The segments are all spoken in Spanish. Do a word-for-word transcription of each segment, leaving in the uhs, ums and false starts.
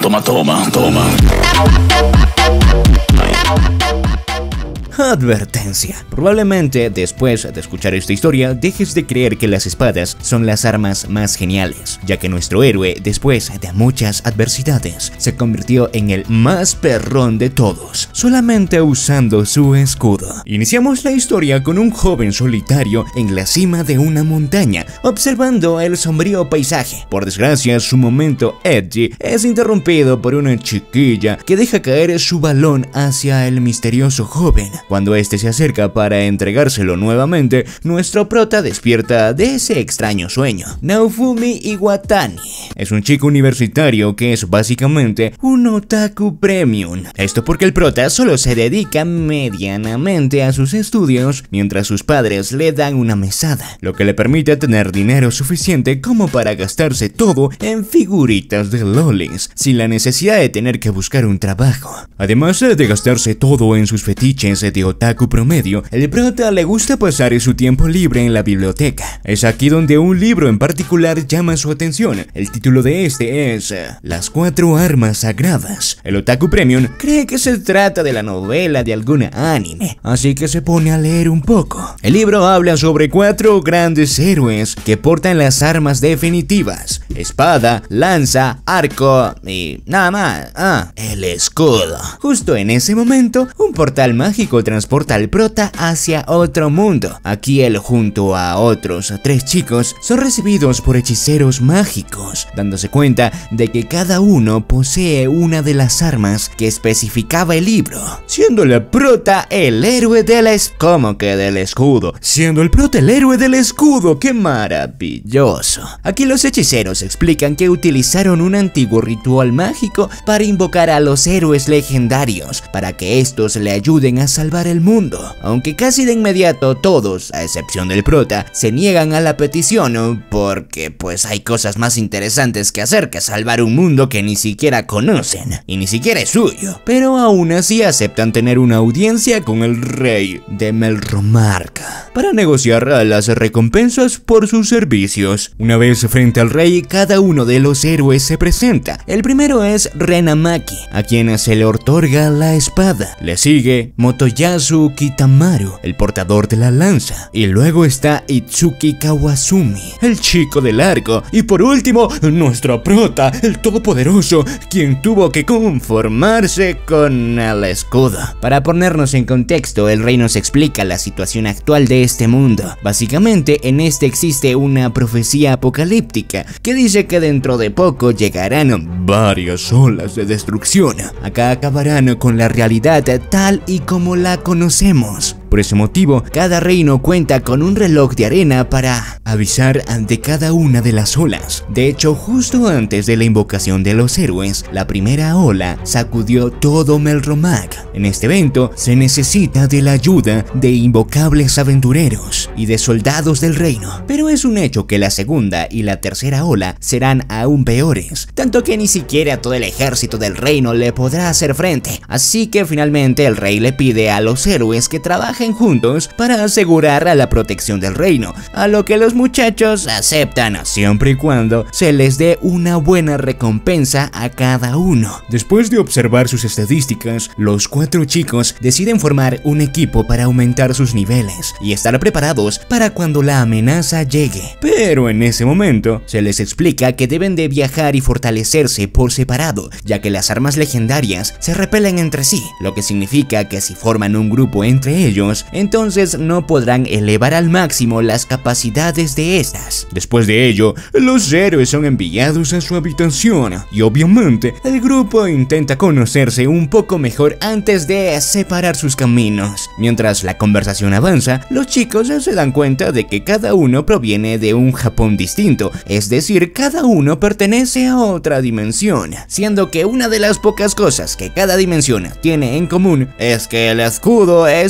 toma, toma, toma. Advertencia. Probablemente después de escuchar esta historia dejes de creer que las espadas son las armas más geniales, ya que nuestro héroe, después de muchas adversidades, se convirtió en el más perrón de todos, solamente usando su escudo. Iniciamos la historia con un joven solitario en la cima de una montaña, observando el sombrío paisaje. Por desgracia, su momento edgy es interrumpido por una chiquilla que deja caer su balón hacia el misterioso joven. Cuando este se acerca para entregárselo nuevamente, nuestro prota despierta de ese extraño sueño. Naofumi Iwatani es un chico universitario que es básicamente un otaku premium. Esto porque el prota solo se dedica medianamente a sus estudios, mientras sus padres le dan una mesada, lo que le permite tener dinero suficiente como para gastarse todo en figuritas de lolis, sin la necesidad de tener que buscar un trabajo. Además de gastarse todo en sus fetiches de otaku promedio, el prota le gusta pasar su tiempo libre en la biblioteca. Es aquí donde un libro en particular llama su atención. El título de este es Las cuatro armas sagradas. El otaku premium cree que se trata de la novela de algún anime, así que se pone a leer un poco. El libro habla sobre cuatro grandes héroes que portan las armas definitivas: espada, lanza, arco y nada más. Ah, el escudo. Justo en ese momento, un portal mágico transporta al prota hacia otro mundo. Aquí él, junto a otros tres chicos, son recibidos por hechiceros mágicos, dándose cuenta de que cada uno posee una de las armas que especificaba el libro, siendo el prota el héroe del es... ¿Cómo que del escudo? Siendo el prota el héroe del escudo, ¡qué maravilloso! Aquí los hechiceros explican que utilizaron un antiguo ritual mágico para invocar a los héroes legendarios, para que estos le ayuden a salvar el mundo, aunque casi de inmediato todos, a excepción del prota, se niegan a la petición porque pues hay cosas más interesantes que hacer que salvar un mundo que ni siquiera conocen y ni siquiera es suyo, pero aún así aceptan tener una audiencia con el rey de Melromarca para negociar las recompensas por sus servicios. Una vez frente al rey, cada uno de los héroes se presenta. El primero es Renamaki, a quien se le otorga la espada. Le sigue Motoyasu Kitamaru, el portador de la lanza, y luego está Itsuki Kawasumi, el chico del arco, y por último, nuestro prota, el todopoderoso, quien tuvo que conformarse con el escudo. Para ponernos en contexto, el rey nos explica la situación actual de este mundo. Básicamente, en este existe una profecía apocalíptica que dice que dentro de poco llegarán varias olas de destrucción. Acá acabarán con la realidad tal y como la conocemos. Por ese motivo, cada reino cuenta con un reloj de arena para avisar ante cada una de las olas. De hecho, justo antes de la invocación de los héroes, la primera ola sacudió todo Melromarca. En este evento, se necesita de la ayuda de invocables aventureros y de soldados del reino. Pero es un hecho que la segunda y la tercera ola serán aún peores, tanto que ni siquiera todo el ejército del reino le podrá hacer frente. Así que finalmente el rey le pide a los héroes que trabajen juntos para asegurar a la protección del reino, a lo que los muchachos aceptan siempre y cuando se les dé una buena recompensa a cada uno. Después de observar sus estadísticas, los cuatro chicos deciden formar un equipo para aumentar sus niveles y estar preparados para cuando la amenaza llegue. Pero en ese momento se les explica que deben de viajar y fortalecerse por separado, ya que las armas legendarias se repelen entre sí, lo que significa que si forman un grupo entre ellos, entonces no podrán elevar al máximo las capacidades de estas. Después de ello, los héroes son enviados a su habitación y obviamente el grupo intenta conocerse un poco mejor antes de separar sus caminos. Mientras la conversación avanza, los chicos se dan cuenta de que cada uno proviene de un Japón distinto, es decir, cada uno pertenece a otra dimensión, siendo que una de las pocas cosas que cada dimensión tiene en común es que el escudo es siempre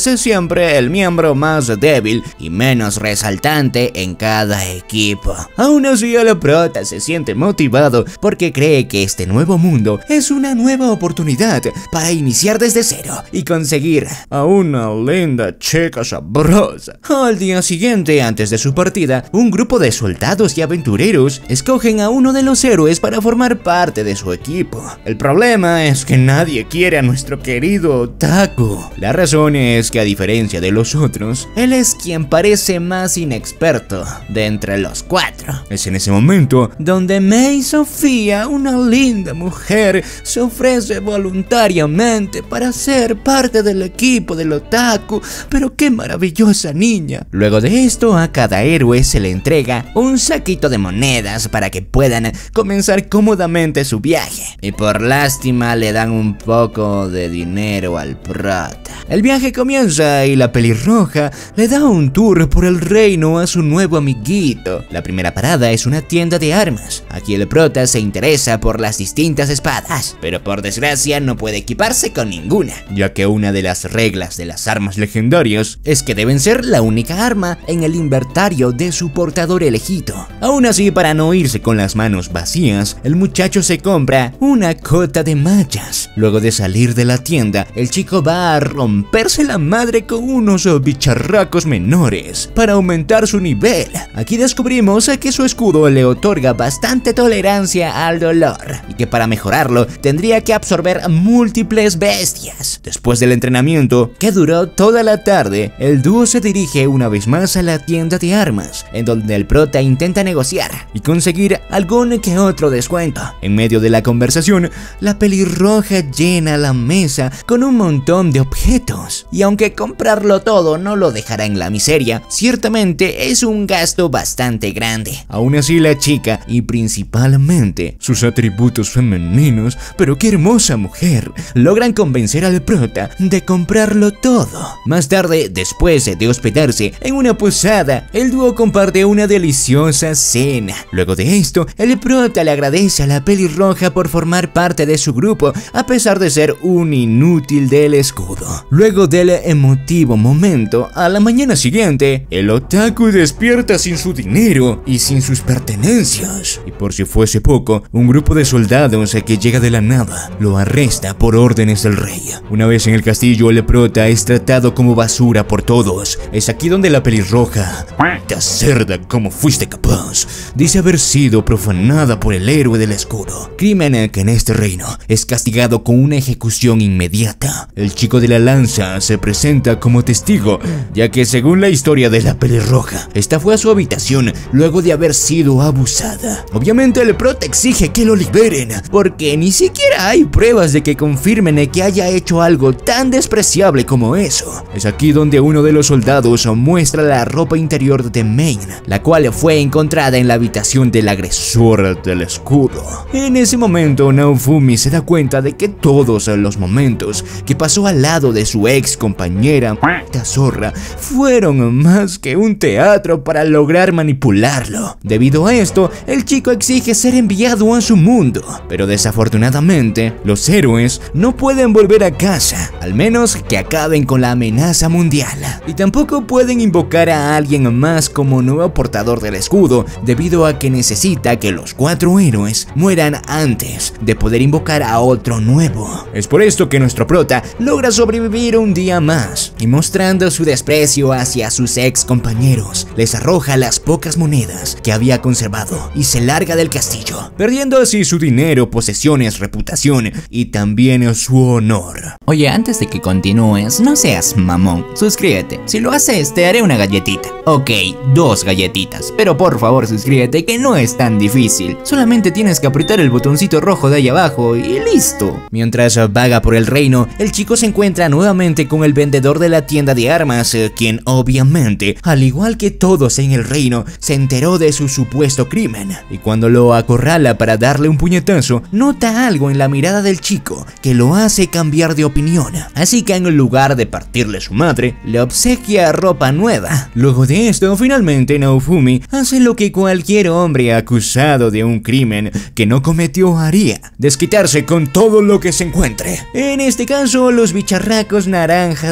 siempre el miembro más débil y menos resaltante en cada equipo. Aún así, el prota se siente motivado porque cree que este nuevo mundo es una nueva oportunidad para iniciar desde cero y conseguir a una linda chica sabrosa. Al día siguiente, antes de su partida, un grupo de soldados y aventureros escogen a uno de los héroes para formar parte de su equipo. El problema es que nadie quiere a nuestro querido Otaku. La razón es que, a diferencia de los otros, él es quien parece más inexperto de entre los cuatro. Es en ese momento donde Mei Sofía, una linda mujer, se ofrece voluntariamente para ser parte del equipo del Otaku. Pero qué maravillosa niña. Luego de esto, a cada héroe se le entrega un saquito de monedas para que puedan comenzar cómodamente su viaje, y por lástima le dan un poco de dinero al prota. El viaje comienza y la pelirroja le da un tour por el reino a su nuevo amiguito. La primera parada es una tienda de armas. Aquí el prota se interesa por las distintas espadas, pero por desgracia no puede equiparse con ninguna, ya que una de las reglas de las armas legendarias es que deben ser la única arma en el inventario de su portador elegido. Aún así, para no irse con las manos vacías, el muchacho se compra una cota de mallas. Luego de salir de la tienda, el chico va a romperse la madre con unos bicharracos menores para aumentar su nivel. Aquí descubrimos que su escudo le otorga bastante tolerancia al dolor y que para mejorarlo tendría que absorber múltiples bestias. Después del entrenamiento, que duró toda la tarde, el dúo se dirige una vez más a la tienda de armas, en donde el prota intenta negociar y conseguir algún que otro descuento. En medio de la conversación, la pelirroja llena la mesa con un montón de objetos, y aunque comprarlo todo no lo dejará en la miseria, ciertamente es un gasto bastante grande. Aún así, la chica, y principalmente sus atributos femeninos, pero qué hermosa mujer, logran convencer al prota de comprarlo todo. Más tarde, después de hospedarse en una posada, el dúo comparte una deliciosa cena. Luego de esto, el prota le agradece a la pelirroja por formar parte de su grupo, a pesar de ser un inútil del escudo. Luego del emotivo momento, a la mañana siguiente, el otaku despierta sin su dinero y sin sus pertenencias. Y por si fuese poco, un grupo de soldados que llega de la nada lo arresta por órdenes del rey. Una vez en el castillo, el prota es tratado como basura por todos. Es aquí donde la pelirroja, ¡ta cerda, cómo fuiste capaz!, dice haber sido profanada por el héroe del escudo, crimen que en este reino es castigado con una ejecución inmediata. El chico de la lanza se presenta como testigo, ya que según la historia de la pelirroja, esta fue a su habitación luego de haber sido abusada. Obviamente el prota exige que lo liberen, porque ni siquiera hay pruebas de que confirmen que haya hecho algo tan despreciable como eso. Es aquí donde uno de los soldados muestra la ropa interior de Main, la cual fue encontrada en la habitación del agresor del escudo. En ese momento, Naofumi se da cuenta de que todos los momentos que pasó al lado de su ex compañera, esta zorra, fueron más que un teatro para lograr manipularlo. Debido a esto, el chico exige ser enviado a su mundo, pero desafortunadamente, los héroes no pueden volver a casa, al menos que acaben con la amenaza mundial, y tampoco pueden invocar a alguien más como nuevo portador del escudo, debido a que necesita que los cuatro héroes mueran antes de poder invocar a otro nuevo. Es por esto que nuestro prota logra sobrevivir un día más, y mostrando su desprecio hacia sus ex compañeros, les arroja las pocas monedas que había conservado y se larga del castillo, perdiendo así su dinero, posesiones, reputación y también su honor. Oye, antes de que continúes, no seas mamón, suscríbete. Si lo haces, te haré una galletita. Ok, dos galletitas, pero por favor suscríbete, que no es tan difícil. Solamente tienes que apretar el botoncito rojo de ahí abajo y listo. Mientras vaga por el reino, el chico se encuentra nuevamente con el vendedor de la tienda de armas, quien obviamente, al igual que todos en el reino, se enteró de su supuesto crimen, y cuando lo acorrala para darle un puñetazo, nota algo en la mirada del chico que lo hace cambiar de opinión, así que en lugar de partirle su madre, le obsequia ropa nueva. Luego de esto, finalmente Naofumi hace lo que cualquier hombre acusado de un crimen que no cometió haría: desquitarse con todo lo que se encuentre. En este caso, los bicharracos naranja de antes.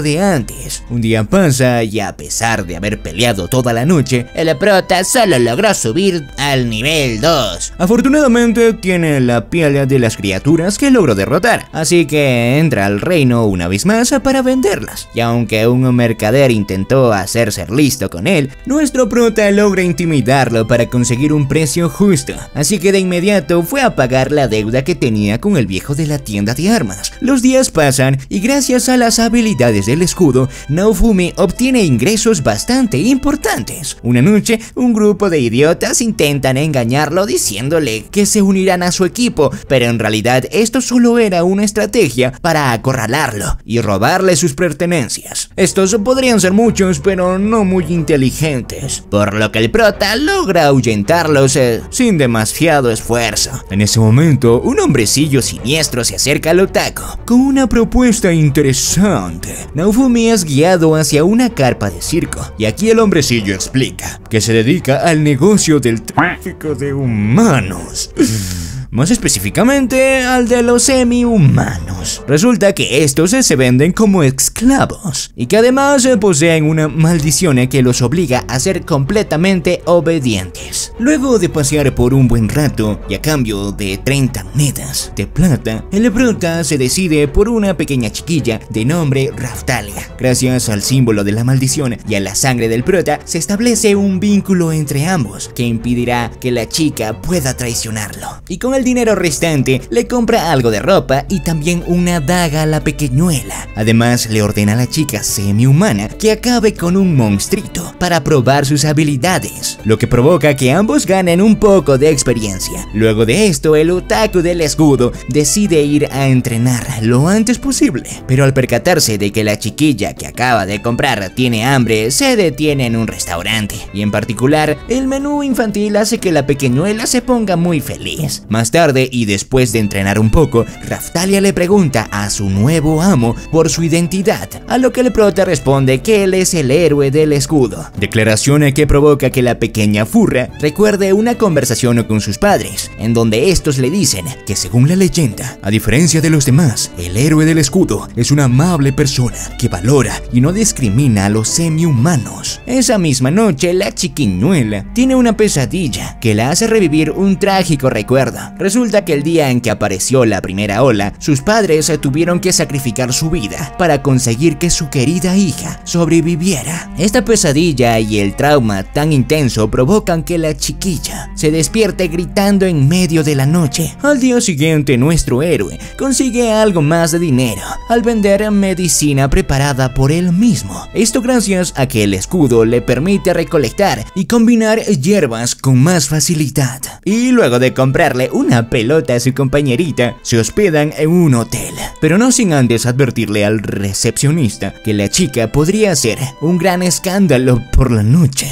antes. Un día pasa y a pesar de haber peleado toda la noche, el prota solo logró subir al nivel dos. Afortunadamente tiene la piel de las criaturas que logró derrotar, así que entra al reino una vez más para venderlas. Y aunque un mercader intentó hacerse listo con él, nuestro prota logra intimidarlo para conseguir un precio justo, así que de inmediato fue a pagar la deuda que tenía con el viejo de la tienda de armas. Los días pasan y gracias a las habilidades del escudo, Naofumi obtiene ingresos bastante importantes. Una noche, un grupo de idiotas intentan engañarlo diciéndole que se unirán a su equipo, pero en realidad esto solo era una estrategia para acorralarlo y robarle sus pertenencias. Estos podrían ser muchos, pero no muy inteligentes, por lo que el prota logra ahuyentarlos eh, sin demasiado esfuerzo. En ese momento, un hombrecillo siniestro se acerca al otaku con una propuesta interesante. Naofumi es guiado hacia una carpa de circo, y aquí el hombrecillo explica que se dedica al negocio del tráfico de humanos. Más específicamente al de los semi-humanos. Resulta que estos se venden como esclavos y que además poseen una maldición que los obliga a ser completamente obedientes. Luego de pasear por un buen rato y a cambio de treinta monedas de plata, el prota se decide por una pequeña chiquilla de nombre Raftalia. Gracias al símbolo de la maldición y a la sangre del prota se establece un vínculo entre ambos que impedirá que la chica pueda traicionarlo. Y con el dinero restante le compra algo de ropa y también una daga a la pequeñuela. Además le ordena a la chica semi-humana que acabe con un monstruito para probar sus habilidades, lo que provoca que ambos ganen un poco de experiencia. Luego de esto, el otaku del escudo decide ir a entrenar lo antes posible, pero al percatarse de que la chiquilla que acaba de comprar tiene hambre, se detiene en un restaurante, y en particular el menú infantil hace que la pequeñuela se ponga muy feliz. Más tarde, y después de entrenar un poco, Raftalia le pregunta a su nuevo amo por su identidad, a lo que el prota responde que él es el héroe del escudo. Declaración que provoca que la pequeña furra recuerde una conversación con sus padres, en donde estos le dicen que según la leyenda, a diferencia de los demás, el héroe del escudo es una amable persona que valora y no discrimina a los semi-humanos. Esa misma noche, la chiquiñuela tiene una pesadilla que la hace revivir un trágico recuerdo. Resulta que el día en que apareció la primera ola, sus padres tuvieron que sacrificar su vida para conseguir que su querida hija sobreviviera. Esta pesadilla y el trauma tan intenso provocan que la chiquilla se despierte gritando en medio de la noche. Al día siguiente, nuestro héroe consigue algo más de dinero al vender medicina preparada por él mismo. Esto gracias a que el escudo le permite recolectar y combinar hierbas con más facilidad. Y luego de comprarle una pelota a su compañerita, se hospedan en un hotel, pero no sin antes advertirle al recepcionista que la chica podría hacer un gran escándalo por la noche.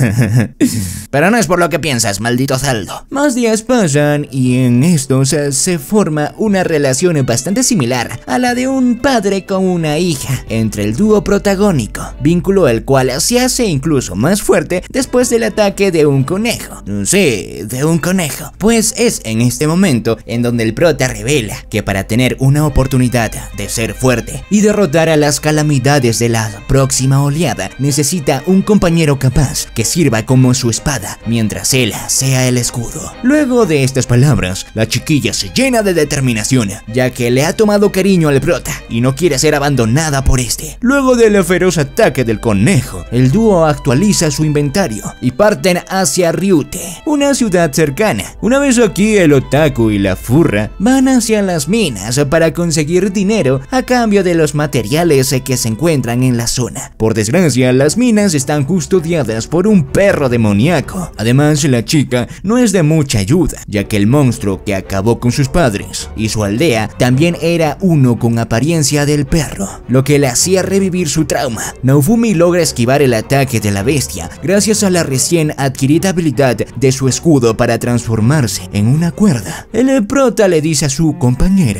Pero no es por lo que piensas, maldito saldo. Más días pasan y en estos se forma una relación bastante similar a la de un padre con una hija entre el dúo protagónico, vínculo el cual se hace incluso más fuerte después del ataque de un conejo. Sí, de un conejo. Pues es en este momento en donde el prota revela que para tener una oportunidad de ser fuerte y derrotar a las calamidades de la próxima oleada, necesita un compañero capaz que sirva como su espada mientras él sea el escudo. Luego de estas palabras, la chiquilla se llena de determinación, ya que le ha tomado cariño al prota y no quiere ser abandonada por este. Luego del feroz ataque del conejo, el dúo actualiza su inventario y parten hacia Ryute, una ciudad cercana. Una vez aquí, el otaku y la furra van hacia las minas para conseguir dinero a cambio de los materiales que se encuentran en la zona. Por desgracia, las minas están custodiadas por un perro demoníaco. Además, la chica no es de mucha ayuda, ya que el monstruo que acabó con sus padres y su aldea también era uno con apariencia del perro, lo que le hacía revivir su trauma. Naofumi logra esquivar el ataque de la bestia gracias a la recién adquirida habilidad de su escudo para transformarse en una cuerda. El prota le dice a su compañera que sin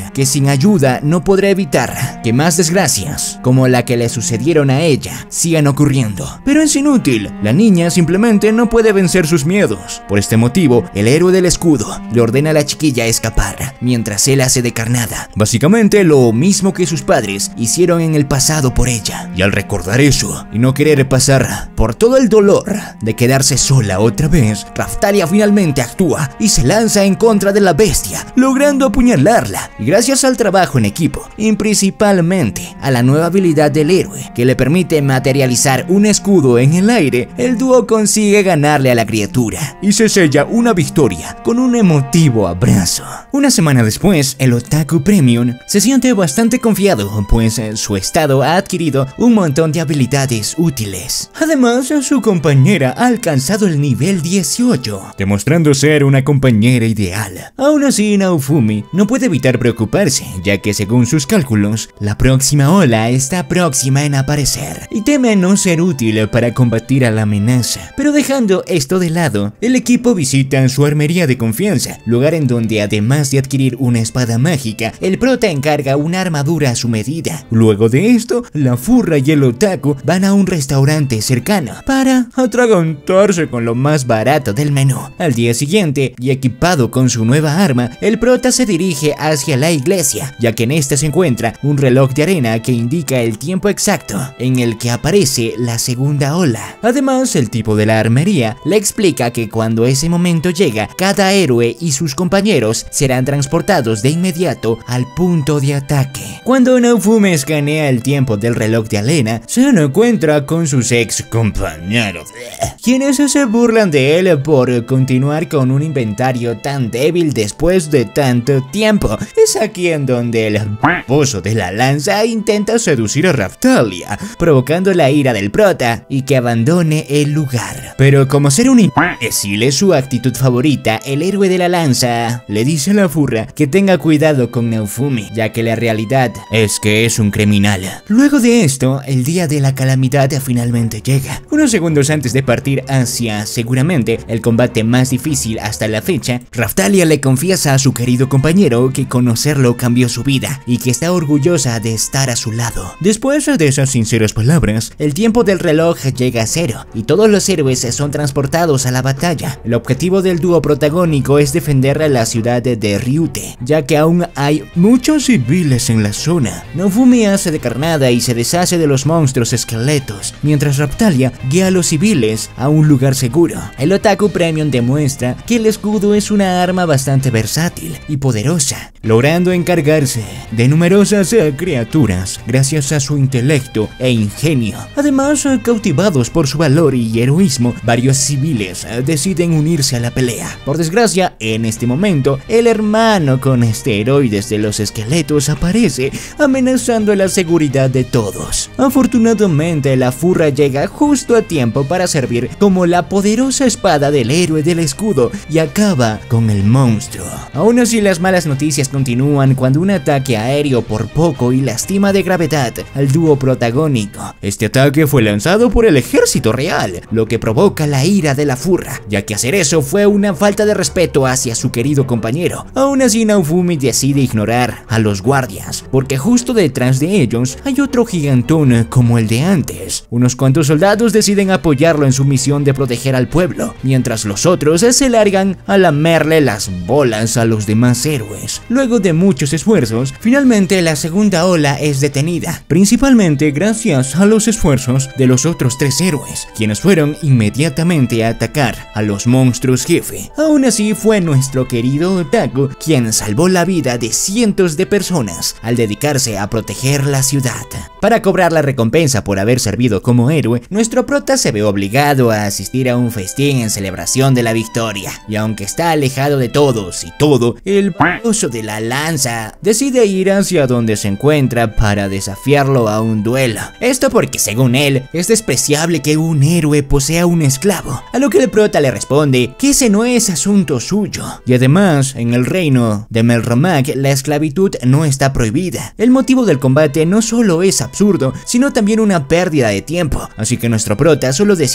ayuda no podrá evitar que más desgracias, como la que le sucedieron a ella, sigan ocurriendo. Pero es inútil, la niña simplemente no puede vencer sus miedos. Por este motivo, el héroe del escudo le ordena a la chiquilla escapar, mientras él hace de carnada. Básicamente lo mismo que sus padres hicieron en el pasado por ella. Y al recordar eso, y no querer pasar por todo el dolor de quedarse sola otra vez, Raphtalia finalmente actúa y se lanza en contra de la bestia, logrando apuñalarla. Y gracias al trabajo en equipo, y principalmente a la nueva habilidad del héroe, que le permite materializar un escudo en el aire, el dúo consigue ganarle a la criatura, y se sella una victoria con un emotivo abrazo. Una semana después, el Otaku Premium se siente bastante confiado, pues su estado ha adquirido un montón de habilidades útiles. Además, su compañera ha alcanzado el nivel dieciocho, demostrando ser una compañera ideal. Aún así, Naofumi no puede evitar preocuparse, ya que según sus cálculos, la próxima ola está próxima en aparecer, y teme no ser útil para combatir a la amenaza. Pero dejando esto de lado, el equipo visita su armería de confianza, lugar en donde además de adquirir una espada mágica, el prota encarga una armadura a su medida. Luego de esto, la furra y el otaku van a un restaurante cercano para atragantarse con lo más barato del menú. Al día siguiente, y equipado con su nueva arma, el prota se dirige hacia la iglesia, ya que en esta se encuentra un reloj de arena que indica el tiempo exacto en el que aparece la segunda ola. Además, el tipo de la armería le explica que cuando ese momento llega, cada héroe y sus compañeros serán transportados de inmediato al punto de ataque. Cuando Naofumi escanea el tiempo del reloj de arena, se encuentra con sus ex compañeros, quienes se burlan de él por continuar con un inventario tan débil después de tanto tiempo. Es aquí en donde el pozo de la lanza intenta seducir a Raphtalia, provocando la ira del prota y que abandone el lugar. Pero como ser un imbécil es su actitud favorita, el héroe de la lanza le dice a la furra que tenga cuidado con Naofumi, ya que la realidad es que es un criminal. Luego de esto, el día de la calamidad finalmente llega. Unos segundos antes de partir hacia, seguramente, el combate más difícil hasta la fecha, Raphtalia le confiesa a su querido compañero que conocerlo cambió su vida y que está orgullosa de estar a su lado. Después de esas sinceras palabras, el tiempo del reloj llega a cero y todos los héroes son transportados a la batalla. El objetivo del dúo protagónico es defender la ciudad de Ryute, ya que aún hay muchos civiles en la zona. Naofumi hace de carnada y se deshace de los monstruos esqueletos, mientras Raphtalia guía a los civiles a un lugar seguro. El Otaku Premium demuestra que el escudo es una arma bastante versátil y poderosa, logrando encargarse de numerosas eh, criaturas gracias a su intelecto e ingenio. Además, eh, cautivados por su valor y heroísmo, varios civiles eh, deciden unirse a la pelea. Por desgracia, en este momento, el hermano con esteroides de los esqueletos aparece, amenazando la seguridad de todos. Afortunadamente, la furra llega justo a tiempo para servir como la poderosa espada del héroe del escudo y acaba con el monstruo. Aún así, las malas noticias continúan cuando un ataque aéreo por poco y lastima de gravedad al dúo protagónico. Este ataque fue lanzado por el ejército real, lo que provoca la ira de la furra, ya que hacer eso fue una falta de respeto hacia su querido compañero. Aún así, Naofumi decide ignorar a los guardias, porque justo detrás de ellos hay otro gigantón como el de antes. Unos cuantos soldados deciden apoyarlo en su misión de proteger al pueblo, mientras los otros se largan a lamerle las bolas a los demás héroes. Luego de muchos esfuerzos, finalmente la segunda ola es detenida, principalmente gracias a los esfuerzos de los otros tres héroes, quienes fueron inmediatamente a atacar a los monstruos jefe. Aún así, fue nuestro querido Otaku quien salvó la vida de cientos de personas al dedicarse a proteger la ciudad. Para cobrar la recompensa por haber servido como héroe, nuestro prota se ve obligado a asistir a un festín en celebración de la victoria, y aunque está alejado de todos y todo, el pozo de la lanza decide ir hacia donde se encuentra para desafiarlo a un duelo. Esto porque, según él, es despreciable que un héroe posea un esclavo, a lo que el prota le responde que ese no es asunto suyo. Y además, en el reino de Melromak, la esclavitud no está prohibida. El motivo del combate no solo es absurdo, sino también una pérdida de tiempo, así que nuestro prota solo decide que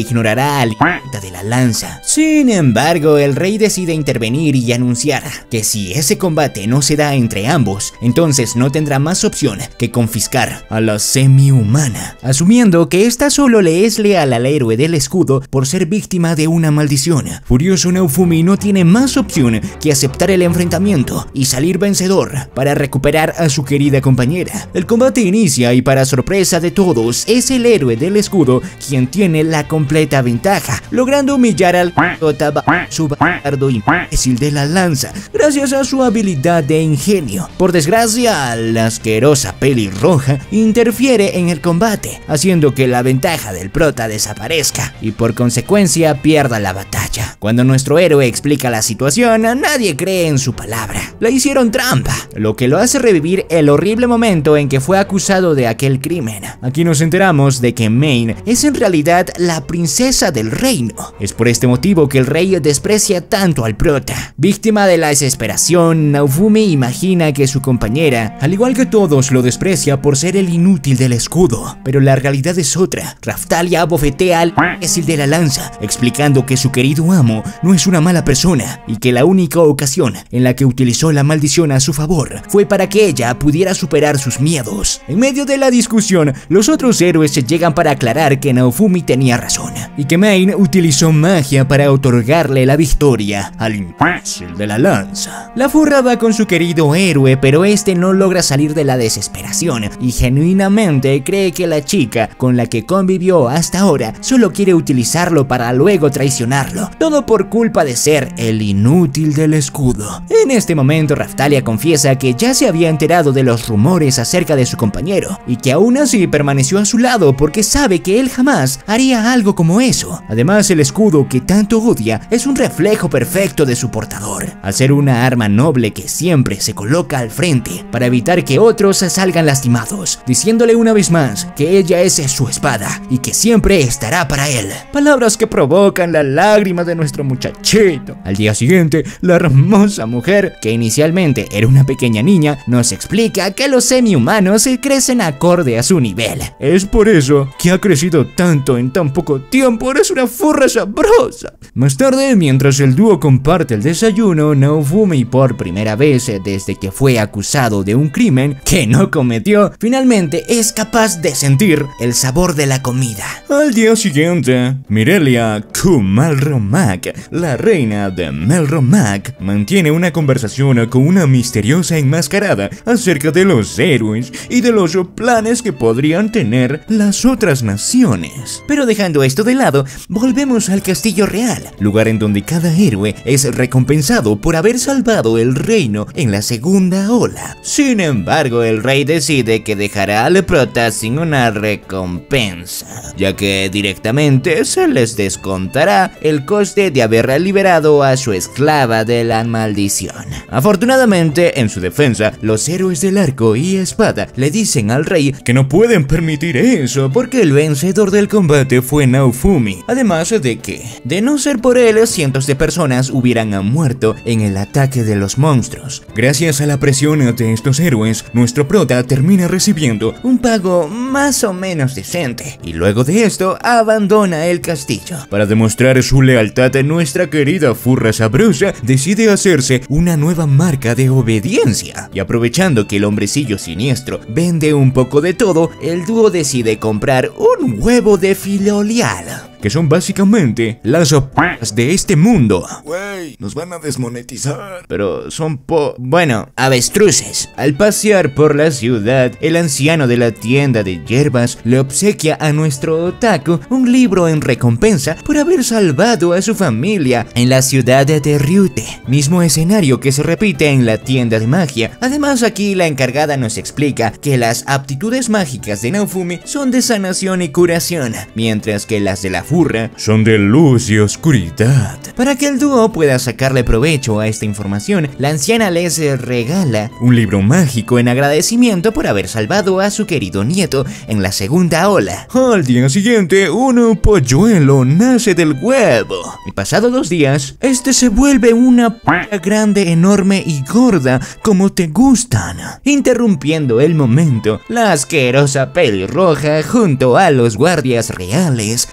ignorará al hijo de la lanza. Sin embargo, el rey decide intervenir y anunciar que si ese combate no se da entre ambos, entonces no tendrá más opción que confiscar a la semi-humana, asumiendo que esta solo le es leal al héroe del escudo por ser víctima de una maldición. Furioso, Naofumi no tiene más opción que aceptar el enfrentamiento y salir vencedor para recuperar a su querida compañera. El combate inicia y para sorpresa de todos es el héroe del escudo quien tiene la completa ventaja, logrando humillar al su bastardo imbécil de la lanza gracias a su habilidad de ingenio. Por desgracia, la asquerosa pelirroja interfiere en el combate, haciendo que la ventaja del prota desaparezca y por consecuencia pierda la batalla. Cuando nuestro héroe explica la situación, nadie cree en su palabra. Le hicieron trampa, lo que lo hace revivir el horrible momento en que fue acusado de aquel crimen. Aquí nos enteramos de que Main es en realidad la princesa del reino. Es por este motivo que el rey desprecia tanto al prota. Víctima de la desesperación, Naofumi imagina que su compañera, al igual que todos, lo desprecia por ser el inútil del escudo. Pero la realidad es otra. Raftalia abofetea al imbécil de la lanza, explicando que su querido amo no es una mala persona y que la única ocasión en la que utilizó la maldición a su favor fue para que ella pudiera superar sus miedos. En medio de la discusión, los otros héroes se llegan para aclarar que Naofumi tenía razón y que Main utilizó magia para otorgarle la victoria al imbécil de la lanza. La furra va con su querido héroe, pero este no logra salir de la desesperación y genuinamente cree que la chica con la que convivió hasta ahora solo quiere utilizarlo para luego traicionarlo, todo por culpa de ser el inútil del escudo. En este momento, Raftalia confiesa que ya se había enterado de los rumores acerca de su compañero y que aún así permaneció a su lado porque sabe que él jamás haría algo como eso. Además, el escudo que tanto odia es un reflejo perfecto de su portador, al ser una arma noble que siempre se coloca al frente para evitar que otros salgan lastimados, diciéndole una vez más que ella es su espada y que siempre estará para él. Palabras que provocan la lágrima de nuestro muchachito. Al día siguiente, la hermosa mujer, que inicialmente era una pequeña niña, nos explica que los semi-humanos crecen acorde a su nivel. Es por eso que ha crecido tanto en tan poco tiempo. Eres una furra sabrosa. Más tarde, mientras el dúo comparte el desayuno, Naofumi, por primera vez desde que fue acusado de un crimen que no cometió, finalmente es capaz de sentir el sabor de la comida. Al día siguiente, Mirelia Kumalromak, la reina de Melromak, mantiene una conversación con una misteriosa enmascarada acerca de los héroes y de los planes que podrían tener las otras naciones. Pero dejando esto de lado, volvemos al castillo real, lugar en donde cada héroe es recompensado por haber salvado el reino en la segunda ola. Sin embargo, el rey decide que dejará al prota sin una recompensa, ya que directamente se les descontará el coste de haber liberado a su esclava de la maldición. Afortunadamente, en su defensa, los héroes del arco y espada le dicen al rey que no pueden permitir eso porque el vencedor del combate fue Naofumi, además de que, de no ser por él, cientos de personas hubieran muerto en el ataque de los monstruos. Gracias a la presión de estos héroes, nuestro prota termina recibiendo un pago más o menos decente y luego de esto abandona el castillo. Para demostrar su lealtad, nuestra querida furra sabrosa decide hacerse una nueva marca de obediencia y aprovechando que el hombrecillo siniestro vende un poco de todo, el dúo decide comprar un huevo de filolial, que son básicamente las opas de este mundo. Güey, nos van a desmonetizar. Pero son po... bueno, avestruces. Al pasear por la ciudad, el anciano de la tienda de hierbas le obsequia a nuestro otaku un libro en recompensa por haber salvado a su familia en la ciudad de Ryute, mismo escenario que se repite en la tienda de magia. Además, aquí la encargada nos explica que las aptitudes mágicas de Naofumi son de sanación y curación, mientras que las de la furra son de luz y oscuridad. Para que el dúo pueda sacarle provecho a esta información, la anciana les regala un libro mágico en agradecimiento por haber salvado a su querido nieto en la segunda ola. Al día siguiente, un polluelo nace del huevo y pasado dos días, este se vuelve una p*** grande, enorme y gorda como te gustan. Interrumpiendo el momento, la asquerosa pelirroja junto a los guardias reales han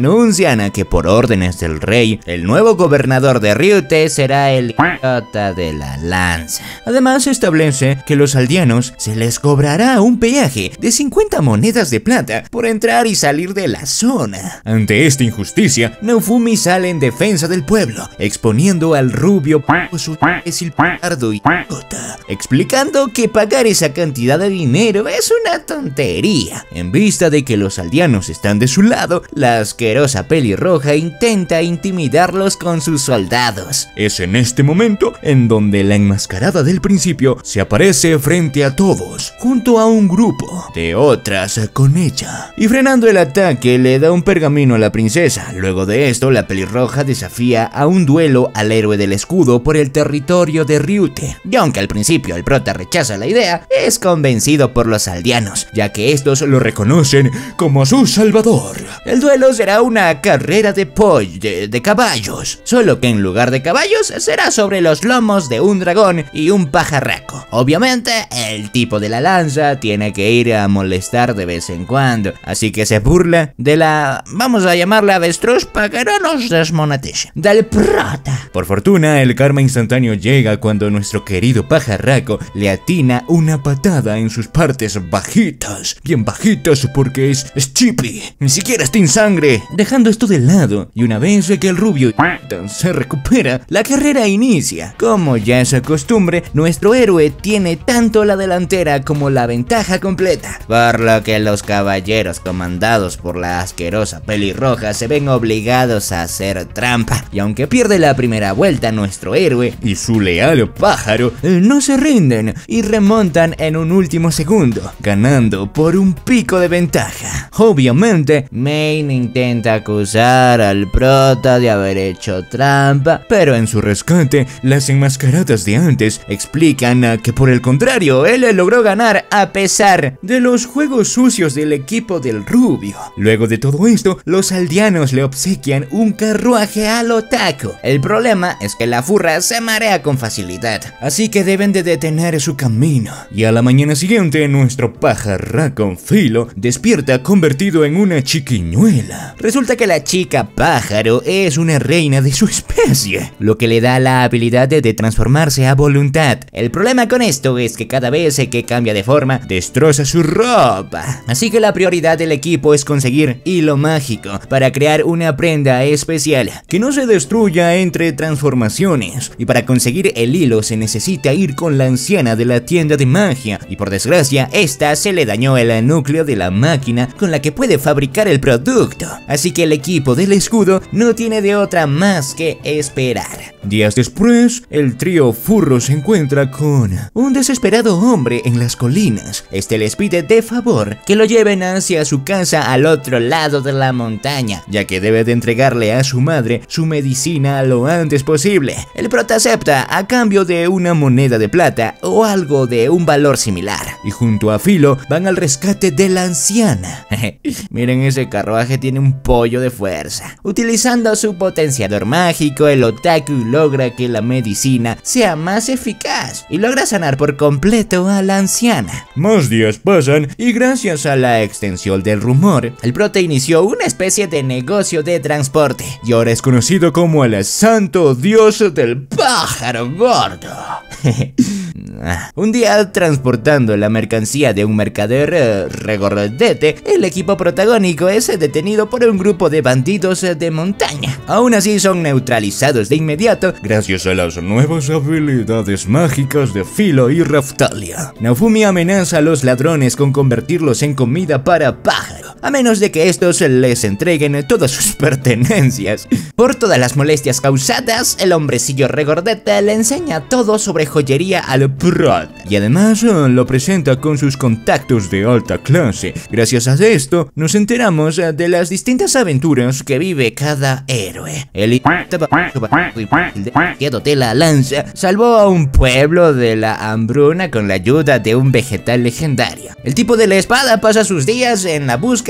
anuncian que por órdenes del rey, el nuevo gobernador de Ryute será el prota de la lanza. Además establece que los aldeanos se les cobrará un peaje de cincuenta monedas de plata por entrar y salir de la zona. Ante esta injusticia, Naofumi sale en defensa del pueblo, exponiendo al rubio por su imbécil pardo y idiota, explicando que pagar esa cantidad de dinero es una tontería. En vista de que los aldeanos están de su lado, la asquerosa pelirroja intenta intimidarlos con sus soldados. Es en este momento en donde la enmascarada del principio se aparece frente a todos, junto a un grupo de otras con ella, y frenando el ataque le da un pergamino a la princesa. Luego de esto, la pelirroja desafía a un duelo al héroe del escudo por el territorio de Ryute, y aunque al principio el prota rechaza la idea, es convencido por los aldeanos, ya que estos lo reconocen como su salvador. El duelo será una carrera de pollo, de, de caballos, solo que en lugar de caballos será sobre los lomos de un dragón y un pajarraco. Obviamente, el tipo de la lanza tiene que ir a molestar de vez en cuando, así que se burla de la, vamos a llamarla avestruz para que no nos desmonetice, del prota. Por fortuna, el karma instantáneo llega cuando nuestro querido pajarraco le atina una patada en sus partes bajitas, bien bajitas porque es, es chippy, ni siquiera está en sangre. Dejando esto de lado, y una vez que el rubio se recupera, la carrera inicia. Como ya es costumbre, nuestro héroe tiene tanto la delantera como la ventaja completa, por lo que los caballeros comandados por la asquerosa pelirroja se ven obligados a hacer trampa, y aunque pierde la primera vuelta, nuestro héroe y su leal pájaro eh, no se rinden y remontan en un último segundo, ganando por un pico de ventaja. Obviamente, Main intenta acusar al prota de haber hecho trampa, pero en su rescate, las enmascaradas de antes explican uh, que por el contrario, él logró ganar a pesar de los juegos sucios del equipo del rubio. Luego de todo esto, los aldeanos le obsequian un carruaje al otaku. El problema es que la furra se marea con facilidad, así que deben de detener su camino. Y a la mañana siguiente, nuestro pajarraco Filo despierta convertido en una chiquiñuela. Resulta que la chica pájaro es una reina de su especie, lo que le da la habilidad de, de transformarse a voluntad. El problema con esto es que cada vez que cambia de forma, destroza su ropa. Así que la prioridad del equipo es conseguir hilo mágico para crear una prenda especial que no se destruya entre transformaciones. Y para conseguir el hilo se necesita ir con la anciana de la tienda de magia, y por desgracia, esta se le dañó el núcleo de la máquina con la que puede fabricar el producto. Así que el equipo del escudo no tiene de otra más que esperar. Días después, el trío furro se encuentra con un desesperado hombre en las colinas. Este les pide de favor que lo lleven hacia su casa al otro lado de la montaña, ya que debe de entregarle a su madre su medicina lo antes posible. El prota acepta a cambio de una moneda de plata o algo de un valor similar, y junto a Filo van al rescate de la anciana. Miren, ese carruaje tiene un pollo de fuerza. Utilizando su potenciador mágico, el otaku logra que la medicina sea más eficaz y logra sanar por completo a la anciana. Más días pasan y gracias a la extensión del rumor, el prota inició una especie de negocio de transporte y ahora es conocido como el santo dios del pájaro gordo. Un día, transportando la mercancía de un mercader uh, regordete, el equipo protagónico es detenido por un grupo de bandidos de montaña. Aún así son neutralizados de inmediato gracias a las nuevas habilidades mágicas de Filo y Raftalia. Naofumi amenaza a los ladrones con convertirlos en comida para pájaro, a menos de que estos les entreguen todas sus pertenencias. Por todas las molestias causadas, el hombrecillo regordete le enseña todo sobre joyería al prota, y además lo presenta con sus contactos de alta clase. Gracias a esto, nos enteramos de las distintas aventuras que vive cada héroe. El de la lanza salvó a un pueblo de la hambruna con la ayuda de un vegetal legendario. El tipo de la espada pasa sus días en la búsqueda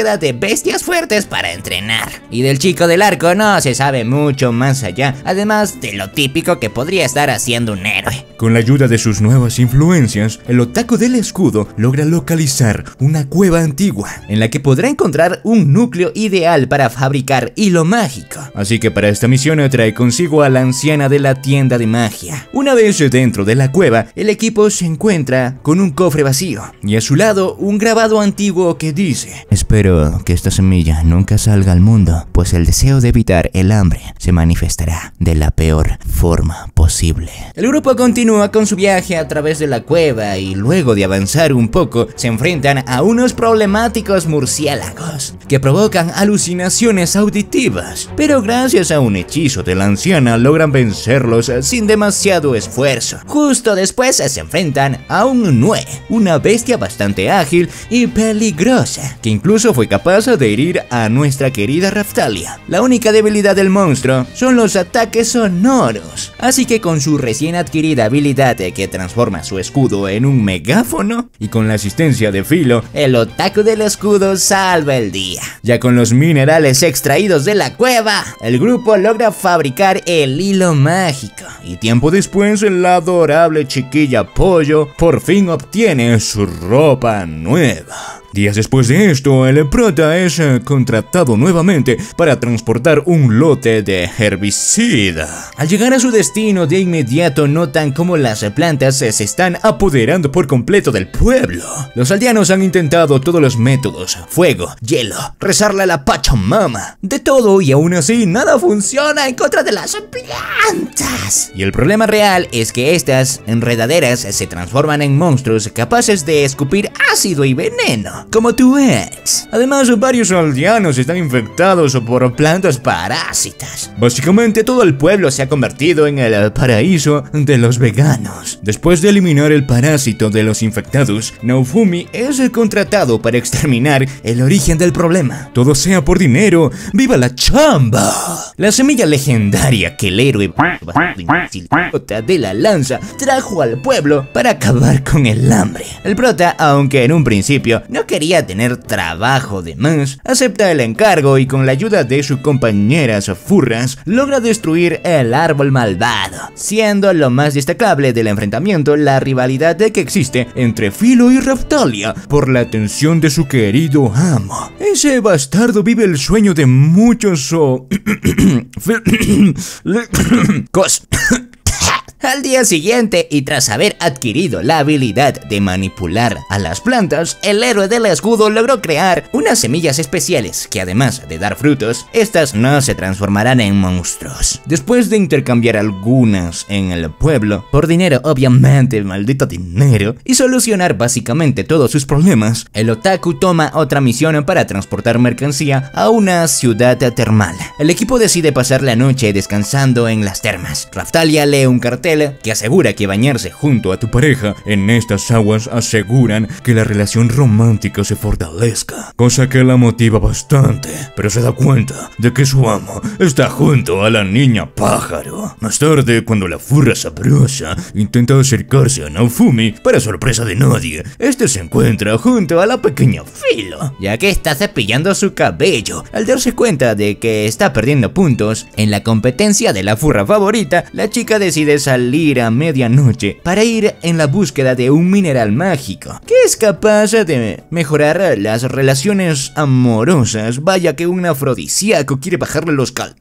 búsqueda de bestias fuertes para entrenar. Y del chico del arco no se sabe mucho más allá, además de lo típico que podría estar haciendo un héroe. Con la ayuda de sus nuevas influencias, el otaku del escudo logra localizar una cueva antigua en la que podrá encontrar un núcleo ideal para fabricar hilo mágico. Así que para esta misión trae consigo a la anciana de la tienda de magia. Una vez dentro de la cueva, el equipo se encuentra con un cofre vacío y a su lado un grabado antiguo que dice: espero que esta semilla nunca salga al mundo, pues el deseo de evitar el hambre se manifestará de la peor forma posible. El grupo continúa con su viaje a través de la cueva y luego de avanzar un poco se enfrentan a unos problemáticos murciélagos que provocan alucinaciones auditivas, pero gracias a un hechizo de la anciana logran vencerlos sin demasiado esfuerzo. Justo después se enfrentan a un Nue, una bestia bastante ágil y peligrosa, que incluso fue capaz de herir a nuestra querida Raphtalia. La única debilidad del monstruo son los ataques sonoros, así que con su recién adquirida habilidad que transforma su escudo en un megáfono y con la asistencia de Filo, el otaku del escudo salva el día. Ya con los minerales extraídos de la cueva, el grupo logra fabricar el hilo mágico y tiempo después la adorable chiquilla Pollo por fin obtiene su ropa nueva. Días después de esto, el prota es contratado nuevamente para transportar un lote de herbicida. Al llegar a su destino, de inmediato notan cómo las plantas se están apoderando por completo del pueblo. Los aldeanos han intentado todos los métodos: fuego, hielo, rezarle a la Pachamama, de todo, y aún así nada funciona en contra de las plantas. Y el problema real es que estas enredaderas se transforman en monstruos capaces de escupir ácido y veneno, como tu ex. Además, varios aldeanos están infectados por plantas parásitas. Básicamente todo el pueblo se ha convertido en el paraíso de los veganos. Después de eliminar el parásito de los infectados, Naofumi es contratado para exterminar el origen del problema. Todo sea por dinero, ¡viva la chamba! La semilla legendaria que el héroe de la lanza trajo al pueblo para acabar con el hambre. El prota, aunque en un principio no quería tener trabajo de más, acepta el encargo y con la ayuda de sus compañeras furras logra destruir el árbol malvado, siendo lo más destacable del enfrentamiento la rivalidad que existe entre Filo y Raphtalia por la atención de su querido amo. Ese bastardo vive el sueño de muchos o... cos... Al día siguiente, y tras haber adquirido la habilidad de manipular a las plantas, el héroe del escudo logró crear unas semillas especiales que, además de dar frutos, estas no se transformarán en monstruos. Después de intercambiar algunas en el pueblo, por dinero, obviamente, maldito dinero, y solucionar básicamente todos sus problemas, el otaku toma otra misión para transportar mercancía a una ciudad termal. El equipo decide pasar la noche descansando en las termas. Raphtalia lee un cartel que asegura que bañarse junto a tu pareja en estas aguas aseguran que la relación romántica se fortalezca, cosa que la motiva bastante, pero se da cuenta de que su amo está junto a la niña pájaro. Más tarde, cuando la furra sabrosa intenta acercarse a Naofumi, para sorpresa de nadie, este se encuentra junto a la pequeña Filo, ya que está cepillando su cabello. Al darse cuenta de que está perdiendo puntos en la competencia de la furra favorita, la chica decide salir a medianoche para ir en la búsqueda de un mineral mágico que es capaz de mejorar las relaciones amorosas. Vaya que un afrodisíaco quiere bajarle los cal...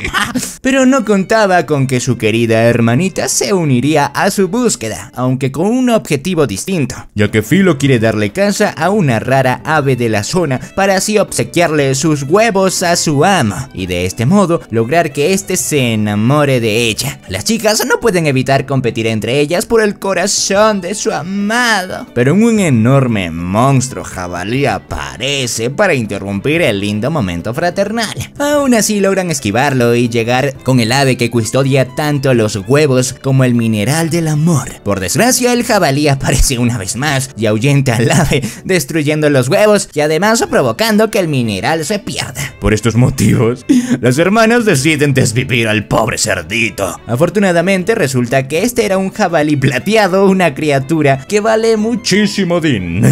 Pero no contaba con que su querida hermanita se uniría a su búsqueda, aunque con un objetivo distinto, ya que Filo quiere darle caza a una rara ave de la zona para así obsequiarle sus huevos a su amo y de este modo lograr que éste se enamore de ella. Las chicas no pueden evitar competir entre ellas por el corazón de su amado, pero un enorme monstruo jabalí aparece para interrumpir el lindo momento fraternal. Aún así logran esquivarlo y llegar con el ave que custodia tanto los huevos como el mineral del amor. Por desgracia, el jabalí aparece una vez más y ahuyenta al ave, destruyendo los huevos y además provocando que el mineral se pierda. Por estos motivos, las hermanas deciden desvivir al pobre cerdito. Afortunadamente, resulta que este era un jabalí plateado, una criatura que vale muchísimo dinero.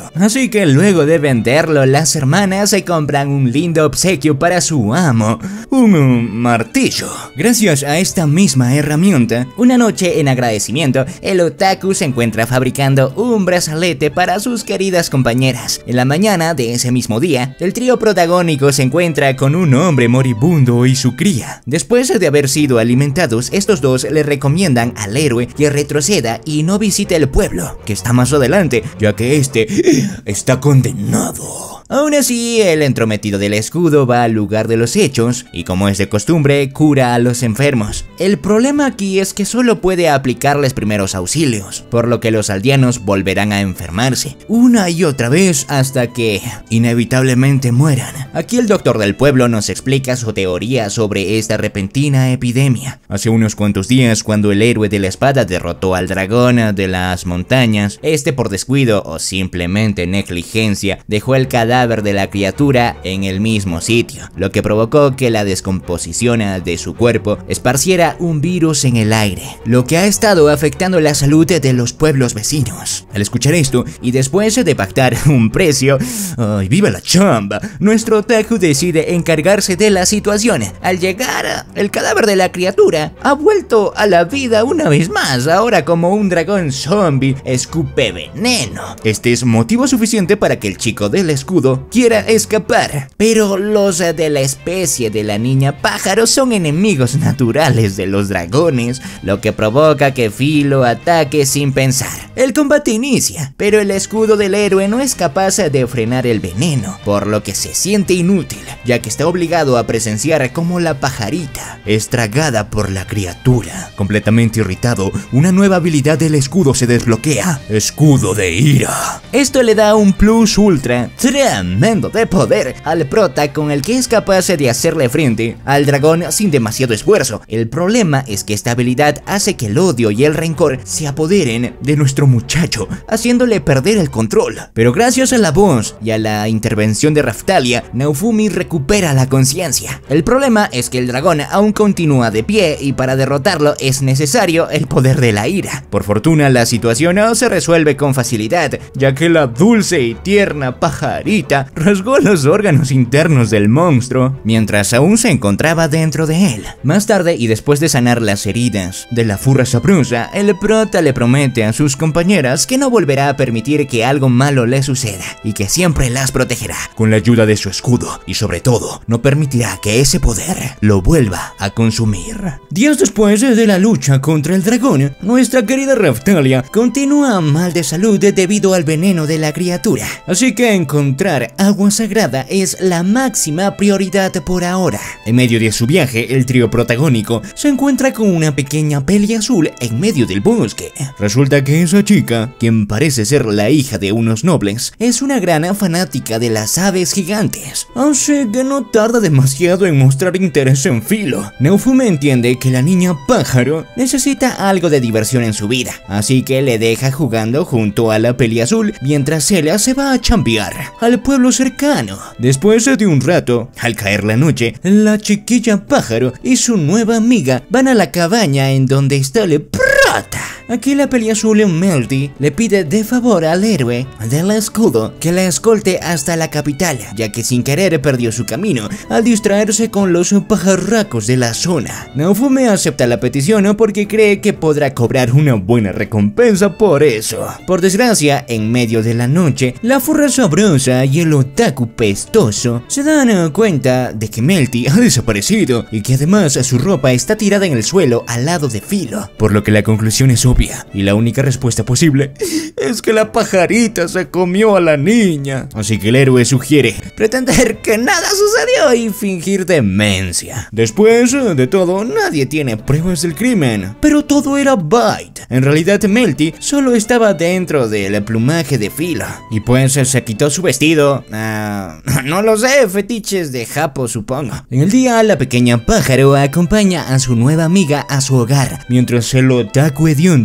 Así que luego de venderlo, las hermanas se compran un lindo obsequio para su amo, un, un martillo. Gracias a esta misma herramienta, una noche en agradecimiento, el otaku se encuentra fabricando un brazalete para sus queridas compañeras. En la mañana de ese mismo día, el trío protagónico se encuentra con un hombre moribundo y su cría. Después de haber sido alimentados, estos dos le recomiendan al héroe que retroceda y no visite el pueblo, que está más adelante, ya que este está condenado. Aún así, el entrometido del escudo va al lugar de los hechos y, como es de costumbre, cura a los enfermos. El problema aquí es que solo puede aplicarles primeros auxilios, por lo que los aldeanos volverán a enfermarse una y otra vez hasta que inevitablemente mueran. Aquí el doctor del pueblo nos explica su teoría sobre esta repentina epidemia. Hace unos cuantos días, cuando el héroe de la espada derrotó al dragón de las montañas, este por descuido o simplemente negligencia dejó el cadáver de la criatura en el mismo sitio, lo que provocó que la descomposición de su cuerpo esparciera un virus en el aire, lo que ha estado afectando la salud de los pueblos vecinos. Al escuchar esto y después de pactar un precio, ¡ay, viva la chamba!, nuestro otaku decide encargarse de la situación. Al llegar, el cadáver de la criatura ha vuelto a la vida una vez más, ahora como un dragón zombie escupe veneno. Este es motivo suficiente para que el chico del escudo quiera escapar, pero los de la especie de la niña pájaro son enemigos naturales de los dragones, lo que provoca que Filo ataque sin pensar. El combate inicia, pero el escudo del héroe no es capaz de frenar el veneno, por lo que se siente inútil, ya que está obligado a presenciar cómo la pajarita es tragada por la criatura. Completamente irritado, una nueva habilidad del escudo se desbloquea: escudo de ira. Esto le da un plus ultra tremendo de poder al prota, con el que es capaz de hacerle frente al dragón sin demasiado esfuerzo. El problema es que esta habilidad hace que el odio y el rencor se apoderen de nuestro muchacho, haciéndole perder el control. Pero gracias a la voz y a la intervención de Raftalia, Naofumi recupera la conciencia. El problema es que el dragón aún continúa de pie y para derrotarlo es necesario el poder de la ira. Por fortuna, la situación no se resuelve con facilidad, ya que la dulce y tierna pajarita rasgó los órganos internos del monstruo mientras aún se encontraba dentro de él. Más tarde, y después de sanar las heridas de la furra sabrosa, el prota le promete a sus compañeras que no volverá a permitir que algo malo le suceda y que siempre las protegerá con la ayuda de su escudo, y sobre todo no permitirá que ese poder lo vuelva a consumir. Días después de la lucha contra el dragón, nuestra querida Raftalia continúa mal de salud debido al veneno de la criatura, así que encontrar agua sagrada es la máxima prioridad por ahora. En medio de su viaje, el trío protagónico se encuentra con una pequeña peli azul en medio del bosque. Resulta que esa chica, quien parece ser la hija de unos nobles, es una gran fanática de las aves gigantes, así que no tarda demasiado en mostrar interés en Filo. Naofumi entiende que la niña pájaro necesita algo de diversión en su vida, así que le deja jugando junto a la peli azul mientras ella se va a chambear al pueblo cercano. Después de un rato, al caer la noche, la chiquilla pájaro y su nueva amiga van a la cabaña en donde está el prota. Aquí la peli azul Melty le pide de favor al héroe del escudo que la escolte hasta la capital, ya que sin querer perdió su camino al distraerse con los pajarracos de la zona. Naofumi acepta la petición porque cree que podrá cobrar una buena recompensa por eso. Por desgracia, en medio de la noche, la furra sabrosa y el otaku pestoso se dan cuenta de que Melty ha desaparecido y que además su ropa está tirada en el suelo al lado de Filo, por lo que la conclusión es obvia, y la única respuesta posible es que la pajarita se comió a la niña. Así que el héroe sugiere pretender que nada sucedió y fingir demencia. Después de todo, nadie tiene pruebas del crimen, pero todo era Bite. En realidad, Melty solo estaba dentro del plumaje de Filo, y pues se quitó su vestido. Uh, no lo sé, fetiches de Japo, supongo. En el día, la pequeña pájaro acompaña a su nueva amiga a su hogar, mientras el otaku hediondo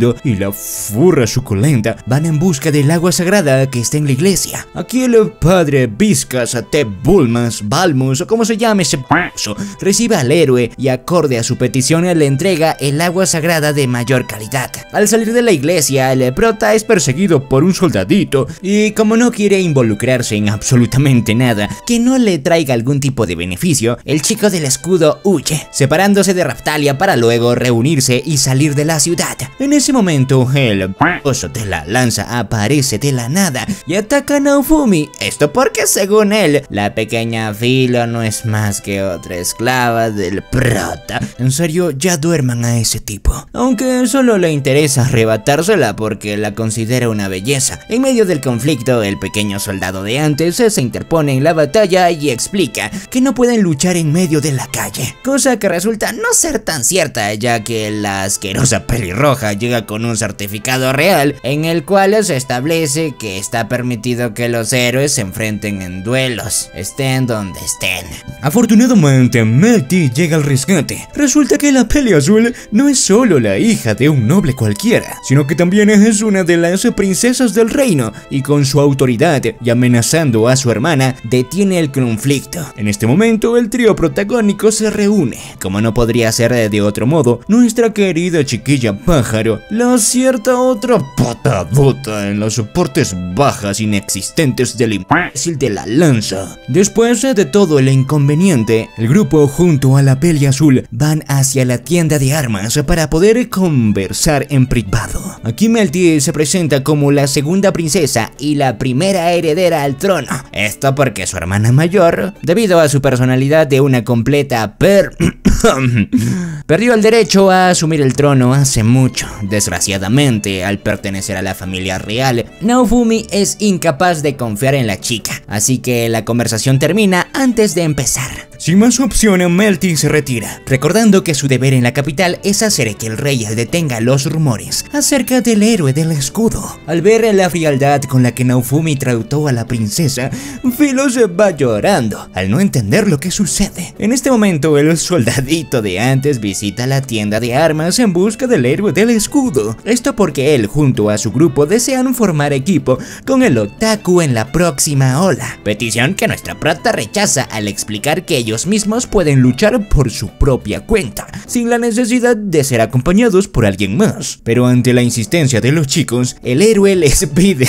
Escudo y la furra suculenta van en busca del agua sagrada que está en la iglesia. Aquí el padre Vizcas Te Bulmas Balmus, o como se llame ese p***o, recibe al héroe y acorde a su petición le entrega el agua sagrada de mayor calidad. Al salir de la iglesia, el prota es perseguido por un soldadito y como no quiere involucrarse en absolutamente nada que no le traiga algún tipo de beneficio, el chico del escudo huye, separándose de Raftalia para luego reunirse y salir de la ciudad. En ese momento, el oso de la lanza aparece de la nada y ataca a Naofumi. Esto porque según él, la pequeña Filo no es más que otra esclava del prota. En serio, ya duerman a ese tipo. Aunque solo le interesa arrebatársela porque la considera una belleza. En medio del conflicto, el pequeño soldado de antes se interpone en la batalla y explica que no pueden luchar en medio de la calle, cosa que resulta no ser tan cierta, ya que la asquerosa pelirroja llega con un certificado real en el cual se establece que está permitido que los héroes se enfrenten en duelos, estén donde estén. Afortunadamente, Melty llega al rescate. Resulta que la Peli Azul no es solo la hija de un noble cualquiera, sino que también es una de las princesas del reino, y con su autoridad y amenazando a su hermana, detiene el conflicto. En este momento, el trío protagónico se reúne. Como no podría ser de otro modo, nuestra querida chiquilla pájaro la acierta otra patadota en las soportes bajas inexistentes del imbécil de la lanza. Después de todo el inconveniente, el grupo junto a la Peli Azul van hacia la tienda de armas para poder conversar en privado. Aquí Melty se presenta como la segunda princesa y la primera heredera al trono. Esto porque su hermana mayor, debido a su personalidad de una completa per... perdió el derecho a asumir el trono hace mucho. Desgraciadamente, al pertenecer a la familia real, Naofumi es incapaz de confiar en la chica, así que la conversación termina antes de empezar. Sin más opción, Melty se retira, recordando que su deber en la capital es hacer que el rey detenga los rumores acerca del héroe del escudo. Al ver la frialdad con la que Naofumi trató a la princesa, Filo se va llorando al no entender lo que sucede. En este momento, el soldadito de antes visita la tienda de armas en busca del héroe del escudo. Esto porque él junto a su grupo desean formar equipo con el otaku en la próxima ola, petición que nuestra prota rechaza al explicar que ellos mismos pueden luchar por su propia cuenta, sin la necesidad de ser acompañados por alguien más. Pero ante la insistencia de los chicos, el héroe les pide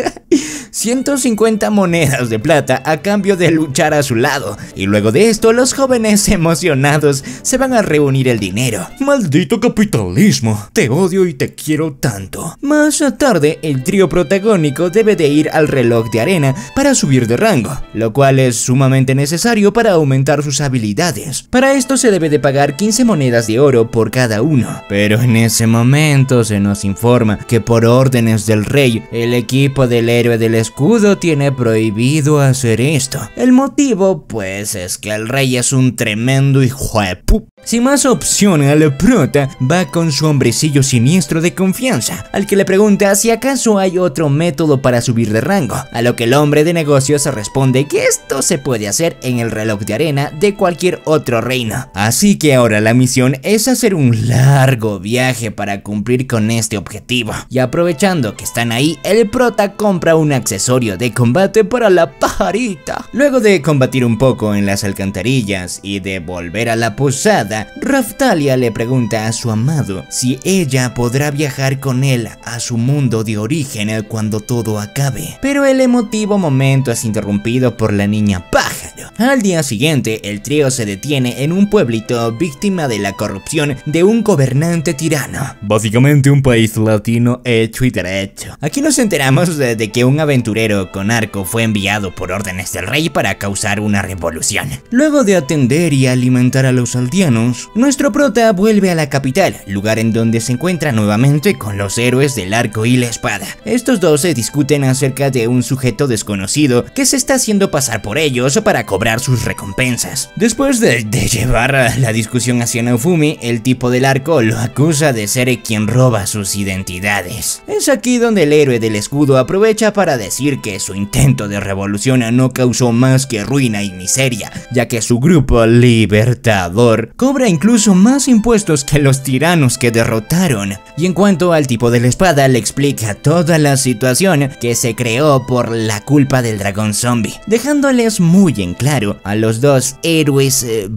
ciento cincuenta monedas de plata a cambio de luchar a su lado, y luego de esto los jóvenes emocionados se van a reunir el dinero. Maldito capitalismo, te odio y te quiero tanto. Más tarde, el trío protagónico debe de ir al reloj de arena para subir de rango, lo cual es sumamente necesario para aumentar sus habilidades. Para esto se debe de pagar quince monedas de oro por cada uno, pero en ese momento se nos informa que por órdenes del rey, el equipo del héroe del escudo tiene prohibido hacer esto. El motivo, pues, es que el rey es un tremendo hijo de pu... Sin más opción, el prota va con su hombrecillo siniestro de confianza, al que le pregunta si acaso hay otro método para subir de rango, a lo que el hombre de negocios responde que esto se puede hacer en el reloj de arena de cualquier otro reino. Así que ahora la misión es hacer un largo viaje para cumplir con este objetivo. Y aprovechando que están ahí, el prota compra un accesorio de combate para la pajarita. Luego de combatir un poco en las alcantarillas y de volver a la posada, Raftalia le pregunta a su amado si ella podrá viajar con él a su mundo de origen cuando todo acabe. Pero el emotivo momento es interrumpido por la niña pájaro. Al día siguiente, el trío se detiene en un pueblito víctima de la corrupción de un gobernante tirano. Básicamente un país latino hecho y derecho. Aquí nos enteramos de, de que un aventurero con arco fue enviado por órdenes del rey para causar una revolución. Luego de atender y alimentar a los aldeanos, nuestro prota vuelve a la capital, lugar en donde se encuentra nuevamente con los héroes del arco y la espada. Estos dos se discuten acerca de un sujeto desconocido que se está haciendo pasar por ellos para cobrar sus recompensas. Después de, de llevar la discusión hacia Naofumi, el tipo del arco lo acusa de ser quien roba sus identidades. Es aquí donde el héroe del escudo aprovecha para decir que su intento de revolución no causó más que ruina y miseria, ya que su grupo libertador cobra incluso más impuestos que los tiranos que derrotaron. Y en cuanto al tipo de la espada, le explica toda la situación que se creó por la culpa del dragón zombie, dejándoles muy en claro a los dos héroes eh,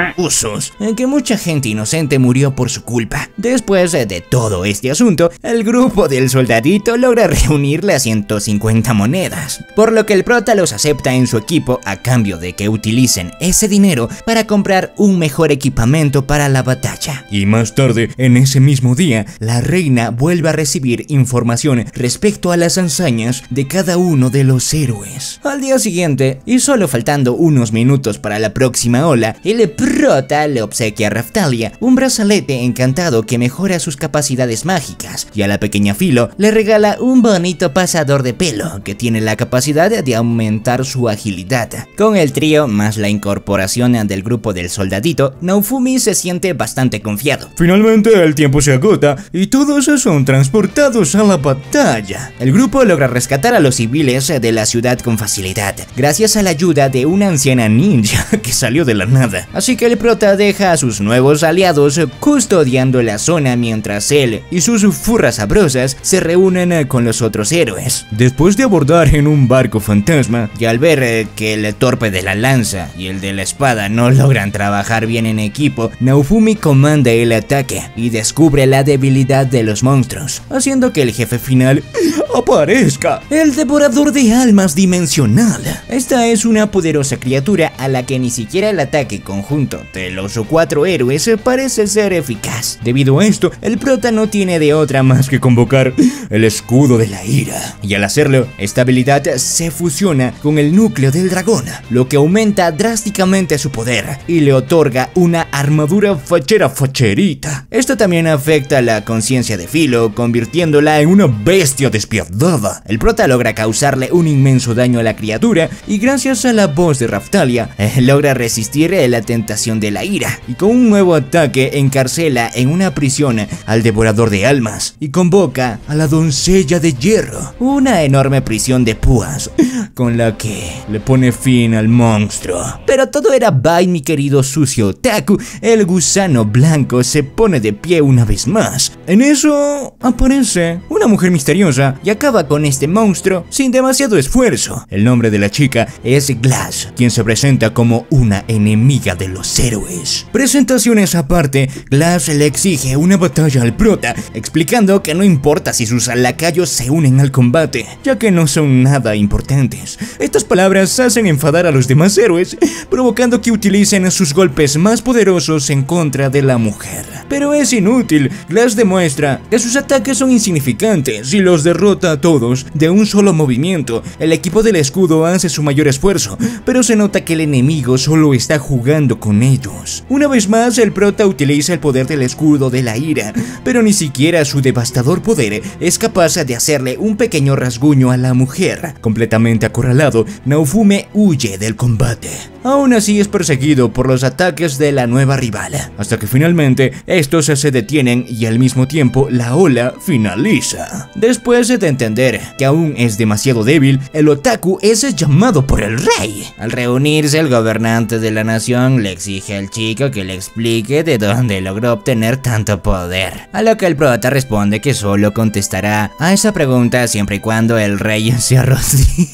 usos que mucha gente inocente murió por su culpa. Después de todo este asunto, el grupo del soldadito logra reunir las ciento cincuenta monedas, por lo que el prota los acepta en su equipo a cambio de que utilicen ese dinero para comprar un mejor equipamiento para la batalla. Y más tarde, en ese mismo día, la reina vuelve a recibir información respecto a las hazañas de cada uno de los héroes. Al día siguiente, y solo faltando unos minutos para la próxima ola, el prota le obsequia a Raftalia un brazalete encantado que mejora sus capacidades mágicas, y a la pequeña Filo le regala un bonito pasador de pelo que tiene la capacidad de aumentar su agilidad. Con el trío más la incorporación del grupo del soldadito, Naofumi se siente bastante confiado. Finalmente el tiempo se agota y todos son transportados a la batalla. El grupo logra rescatar a los civiles de la ciudad con facilidad, gracias a la ayuda de una anciana ninja que salió de la nada. Así que el prota deja a sus nuevos aliados custodiando la zona mientras él y sus furras sabrosas se reúnen con los otros héroes. Después de abordar en un barco fantasma, y al ver que el torpe de la lanza y el de la espada no logran trabajar bien en equipo, Naofumi comanda el ataque y descubre la debilidad de los monstruos, haciendo que el jefe final aparezca, el devorador de almas dimensional. Esta es una poderosa criatura a la que ni siquiera el ataque conjunto de los cuatro héroes parece ser eficaz. Debido a esto, el prota no tiene de otra más que convocar el escudo de la ira, y al hacerlo, esta habilidad se fusiona con el núcleo del dragón, lo que aumenta drásticamente su poder y le otorga una armadura fachera facherita. Esto también afecta la conciencia de Filo, convirtiéndola en una bestia despiadada. El prota logra causarle un inmenso daño a la criatura y gracias a la voz de Raftalia eh, logra resistir eh, la tentación de la ira, y con un nuevo ataque encarcela en una prisión al devorador de almas y convoca a la doncella de hierro, una enorme prisión de púas con la que le pone fin al monstruo. Pero todo era bye, mi querido sucio otaku. El gusano blanco se pone de pie una vez más. En eso aparece una mujer misteriosa y acaba con este monstruo sin demasiado esfuerzo. El nombre de la chica es Glass, quien se presenta como una enemiga de los héroes. Presentaciones aparte, Glass le exige una batalla al prota, explicando que no importa si sus lacayos se unen al combate, ya que no son nada importantes. Estas palabras hacen enfadar a los demás héroes, provocando que utilicen sus golpes más poderosos en contra de la mujer. Pero es inútil. Glass demuestra que sus ataques son insignificantes y los derrota a todos de un solo movimiento. El equipo del escudo hace su mayor esfuerzo, pero se nota que el enemigo solo está jugando con ellos. Una vez más, el prota utiliza el poder del escudo de la ira, pero ni siquiera su devastador poder es capaz de hacerle un pequeño rasguño a la mujer. Completamente acorralado, Naofumi huye del combate. Aún así es perseguido por los ataques de la nueva rival, hasta que finalmente estos se detienen y al mismo tiempo la ola finaliza. Después de entender que aún es demasiado débil, el otaku es llamado por el rey. Al reunirse, el gobernante de la nación le exige al chico que le explique de dónde logró obtener tanto poder, a lo que el prota responde que solo contestará a esa pregunta siempre y cuando el rey se arrodille.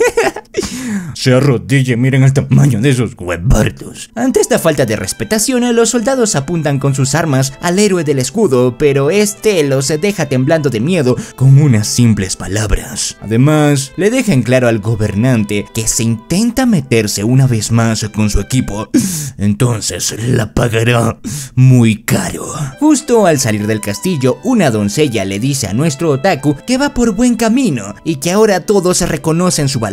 Se arrodille, miren el tamaño de esos huevardos. Ante esta falta de respetación, los soldados apuntan con sus armas al héroe del escudo, pero este los deja temblando de miedo con unas simples palabras. Además, le deja en claro al gobernante que si intenta meterse una vez más con su equipo, entonces la pagará muy caro. Justo al salir del castillo, una doncella le dice a nuestro otaku que va por buen camino y que ahora todos reconocen su valía,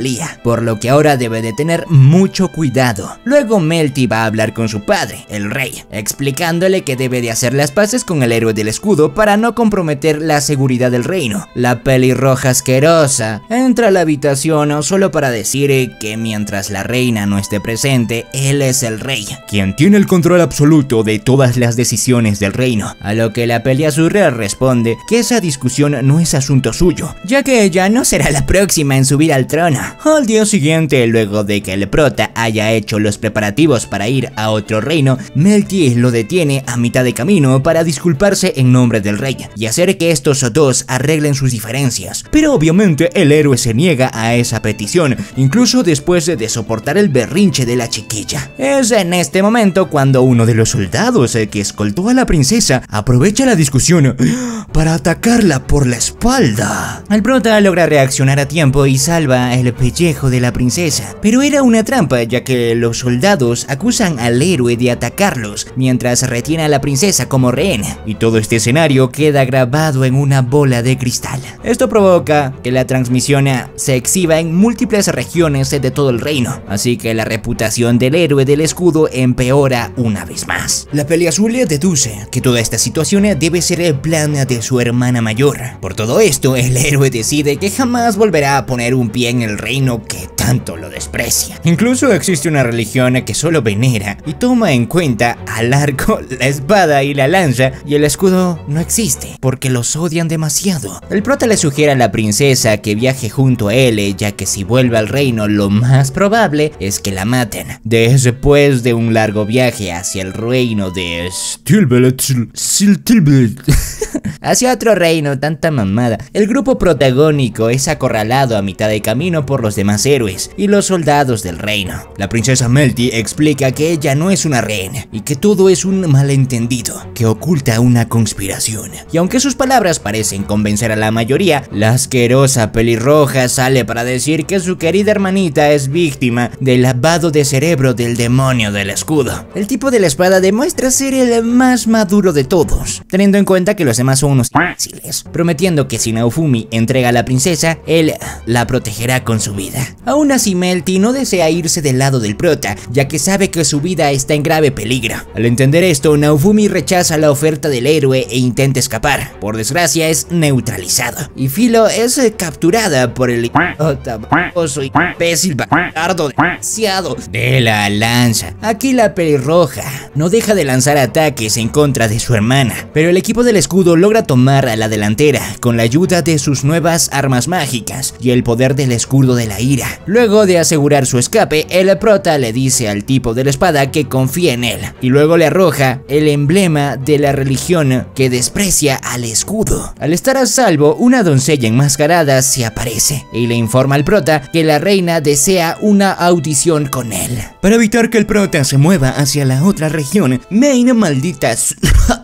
por lo que ahora debe de tener mucho cuidado. Luego Melty va a hablar con su padre, el rey, explicándole que debe de hacer las paces con el héroe del escudo para no comprometer la seguridad del reino. La pelirroja asquerosa entra a la habitación solo para decir que mientras la reina no esté presente, él es el rey, quien tiene el control absoluto de todas las decisiones del reino. A lo que la Peliazurra responde que esa discusión no es asunto suyo, ya que ella no será la próxima en subir al trono. Al día siguiente, luego de que el prota haya hecho los preparativos para ir a otro reino, Melty lo detiene a mitad de camino para disculparse en nombre del rey y hacer que estos dos arreglen sus diferencias. Pero obviamente el héroe se niega a esa petición, incluso después de soportar el berrinche de la chiquilla. Es en este momento cuando uno de los soldados que escoltó a la princesa aprovecha la discusión para atacarla por la espalda. El prota logra reaccionar a tiempo y salva el pellejo de la princesa, pero era una trampa, ya que los soldados acusan al héroe de atacarlos mientras retiene a la princesa como rehén, y todo este escenario queda grabado en una bola de cristal. Esto provoca que la transmisión se exhiba en múltiples regiones de todo el reino, así que la reputación del héroe del escudo empeora una vez más. La Peliazul deduce que toda esta situación debe ser el plan de su hermana mayor. Por todo esto, el héroe decide que jamás volverá a poner un pie en el reino que tanto lo desprecia. Incluso existe una religión que solo venera y toma en cuenta al arco, la espada y la lanza, y el escudo no existe porque los odian demasiado. El prota le sugiere a la princesa que viaje junto a él, ya que si vuelve al reino lo más probable es que la maten. Después de un largo viaje hacia el reino de hacia otro reino, tanta mamada, el grupo protagónico es acorralado a mitad de camino por los demás héroes y los soldados del reino. La princesa Melty explica que ella no es una reina y que todo es un malentendido que oculta una conspiración. Y aunque sus palabras parecen convencer a la mayoría, la asquerosa pelirroja sale para decir que su querida hermanita es víctima del lavado de cerebro del demonio del escudo. El tipo de la espada demuestra ser el más maduro de todos, teniendo en cuenta que los demás son unos fáciles, prometiendo que si Naofumi entrega a la princesa, él la protegerá con su vida. Aún así, Melty no desea irse del lado del prota, ya que sabe que su vida está en grave peligro. Al entender esto, Naofumi rechaza la oferta del héroe e intenta escapar. Por desgracia, es neutralizado, y Filo es capturada por el oso imbécil bastardo desgraciado de la lanza. Aquí la pelirroja no deja de lanzar ataques en contra de su hermana, pero el equipo del escudo logra tomar a la delantera con la ayuda de sus nuevas armas mágicas y el poder del escudo de la ira. Luego de asegurar su escape, el prota le dice al tipo de la espada que confía en él, y luego le arroja el emblema de la religión que desprecia al escudo. Al estar a salvo, una doncella enmascarada se aparece y le informa al prota que la reina desea una audición con él. Para evitar que el prota se mueva hacia la otra región, Main malditas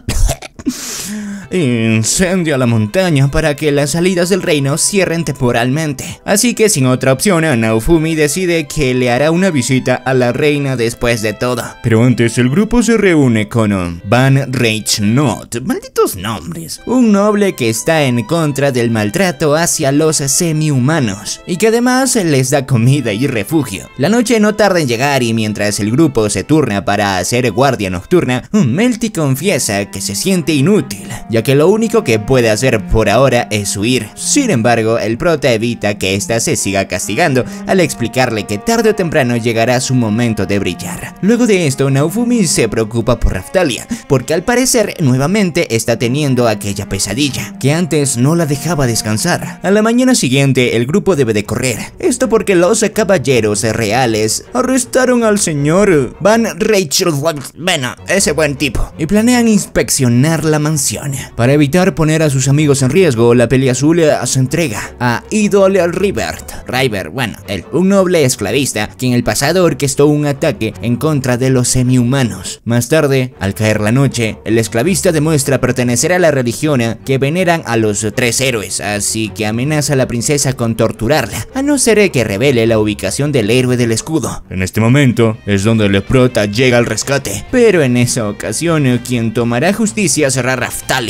incendia la montaña para que las salidas del reino cierren temporalmente. Así que sin otra opción, Naofumi decide que le hará una visita a la reina después de todo. Pero antes el grupo se reúne con Van Reichnot, malditos nombres, un noble que está en contra del maltrato hacia los semi-humanos y que además les da comida y refugio. La noche no tarda en llegar y mientras el grupo se turna para hacer guardia nocturna, Melty confiesa que se siente inútil, ya que lo único que puede hacer por ahora es huir. Sin embargo, el prota evita que ésta se siga castigando al explicarle que tarde o temprano llegará su momento de brillar. Luego de esto, Naofumi se preocupa por Raphtalia, porque al parecer nuevamente está teniendo aquella pesadilla que antes no la dejaba descansar. A la mañana siguiente, el grupo debe de correr, esto porque los caballeros reales arrestaron al señor Van Reichnot, bueno, ese buen tipo, y planean inspeccionar la mansión. Para evitar poner a sus amigos en riesgo, la Peliazul se entrega a Idol Rivert, River, bueno, él, un noble esclavista que en el pasado orquestó un ataque en contra de los semi-humanos. Más tarde, al caer la noche, el esclavista demuestra pertenecer a la religión que veneran a los tres héroes, así que amenaza a la princesa con torturarla, a no ser que revele la ubicación del héroe del escudo. En este momento es donde el prota llega al rescate, pero en esa ocasión quien tomará justicia será Raphtalia,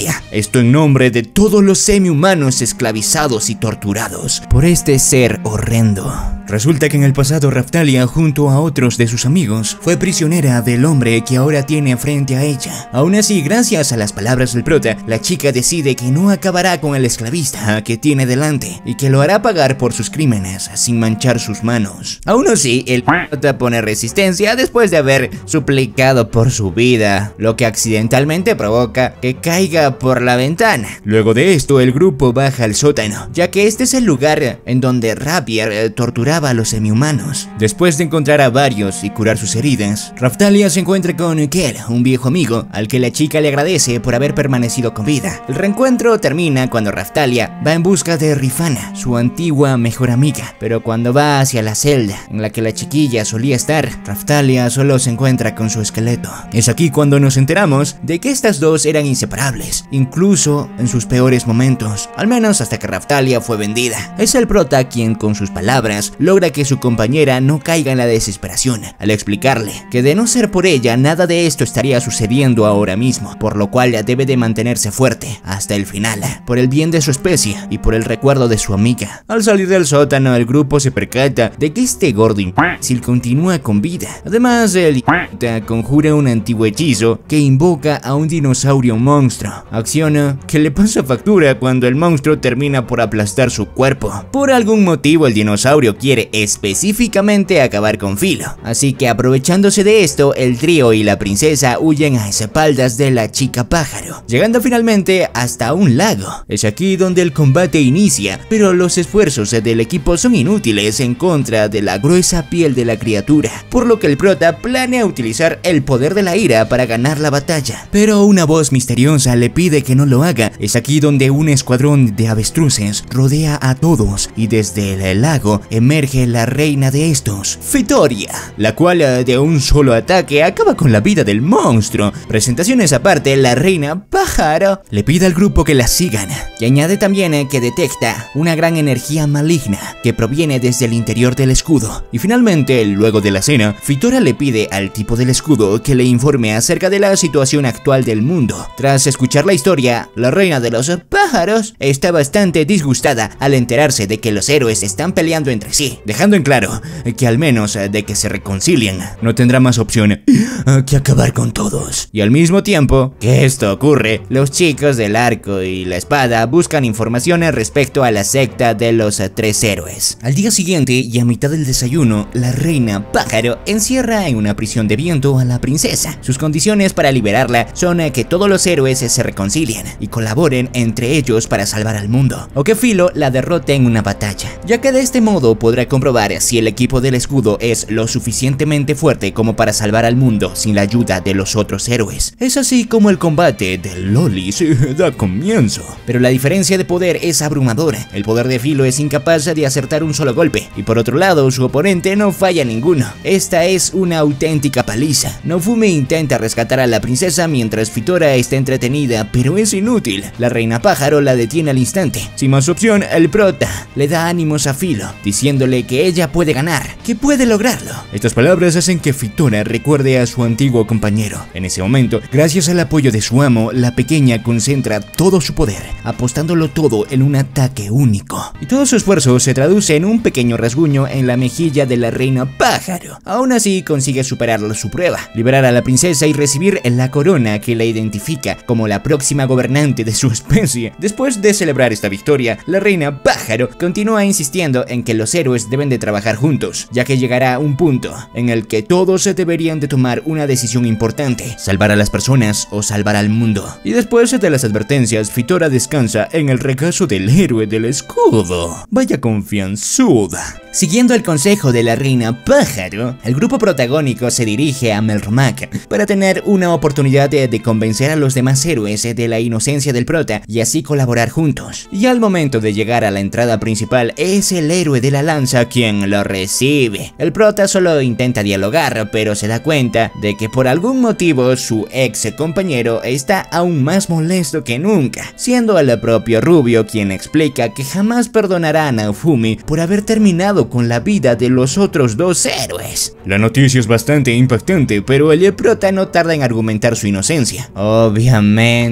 Raftalia. Esto en nombre de todos los semi-humanos esclavizados y torturados por este ser horrendo. Resulta que en el pasado Raftalia, junto a otros de sus amigos, fue prisionera del hombre que ahora tiene frente a ella. Aún así, gracias a las palabras del prota, la chica decide que no acabará con el esclavista que tiene delante y que lo hará pagar por sus crímenes sin manchar sus manos. Aún así, el prota pone resistencia después de haber suplicado por su vida, lo que accidentalmente provoca que caiga por la ventana. Luego de esto, el grupo baja al sótano, ya que este es el lugar en donde Rapier torturaba a los semi-humanos. Después de encontrar a varios y curar sus heridas, Raftalia se encuentra con Kel, un viejo amigo, al que la chica le agradece por haber permanecido con vida. El reencuentro termina cuando Raftalia va en busca de Rifana, su antigua mejor amiga, pero cuando va hacia la celda en la que la chiquilla solía estar, Raftalia solo se encuentra con su esqueleto. Es aquí cuando nos enteramos de que estas dos eran inseparables, incluso en sus peores momentos, al menos hasta que Raftalia fue vendida. Es el prota quien con sus palabras logra que su compañera no caiga en la desesperación, al explicarle que de no ser por ella nada de esto estaría sucediendo ahora mismo, por lo cual debe de mantenerse fuerte hasta el final, por el bien de su especie y por el recuerdo de su amiga. Al salir del sótano, el grupo se percata de que este gordo imbécil continúa con vida. Además, el idiota conjura un antiguo hechizo que invoca a un dinosaurio monstruo, acción que le pasa factura cuando el monstruo termina por aplastar su cuerpo. Por algún motivo, el dinosaurio quiere específicamente acabar con Filo, así que aprovechándose de esto, el trío y la princesa huyen a espaldas de la chica pájaro, llegando finalmente hasta un lago. Es aquí donde el combate inicia, pero los esfuerzos del equipo son inútiles en contra de la gruesa piel de la criatura, por lo que el prota planea utilizar el poder de la ira para ganar la batalla, pero una voz misteriosa le pide que no lo haga. Es aquí donde un escuadrón de avestruces rodea a todos y desde el lago emerge la reina de estos, Fitoria, la cual de un solo ataque acaba con la vida del monstruo. Presentaciones aparte, la reina pájaro le pide al grupo que la sigan, y añade también que detecta una gran energía maligna que proviene desde el interior del escudo. Y finalmente, luego de la cena, Fitoria le pide al tipo del escudo que le informe acerca de la situación actual del mundo. Tras escuchar la historia, la reina de los pájaros está bastante disgustada al enterarse de que los héroes están peleando entre sí, dejando en claro que al menos de que se reconcilien, no tendrá más opción que acabar con todos. Y al mismo tiempo que esto ocurre, los chicos del arco y la espada buscan información respecto a la secta de los tres héroes. Al día siguiente y a mitad del desayuno, la reina pájaro encierra en una prisión de viento a la princesa. Sus condiciones para liberarla son que todos los héroes se reconcilien y colaboren entre ellos para salvar al mundo, o que Filo la derrote en una batalla, ya que de este modo podrá comprobar si el equipo del escudo es lo suficientemente fuerte como para salvar al mundo sin la ayuda de los otros héroes. Es así como el combate de Lolis da comienzo. Pero la diferencia de poder es abrumadora. El poder de Filo es incapaz de acertar un solo golpe, y por otro lado su oponente no falla ninguno. Esta es una auténtica paliza. Nofumi intenta rescatar a la princesa mientras Fitoria está entretenida, pero es inútil. La reina pájaro la detiene al instante. Sin más opción, el prota le da ánimos a Filo, diciéndole que ella puede ganar, que puede lograrlo. Estas palabras hacen que Fitoria recuerde a su antiguo compañero. En ese momento, gracias al apoyo de su amo, la pequeña concentra todo su poder, apostándolo todo en un ataque único. Y todo su esfuerzo se traduce en un pequeño rasguño en la mejilla de la reina pájaro. Aún así, consigue superar su prueba, liberar a la princesa y recibir la corona que la identifica como la próxima gobernante de su especie. Después de celebrar esta victoria, la reina pájaro continúa insistiendo en que los héroes deben de trabajar juntos, ya que llegará un punto en el que todos se deberían de tomar una decisión importante: salvar a las personas o salvar al mundo. Y después de las advertencias, Fitoria descansa en el regazo del héroe del escudo. Vaya confianzuda. Siguiendo el consejo de la reina pájaro, el grupo protagónico se dirige a Melromac para tener una oportunidad de, de convencer a los demás héroes de la inocencia del prota y así colaborar juntos. Y al momento de llegar a la entrada principal, es el héroe de la lanza quien lo recibe. El prota solo intenta dialogar, pero se da cuenta de que por algún motivo su ex compañero está aún más molesto que nunca, siendo el propio Rubio quien explica que jamás perdonará a Nofumi por haber terminado con la vida de los otros dos héroes. La noticia es bastante impactante, pero el prota no tarda en argumentar su inocencia. Obviamente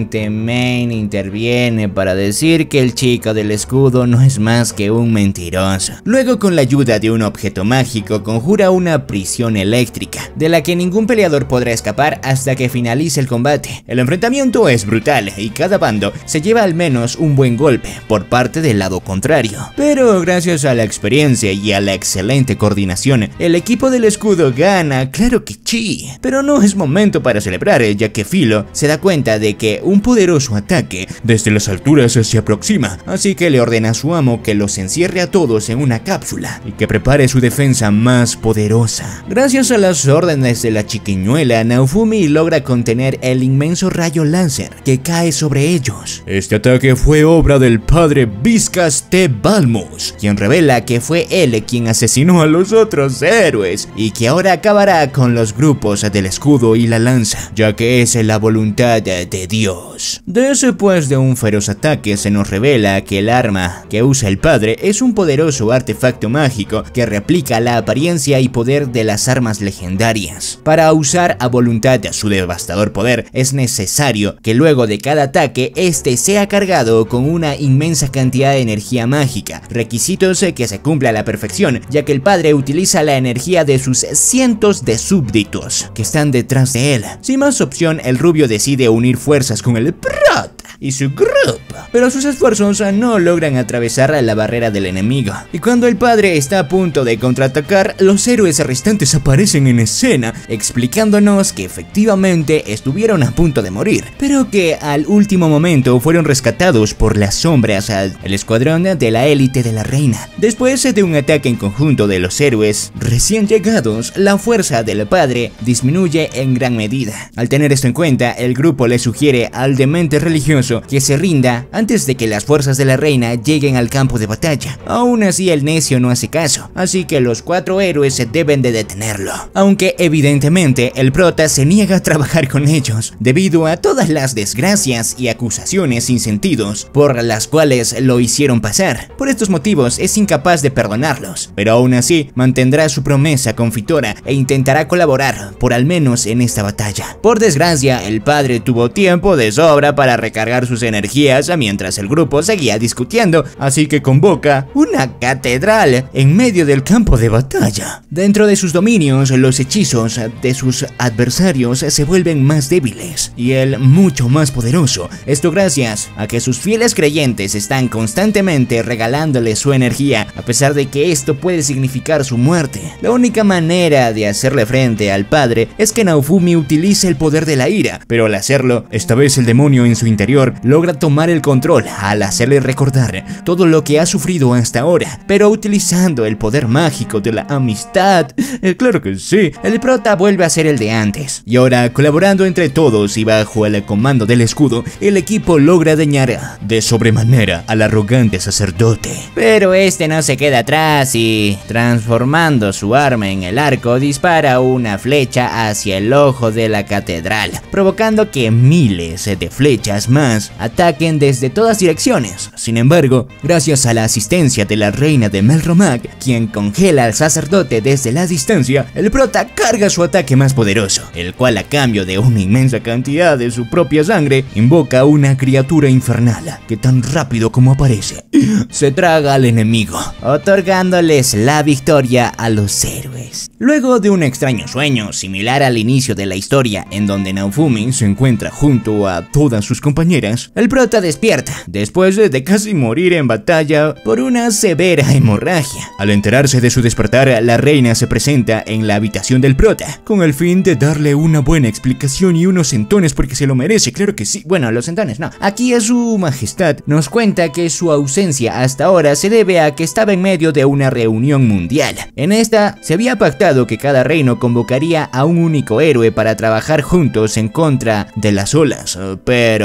agente Main interviene para decir que el chico del escudo no es más que un mentiroso. Luego, con la ayuda de un objeto mágico, conjura una prisión eléctrica, de la que ningún peleador podrá escapar hasta que finalice el combate. El enfrentamiento es brutal y cada bando se lleva al menos un buen golpe por parte del lado contrario. Pero gracias a la experiencia y a la excelente coordinación, el equipo del escudo gana, claro que sí. Pero no es momento para celebrar, ya que Philo se da cuenta de que un poderoso ataque desde las alturas se aproxima, así que le ordena a su amo que los encierre a todos en una cápsula y que prepare su defensa más poderosa. Gracias a las órdenes de la chiquiñuela, Naofumi logra contener el inmenso rayo láser que cae sobre ellos. Este ataque fue obra del padre Vizcas T. Balmus, quien revela que fue él quien asesinó a los otros héroes y que ahora acabará con los grupos del escudo y la lanza, ya que es la voluntad de Dios. Después de un feroz ataque, se nos revela que el arma que usa el padre es un poderoso artefacto mágico que replica la apariencia y poder de las armas legendarias. Para usar a voluntad su devastador poder, es necesario que luego de cada ataque este sea cargado con una inmensa cantidad de energía mágica, requisitos que se cumple a la perfección, ya que el padre utiliza la energía de sus cientos de súbditos que están detrás de él. Sin más opción, el rubio decide unir fuerzas con el prota y su grupo, pero sus esfuerzos no logran atravesar la barrera del enemigo, y cuando el padre está a punto de contraatacar, los héroes restantes aparecen en escena explicándonos que efectivamente estuvieron a punto de morir, pero que al último momento fueron rescatados por las sombras, el escuadrón de la élite de la reina. Después de un ataque en conjunto de los héroes recién llegados, la fuerza del padre disminuye en gran medida. Al tener esto en cuenta, el grupo le sugiere al demente religioso que se rinda antes de que las fuerzas de la reina lleguen al campo de batalla. Aún así, el necio no hace caso, así que los cuatro héroes deben de detenerlo, aunque evidentemente el prota se niega a trabajar con ellos debido a todas las desgracias y acusaciones sin sentidos por las cuales lo hicieron pasar. Por estos motivos es incapaz de perdonarlos, pero aún así mantendrá su promesa con Fitora e intentará colaborar, por al menos en esta batalla. Por desgracia, el padre tuvo tiempo de sobra para recargar sus energías mientras el grupo seguía discutiendo, así que convoca una catedral en medio del campo de batalla. Dentro de sus dominios, los hechizos de sus adversarios se vuelven más débiles y él mucho más poderoso, esto gracias a que sus fieles creyentes están constantemente regalándole su energía, a pesar de que esto puede significar su muerte. La única manera de hacerle frente al padre es que Naofumi utilice el poder de la ira, pero al hacerlo, esta vez el demonio en su interior logra tomar el control al hacerle recordar todo lo que ha sufrido hasta ahora, pero utilizando el poder mágico de la amistad. Eh, claro que sí, el prota vuelve a ser el de antes, y ahora colaborando entre todos y bajo el comando del escudo, el equipo logra dañar de sobremanera al arrogante sacerdote. Pero este no se queda atrás y, transformando su arma en el arco, dispara una flecha hacia el ojo de la catedral, provocando que miles de flechas más ataquen desde todas direcciones. Sin embargo, gracias a la asistencia de la reina de Melromac, quien congela al sacerdote desde la distancia, el prota carga su ataque más poderoso, el cual a cambio de una inmensa cantidad de su propia sangre, invoca una criatura infernal que tan rápido como aparece, se traga al enemigo, otorgándoles la victoria a los héroes. Luego de un extraño sueño, similar al inicio de la historia, en donde Naofumi se encuentra junto a todas sus compañeras, el prota despierta, después de casi morir en batalla por una severa hemorragia. Al enterarse de su despertar, la reina se presenta en la habitación del prota, con el fin de darle una buena explicación y unos sentones porque se lo merece, claro que sí. Bueno, los sentones no. Aquí a su majestad nos cuenta que su ausencia hasta ahora se debe a que estaba en medio de una reunión mundial. En esta se había pactado que cada reino convocaría a un único héroe para trabajar juntos en contra de las olas, pero por desgracia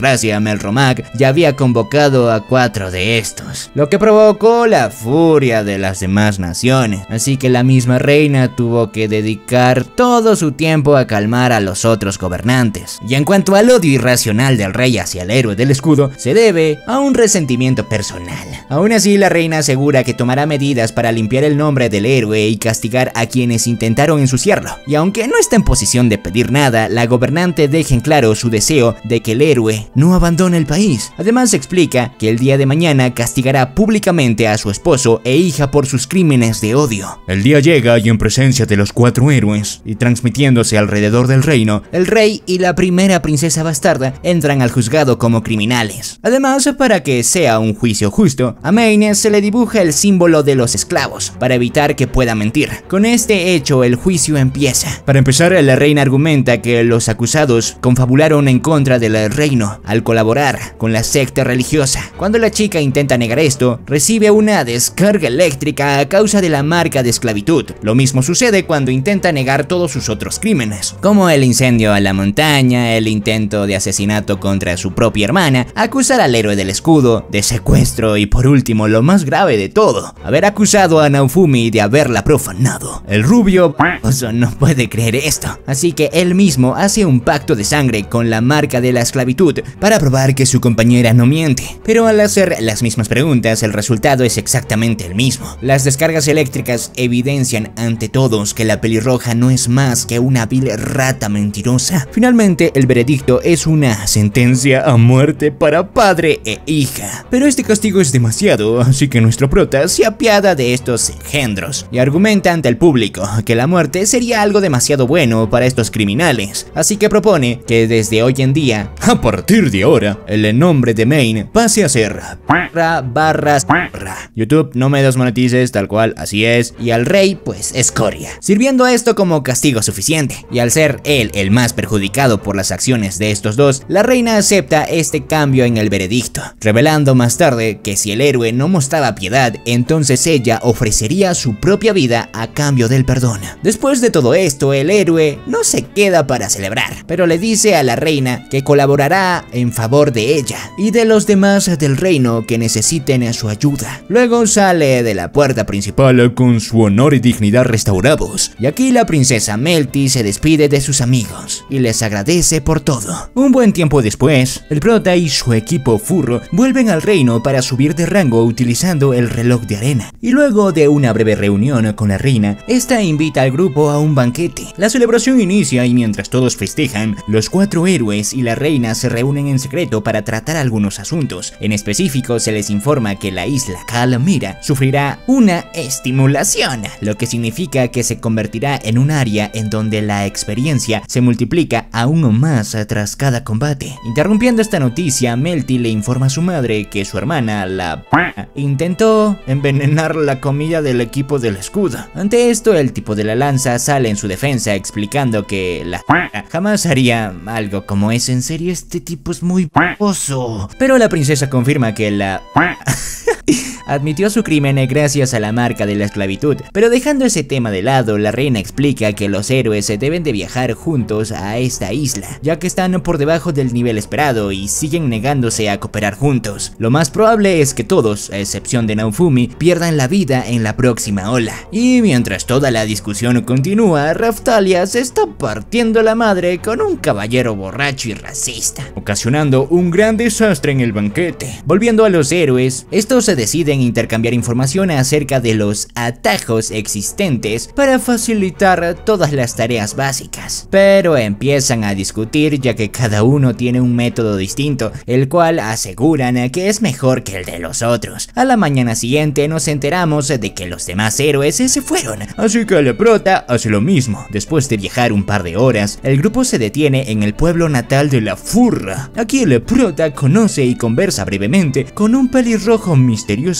desgracia, Melromac ya había convocado a cuatro de estos, lo que provocó la furia de las demás naciones, así que la misma reina tuvo que dedicar todo su tiempo a calmar a los otros gobernantes. Y en cuanto al odio irracional del rey hacia el héroe del escudo, se debe a un resentimiento personal. Aún así, la reina asegura que tomará medidas para limpiar el nombre del héroe y castigar a quienes intentaron ensuciarlo. Y aunque no está en posición de pedir nada, la gobernante deja en claro su deseo de que el héroe no abandone el país. Además, explica que el día de mañana castigará públicamente a su esposo e hija por sus crímenes de odio. El día llega y en presencia de los cuatro héroes y transmitiéndose alrededor del reino, el rey y la primera princesa bastarda entran al juzgado como criminales. Además, para que sea un juicio justo, a Mayne se le dibuja el símbolo de los esclavos para evitar que pueda mentir. Con este hecho, el juicio empieza. Para empezar, la reina argumenta que los acusados confabularon en contra del reino al colaborar con la secta religiosa. Cuando la chica intenta negar esto, recibe una descarga eléctrica a causa de la marca de esclavitud. Lo mismo sucede cuando intenta negar todos sus otros crímenes, como el incendio a la montaña, el intento de asesinato contra su propia hermana, acusar al héroe del escudo de secuestro y por último, lo más grave de todo, haber acusado a Naofumi de haberla profanado. El rubio no puede creer esto, así que él mismo hace un pacto de sangre con la marca de la esclavitud para probar que su compañera no miente. Pero al hacer las mismas preguntas, el resultado es exactamente el mismo. Las descargas eléctricas evidencian ante todos que la pelirroja no es más que una vil rata mentirosa. Finalmente, el veredicto es una sentencia a muerte para padre e hija. Pero este castigo es demasiado, así que nuestro prota se apiada de estos engendros y argumenta ante el público que la muerte sería algo demasiado bueno para estos criminales, así que propone que desde hoy en día, a partir de ahora, el nombre de Mayne pase a ser barra barras barra. YouTube, no me desmonetices, tal cual, así es. Y al rey, pues, escoria, sirviendo a esto como castigo suficiente. Y al ser él el más perjudicado por las acciones de estos dos, la reina acepta este cambio en el veredicto, revelando más tarde que si el héroe no mostraba piedad, entonces ella ofrecería su propia vida a cambio del perdón. Después de todo esto, el héroe no se queda para celebrar, pero le dice a la reina que colaborará en favor de ella y de los demás del reino que necesiten su ayuda. Luego sale de la puerta principal con su honor y dignidad restaurados, y aquí la princesa Melty se despide de sus amigos y les agradece por todo. Un buen tiempo después, el prota y su equipo furro vuelven al reino para subir de rango utilizando el reloj de arena, y luego de una breve reunión con la reina, esta invita al grupo a un banquete. La celebración inicia y mientras todos festejan, los cuatro héroes y la reina se reúnen en secreto para tratar algunos asuntos. En específico, se les informa que la isla Calmira sufrirá una estimulación, lo que significa que se convertirá en un área en donde la experiencia se multiplica aún más tras cada combate. Interrumpiendo esta noticia, Melty le informa a su madre que su hermana, la p intentó envenenar la comida del equipo del escudo. Ante esto, el tipo de la lanza sale en su defensa explicando que la p jamás haría algo como eso. En serio, este tipo es muy p***oso. Pero la princesa confirma que la p admitió su crimen gracias a la marca de la esclavitud. Pero dejando ese tema de lado, la reina explica que los héroes deben de viajar juntos a esta isla, ya que están por debajo del nivel esperado y siguen negándose a cooperar juntos. Lo más probable es que todos, a excepción de Naofumi, pierdan la vida en la próxima ola. Y mientras toda la discusión continúa, Raphtalia se está partiendo la madre con un caballero borracho y racista, ocasionando un gran desastre en el banquete. Volviendo a los héroes, estos se deciden intercambiar información acerca de los atajos existentes para facilitar todas las tareas básicas, pero empiezan a discutir ya que cada uno tiene un método distinto, el cual aseguran que es mejor que el de los otros. A la mañana siguiente nos enteramos de que los demás héroes se fueron, así que el prota hace lo mismo. Después de viajar un par de horas, el grupo se detiene en el pueblo natal de la Furra. Aquí el prota conoce y conversa brevemente con un pelirrojo misterioso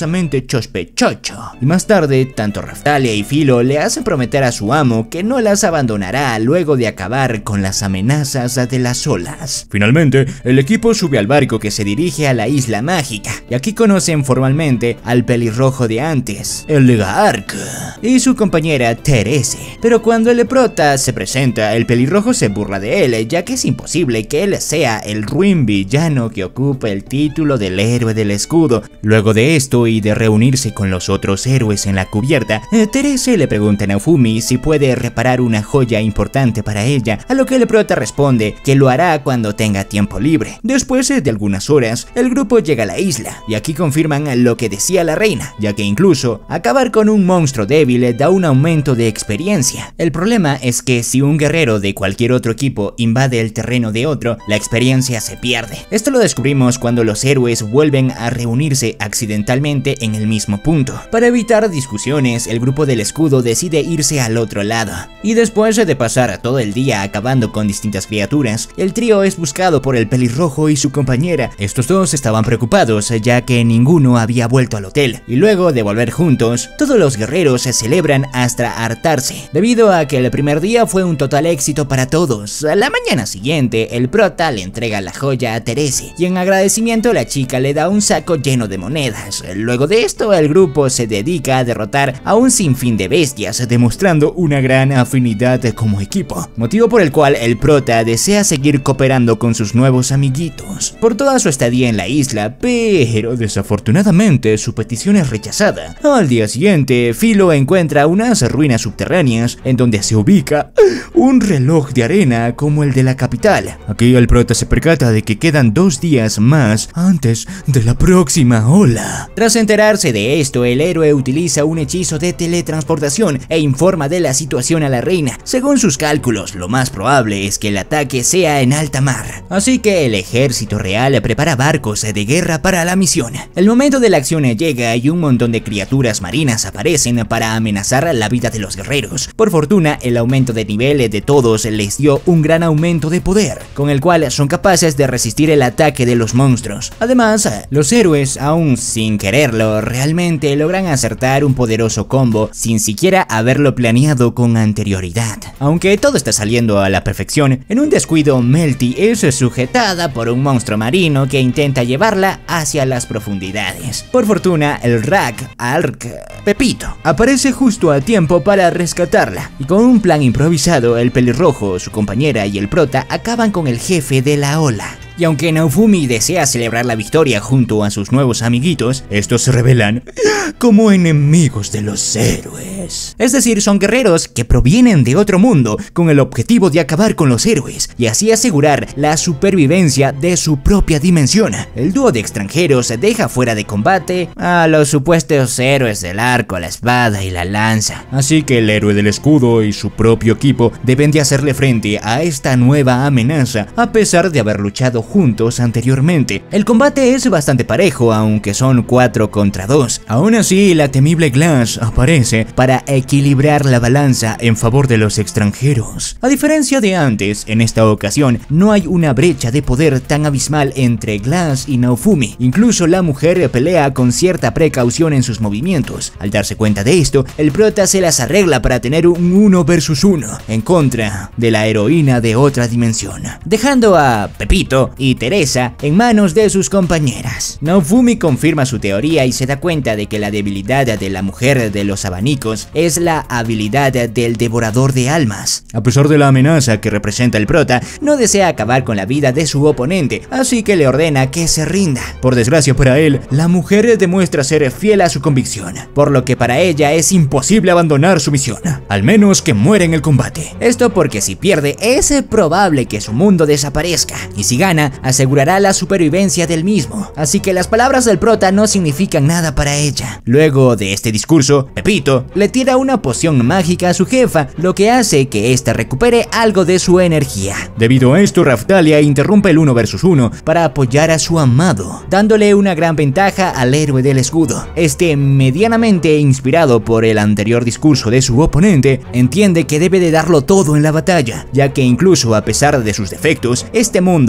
peligrosamente sospechoso. Y más tarde, tanto Raftalia y Filo le hacen prometer a su amo que no las abandonará luego de acabar con las amenazas de las olas. Finalmente, el equipo sube al barco que se dirige a la isla mágica, y aquí conocen formalmente al pelirrojo de antes, el Legark, y su compañera Therese. Pero cuando el prota se presenta, el pelirrojo se burla de él, ya que es imposible que él sea el ruin villano que ocupa el título del héroe del escudo. Luego de esto y de reunirse con los otros héroes en la cubierta, Therese le pregunta a Naofumi si puede reparar una joya importante para ella, a lo que el prota responde que lo hará cuando tenga tiempo libre. Después de algunas horas, el grupo llega a la isla, y aquí confirman lo que decía la reina, ya que incluso acabar con un monstruo débil da un aumento de experiencia. El problema es que si un guerrero de cualquier otro equipo invade el terreno de otro, la experiencia se pierde. Esto lo descubrimos cuando los héroes vuelven a reunirse accidentalmente en el mismo punto. Para evitar discusiones, el grupo del escudo decide irse al otro lado, y después de pasar todo el día acabando con distintas criaturas, el trío es buscado por el pelirrojo y su compañera. Estos dos estaban preocupados ya que ninguno había vuelto al hotel, y luego de volver juntos, todos los guerreros se celebran hasta hartarse, debido a que el primer día fue un total éxito para todos. A la mañana siguiente, el prota le entrega la joya a Therese, y en agradecimiento la chica le da un saco lleno de monedas. Luego de esto, el grupo se dedica a derrotar a un sinfín de bestias, demostrando una gran afinidad como equipo, motivo por el cual el prota desea seguir cooperando con sus nuevos amiguitos por toda su estadía en la isla, pero desafortunadamente su petición es rechazada. Al día siguiente, Filo encuentra unas ruinas subterráneas en donde se ubica un reloj de arena como el de la capital. Aquí el prota se percata de que quedan dos días más antes de la próxima ola. Tras enterarse de esto, el héroe utiliza un hechizo de teletransportación e informa de la situación a la reina. Según sus cálculos, lo más probable es que el ataque sea en alta mar, así que el ejército real prepara barcos de guerra para la misión. El momento de la acción llega y un montón de criaturas marinas aparecen para amenazar la vida de los guerreros. Por fortuna, el aumento de nivel de todos les dio un gran aumento de poder, con el cual son capaces de resistir el ataque de los monstruos. Además, los héroes, aún sin quererlo, realmente logran acertar un poderoso combo sin siquiera haberlo planeado con anterioridad. Aunque todo está saliendo a la perfección, en un descuido Melty es sujetada por un monstruo marino que intenta llevarla hacia las profundidades. Por fortuna, el Rack, Ark, Pepito, aparece justo a tiempo para rescatarla, y con un plan improvisado, el pelirrojo, su compañera y el prota acaban con el jefe de la ola. Y aunque Naofumi desea celebrar la victoria junto a sus nuevos amiguitos, estos se revelan como enemigos de los héroes. Es decir, son guerreros que provienen de otro mundo con el objetivo de acabar con los héroes y así asegurar la supervivencia de su propia dimensión. El dúo de extranjeros deja fuera de combate a los supuestos héroes del arco, la espada y la lanza. Así que el héroe del escudo y su propio equipo deben de hacerle frente a esta nueva amenaza a pesar de haber luchado juntos anteriormente. El combate es bastante parejo, aunque son cuatro contra dos. Aún así, la temible Glass aparece para equilibrar la balanza en favor de los extranjeros. A diferencia de antes, en esta ocasión no hay una brecha de poder tan abismal entre Glass y Naofumi. Incluso la mujer pelea con cierta precaución en sus movimientos. Al darse cuenta de esto, el prota se las arregla para tener un uno versus uno en contra de la heroína de otra dimensión, dejando a Pepito y Teresa en manos de sus compañeras. Naofumi confirma su teoría y se da cuenta de que la debilidad de la mujer de los abanicos es la habilidad del devorador de almas. A pesar de la amenaza que representa el prota, no desea acabar con la vida de su oponente, así que le ordena que se rinda. Por desgracia para él, la mujer demuestra ser fiel a su convicción, por lo que para ella es imposible abandonar su misión, al menos que muera en el combate. Esto porque si pierde, es probable que su mundo desaparezca, y si gana, asegurará la supervivencia del mismo. Así que las palabras del prota no significan nada para ella. Luego de este discurso, Pepito le tira una poción mágica a su jefa, lo que hace que ésta recupere algo de su energía. Debido a esto, Raftalia interrumpe el uno versus uno para apoyar a su amado, dándole una gran ventaja al héroe del escudo. Este, medianamente inspirado por el anterior discurso de su oponente, entiende que debe de darlo todo en la batalla, ya que incluso a pesar de sus defectos, este mundo que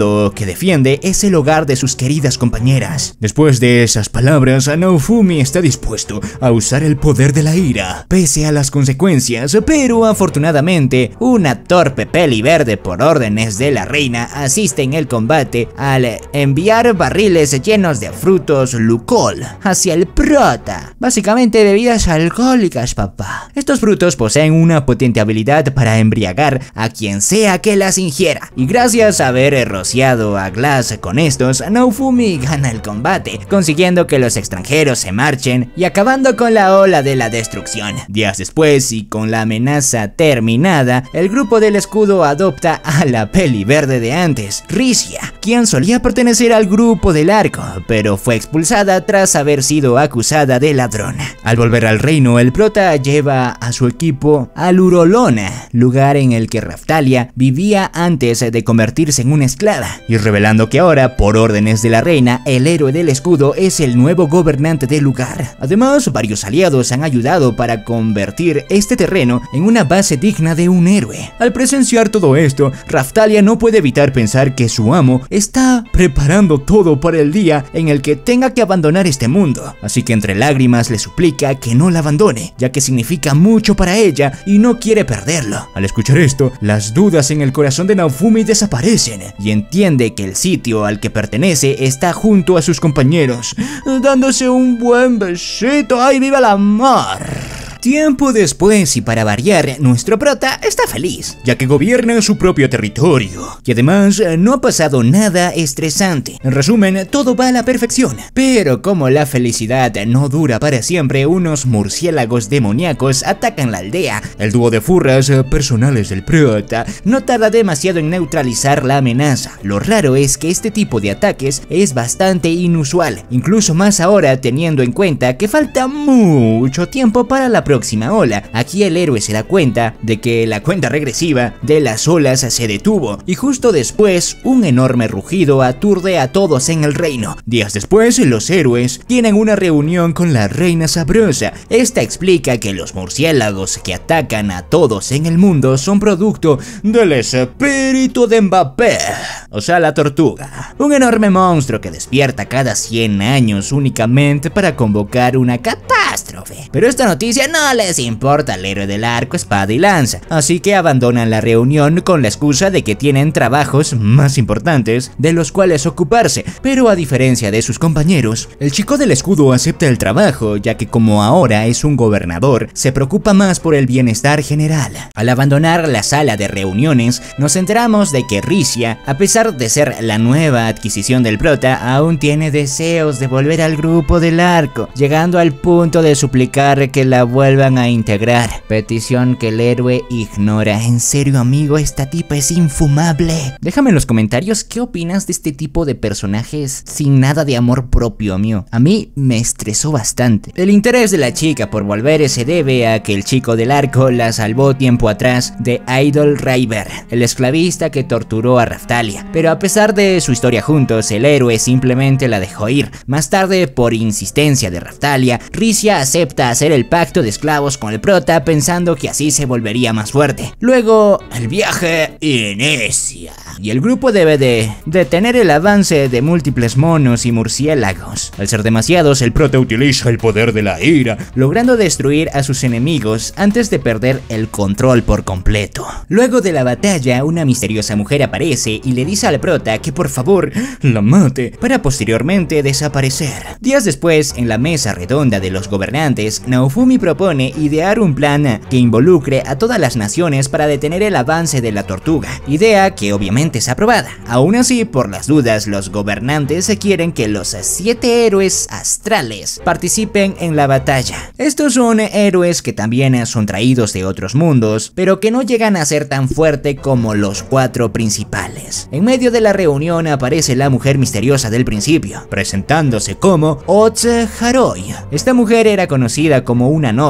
que defiende es el hogar de sus queridas compañeras. Después de esas palabras, Naofumi está dispuesto a usar el poder de la ira, pese a las consecuencias, pero afortunadamente, una torpe peli verde por órdenes de la reina asiste en el combate al enviar barriles llenos de frutos Lucol hacia el prota, básicamente bebidas alcohólicas, papá. Estos frutos poseen una potente habilidad para embriagar a quien sea que las ingiera, y gracias a haber rociado a Glass con estos, Naofumi gana el combate, consiguiendo que los extranjeros se marchen y acabando con la ola de la destrucción. Días después, y con la amenaza terminada, el grupo del escudo adopta a la peli verde de antes, Ricia, quien solía pertenecer al grupo del arco, pero fue expulsada tras haber sido acusada de ladrona. Al volver al reino, el prota lleva a su equipo a Lurolona, lugar en el que Raftalia vivía antes de convertirse en una esclava, y revelando que ahora, por órdenes de la reina, el héroe del escudo es el nuevo gobernante del lugar. Además, varios aliados han ayudado para convertir este terreno en una base digna de un héroe. Al presenciar todo esto, Raftalia no puede evitar pensar que su amo está preparando todo para el día en el que tenga que abandonar este mundo, así que entre lágrimas le suplica que no la abandone, ya que significa mucho para ella y no quiere perderlo. Al escuchar esto, las dudas en el corazón de Naofumi desaparecen y entiende que el sitio al que pertenece está junto a sus compañeros, dándose un buen besito. ¡Ay, viva el amor! Tiempo después, y para variar, nuestro prota está feliz, ya que gobierna su propio territorio, y además no ha pasado nada estresante. En resumen, todo va a la perfección. Pero como la felicidad no dura para siempre, unos murciélagos demoníacos atacan la aldea. El dúo de furras personales del prota no tarda demasiado en neutralizar la amenaza. Lo raro es que este tipo de ataques es bastante inusual, incluso más ahora teniendo en cuenta que falta mucho tiempo para la próxima ola. Aquí el héroe se da cuenta de que la cuenta regresiva de las olas se detuvo, y justo después un enorme rugido aturde a todos en el reino. Días después, los héroes tienen una reunión con la reina sabrosa. Esta explica que los murciélagos que atacan a todos en el mundo son producto del espíritu de Mbappé, o sea, la tortuga, un enorme monstruo que despierta cada cien años únicamente para convocar una catástrofe. Pero esta noticia no les importa al héroe del arco, espada y lanza, así que abandonan la reunión con la excusa de que tienen trabajos más importantes de los cuales ocuparse. Pero a diferencia de sus compañeros, el chico del escudo acepta el trabajo, ya que como ahora es un gobernador, se preocupa más por el bienestar general. Al abandonar la sala de reuniones, nos enteramos de que Ricia, a pesar de ser la nueva adquisición del prota, aún tiene deseos de volver al grupo del arco, llegando al punto de suplicar que la vuelvan a integrar, petición que el héroe ignora. En serio, amigo, esta tipa es infumable. Déjame en los comentarios qué opinas de este tipo de personajes sin nada de amor propio, amigo. A mí me estresó bastante. El interés de la chica por volver se debe a que el chico del arco la salvó tiempo atrás de Idol River, el esclavista que torturó a Raftalia, pero a pesar de su historia juntos, el héroe simplemente la dejó ir. Más tarde, por insistencia de Raftalia, Ricia acepta hacer el pacto de esclavos con el prota, pensando que así se volvería más fuerte. Luego, el viaje inicia, y el grupo debe de detener el avance de múltiples monos y murciélagos. Al ser demasiados, el prota utiliza el poder de la ira, logrando destruir a sus enemigos antes de perder el control por completo. Luego de la batalla, una misteriosa mujer aparece y le dice al prota que por favor la mate, para posteriormente desaparecer. Días después, en la mesa redonda de los gobernantes, Naofumi propone idear un plan que involucre a todas las naciones para detener el avance de la tortuga, idea que obviamente es aprobada. Aún así, por las dudas, los gobernantes quieren que los siete héroes astrales participen en la batalla. Estos son héroes que también son traídos de otros mundos, pero que no llegan a ser tan fuerte como los cuatro principales. En medio de la reunión aparece la mujer misteriosa del principio, presentándose como Otz Haroi. Esta mujer era conocida como una noble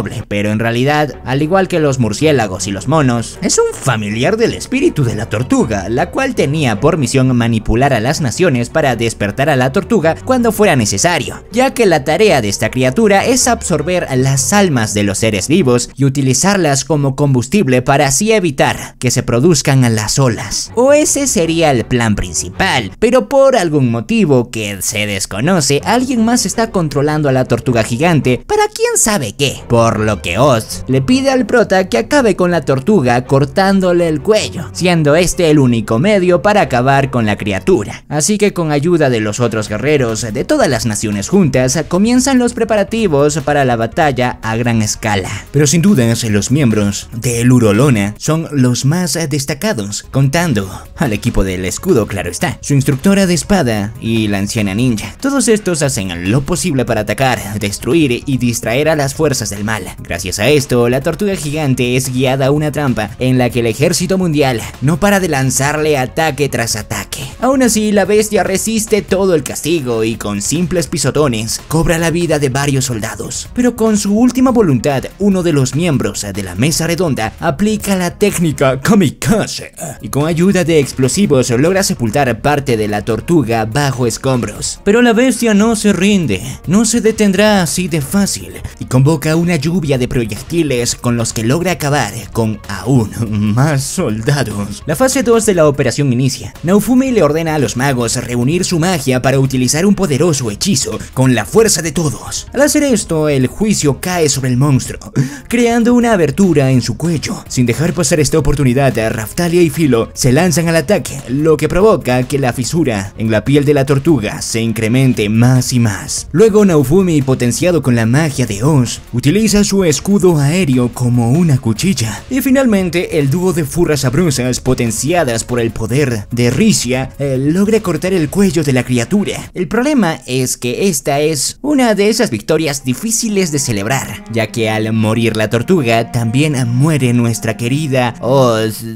noble, pero en realidad, al igual que los murciélagos y los monos, es un familiar del espíritu de la tortuga, la cual tenía por misión manipular a las naciones para despertar a la tortuga cuando fuera necesario, ya que la tarea de esta criatura es absorber las almas de los seres vivos y utilizarlas como combustible para así evitar que se produzcan las olas. O ese sería el plan principal, pero por algún motivo que se desconoce, alguien más está controlando a la tortuga gigante para quién sabe qué, por lo que Oz le pide al prota que acabe con la tortuga cortándole el cuello, siendo este el único medio para acabar con la criatura. Así que con ayuda de los otros guerreros de todas las naciones juntas, comienzan los preparativos para la batalla a gran escala. Pero sin dudas los miembros del Urolona son los más destacados, contando al equipo del escudo, claro está, su instructora de espada y la anciana ninja. Todos estos hacen lo posible para atacar, destruir y distraer a las fuerzas del mal. Gracias a esto, la tortuga gigante es guiada a una trampa en la que el ejército mundial no para de lanzarle ataque tras ataque. Aún así, la bestia resiste todo el castigo y con simples pisotones cobra la vida de varios soldados. Pero con su última voluntad, uno de los miembros de la mesa redonda aplica la técnica kamikaze y con ayuda de explosivos logra sepultar parte de la tortuga bajo escombros. Pero la bestia no se rinde, no se detendrá así de fácil y convoca una lluvia de proyectiles con los que logra acabar con aún más soldados. La fase dos de la operación inicia. Naofumi le ordena a los magos reunir su magia para utilizar un poderoso hechizo con la fuerza de todos. Al hacer esto, el juicio cae sobre el monstruo, creando una abertura en su cuello. Sin dejar pasar esta oportunidad, Raftalia y Filo se lanzan al ataque, lo que provoca que la fisura en la piel de la tortuga se incremente más y más. Luego Naofumi, potenciado con la magia de Oz, utiliza su escudo aéreo como una cuchilla. Y finalmente el dúo de furras sabrosas, potenciadas por el poder de Ricia, eh, logra cortar el cuello de la criatura. El problema es que esta es una de esas victorias difíciles de celebrar, ya que al morir la tortuga también muere nuestra querida Oz.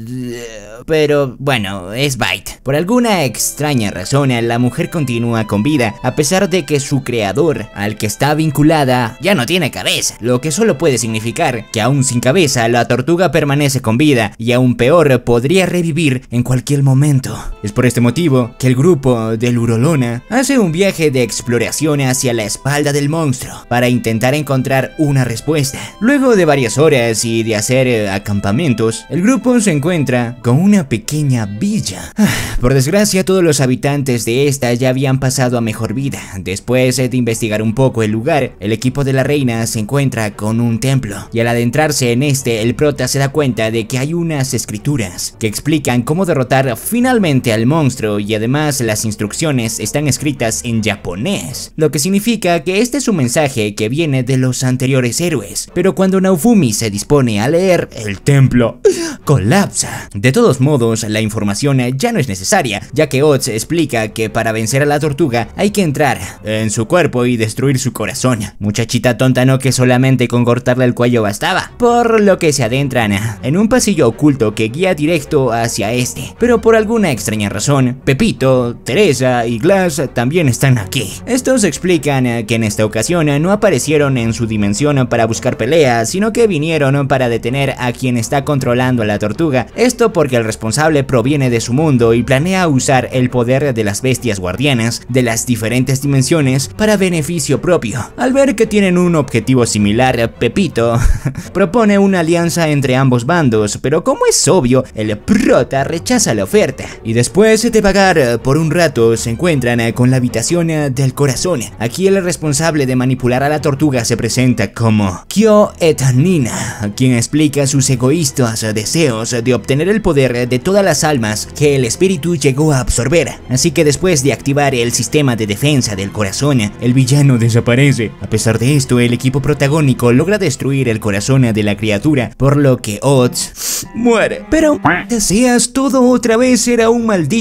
Pero bueno, es Bite. Por alguna extraña razón, la mujer continúa con vida, a pesar de que su creador, al que está vinculada, ya no tiene cabeza, lo que solo puede significar que aún sin cabeza, la tortuga permanece con vida y aún peor, podría revivir en cualquier momento. Es por este motivo que el grupo del Urolona hace un viaje de exploración hacia la espalda del monstruo para intentar encontrar una respuesta. Luego de varias horas y de hacer eh, acampamentos, el grupo se encuentra con una pequeña villa. Por desgracia, todos los habitantes de esta ya habían pasado a mejor vida. Después de investigar un poco el lugar, el equipo de la reina se encuentra con un templo, y al adentrarse en este, el prota se da cuenta de que hay unas escrituras que explican cómo derrotar finalmente al monstruo, y además las instrucciones están escritas en japonés, lo que significa que este es un mensaje que viene de los anteriores héroes. Pero cuando Naofumi se dispone a leer, el templo colapsa. De todos modos, la información ya no es necesaria, ya que Oz explica que para vencer a la tortuga hay que entrar en su cuerpo y destruir su corazón. Muchachita tonta, no que solamente con cortarle el cuello bastaba, por lo que se adentran en un pasillo oculto que guía directo hacia este. Pero por alguna extraña razón, Pepito, Teresa y Glass también están aquí. Estos explican que en esta ocasión no aparecieron en su dimensión para buscar peleas, sino que vinieron para detener a quien está controlando a la tortuga. Esto porque el responsable proviene de su mundo y planea usar el poder de las bestias guardianas de las diferentes dimensiones para beneficio propio. Al ver que tienen un objetivo similar, Pepito propone una alianza entre ambos bandos, pero como es obvio, el prota rechaza la oferta. Y después de vagar por un rato, se encuentran con la habitación del corazón. Aquí el responsable de manipular a la tortuga se presenta como Kyo et Nina, quien explica sus egoístas deseos de obtener el poder de todas las almas que el espíritu llegó a absorber. Así que después de activar el sistema de defensa del corazón, el villano desaparece. A pesar de esto, el equipo protagónico logra destruir el corazón de la criatura, por lo que Oz muere. Pero deseas todo otra vez, era un maldito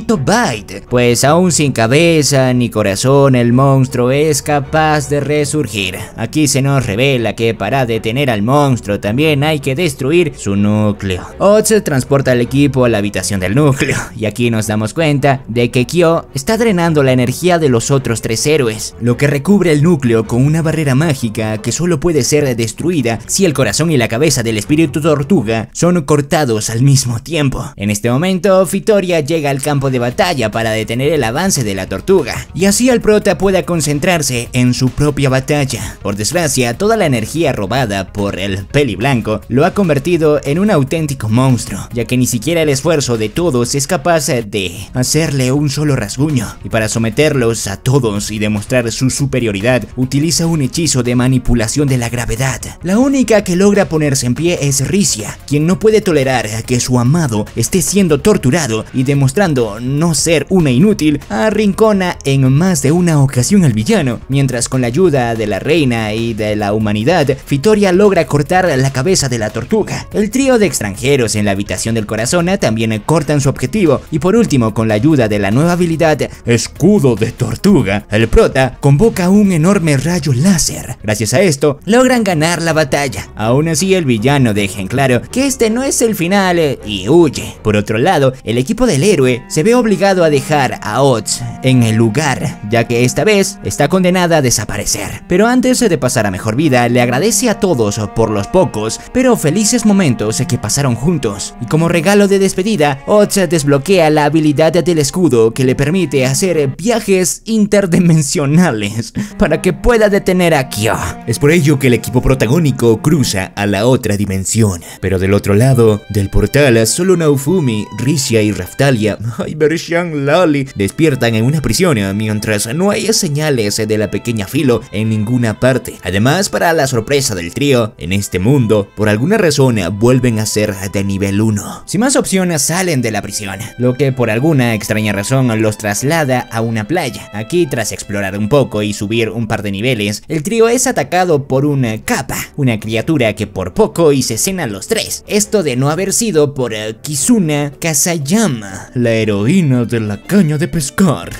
maldito Byte, pues aún sin cabeza ni corazón el monstruo es capaz de resurgir. Aquí se nos revela que para detener al monstruo también hay que destruir su núcleo. Oz transporta al equipo a la habitación del núcleo y aquí nos damos cuenta de que Kyo está drenando la energía de los otros tres héroes, lo que recubre el núcleo con una barrera mágica que solo puede ser destruida si el corazón y la cabeza del espíritu tortuga son cortados al mismo tiempo. En este momento, Fitoria llega al campo de batalla para detener el avance de la tortuga y así el prota pueda concentrarse en su propia batalla. Por desgracia, toda la energía robada por el peli blanco lo ha convertido en un auténtico monstruo, ya que ni siquiera el esfuerzo de todos es capaz de hacerle un solo rasguño, y para someterlos a todos y demostrar su superioridad utiliza un hechizo de manipulación de la gravedad. La única que logra ponerse en pie es Ricia, quien no puede tolerar que su amado esté siendo torturado y demostrando no ser una inútil, arrincona en más de una ocasión al villano, mientras con la ayuda de la reina y de la humanidad, Fitoria logra cortar la cabeza de la tortuga. El trío de extranjeros en la habitación del corazón también cortan su objetivo y por último, con la ayuda de la nueva habilidad Escudo de Tortuga, el prota convoca un enorme rayo láser. Gracias a esto, logran ganar la batalla. Aún así, el villano deja en claro que este no es el final y huye. Por otro lado, el equipo del héroe se ve obligado a dejar a Oz en el lugar, ya que esta vez está condenada a desaparecer. Pero antes de pasar a mejor vida, le agradece a todos por los pocos pero felices momentos que pasaron juntos. Y como regalo de despedida, Oz desbloquea la habilidad del escudo que le permite hacer viajes interdimensionales para que pueda detener a Kyo. Es por ello que el equipo protagónico cruza a la otra dimensión. Pero del otro lado del portal, solo Naofumi, Ricia y Raftalia, ay, versión Loli, despiertan en una prisión mientras no hay señales de la pequeña Filo en ninguna parte. Además, para la sorpresa del trío, en este mundo, por alguna razón vuelven a ser de nivel uno. Sin más opciones, salen de la prisión, lo que por alguna extraña razón los traslada a una playa. Aquí, tras explorar un poco y subir un par de niveles, el trío es atacado por una Kappa, una criatura que por poco y se cenan los tres. Esto de no haber sido por uh, Kizuna Kasayama, la heroína de la caña de pescar.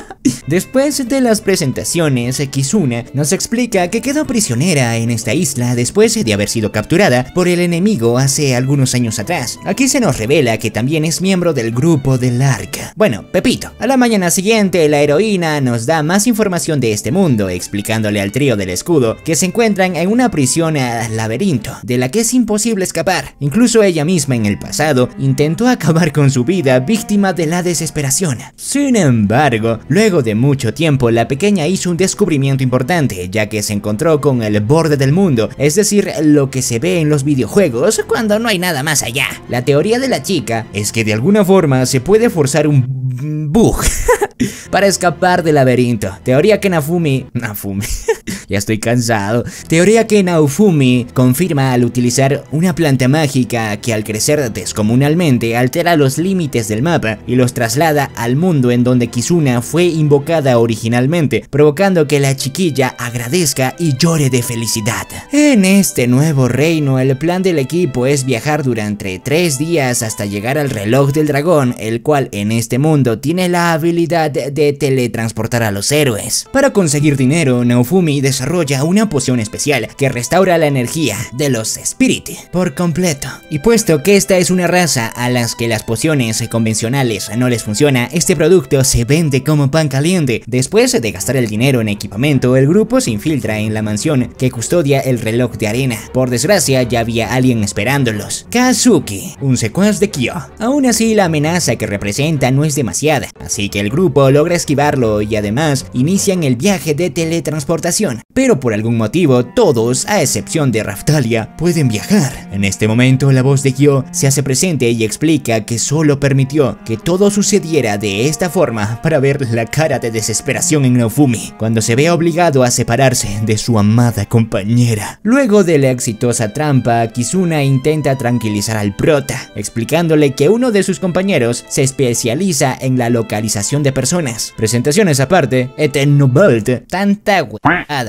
Después de las presentaciones, Kizuna nos explica que quedó prisionera en esta isla después de haber sido capturada por el enemigo hace algunos años atrás. Aquí se nos revela que también es miembro del grupo del Arca. Bueno, Pepito. A la mañana siguiente, la heroína nos da más información de este mundo, explicándole al trío del escudo que se encuentran en una prisión al laberinto, de la que es imposible escapar. Incluso ella misma en el pasado intentó acabar con su vida víctima de la desesperación. Sin embargo, luego de mucho tiempo, la pequeña hizo un descubrimiento importante, ya que se encontró con el borde del mundo, es decir, lo que se ve en los videojuegos cuando no hay nada más allá. La teoría de la chica es que de alguna forma se puede forzar un bug para escapar del laberinto. Teoría que Nafumi... Nafumi... ya estoy cansado. Teoría que Naofumi confirma al utilizar una planta mágica que al crecer descomunalmente altera los límites del mapa y los traslada al mundo en donde Kizuna fue invocada originalmente, provocando que la chiquilla agradezca y llore de felicidad. En este nuevo reino, el plan del equipo es viajar durante tres días hasta llegar al reloj del dragón, el cual en este mundo tiene la habilidad de teletransportar a los héroes. Para conseguir dinero, Naofumi desarrolla una poción especial que restaura la energía de los Spiriti por completo. Y puesto que esta es una raza a las que las pociones convencionales no les funciona, este producto se vende como pan caliente. Después de gastar el dinero en equipamiento, el grupo se infiltra en la mansión que custodia el reloj de arena. Por desgracia, ya había alguien esperándolos: Kazuki, un secuaz de Kyo. Aún así, la amenaza que representa no es demasiada, así que el grupo logra esquivarlo y además inician el viaje de teletransportación. Pero por algún motivo, todos, a excepción de Raftalia, pueden viajar. En este momento, la voz de Kyo se hace presente y explica que solo permitió que todo sucediera de esta forma para ver la cara de desesperación en Naofumi cuando se ve obligado a separarse de su amada compañera. Luego de la exitosa trampa, Kizuna intenta tranquilizar al prota, explicándole que uno de sus compañeros se especializa en la localización de personas. Presentaciones aparte, Eternobolt, tanta huevada.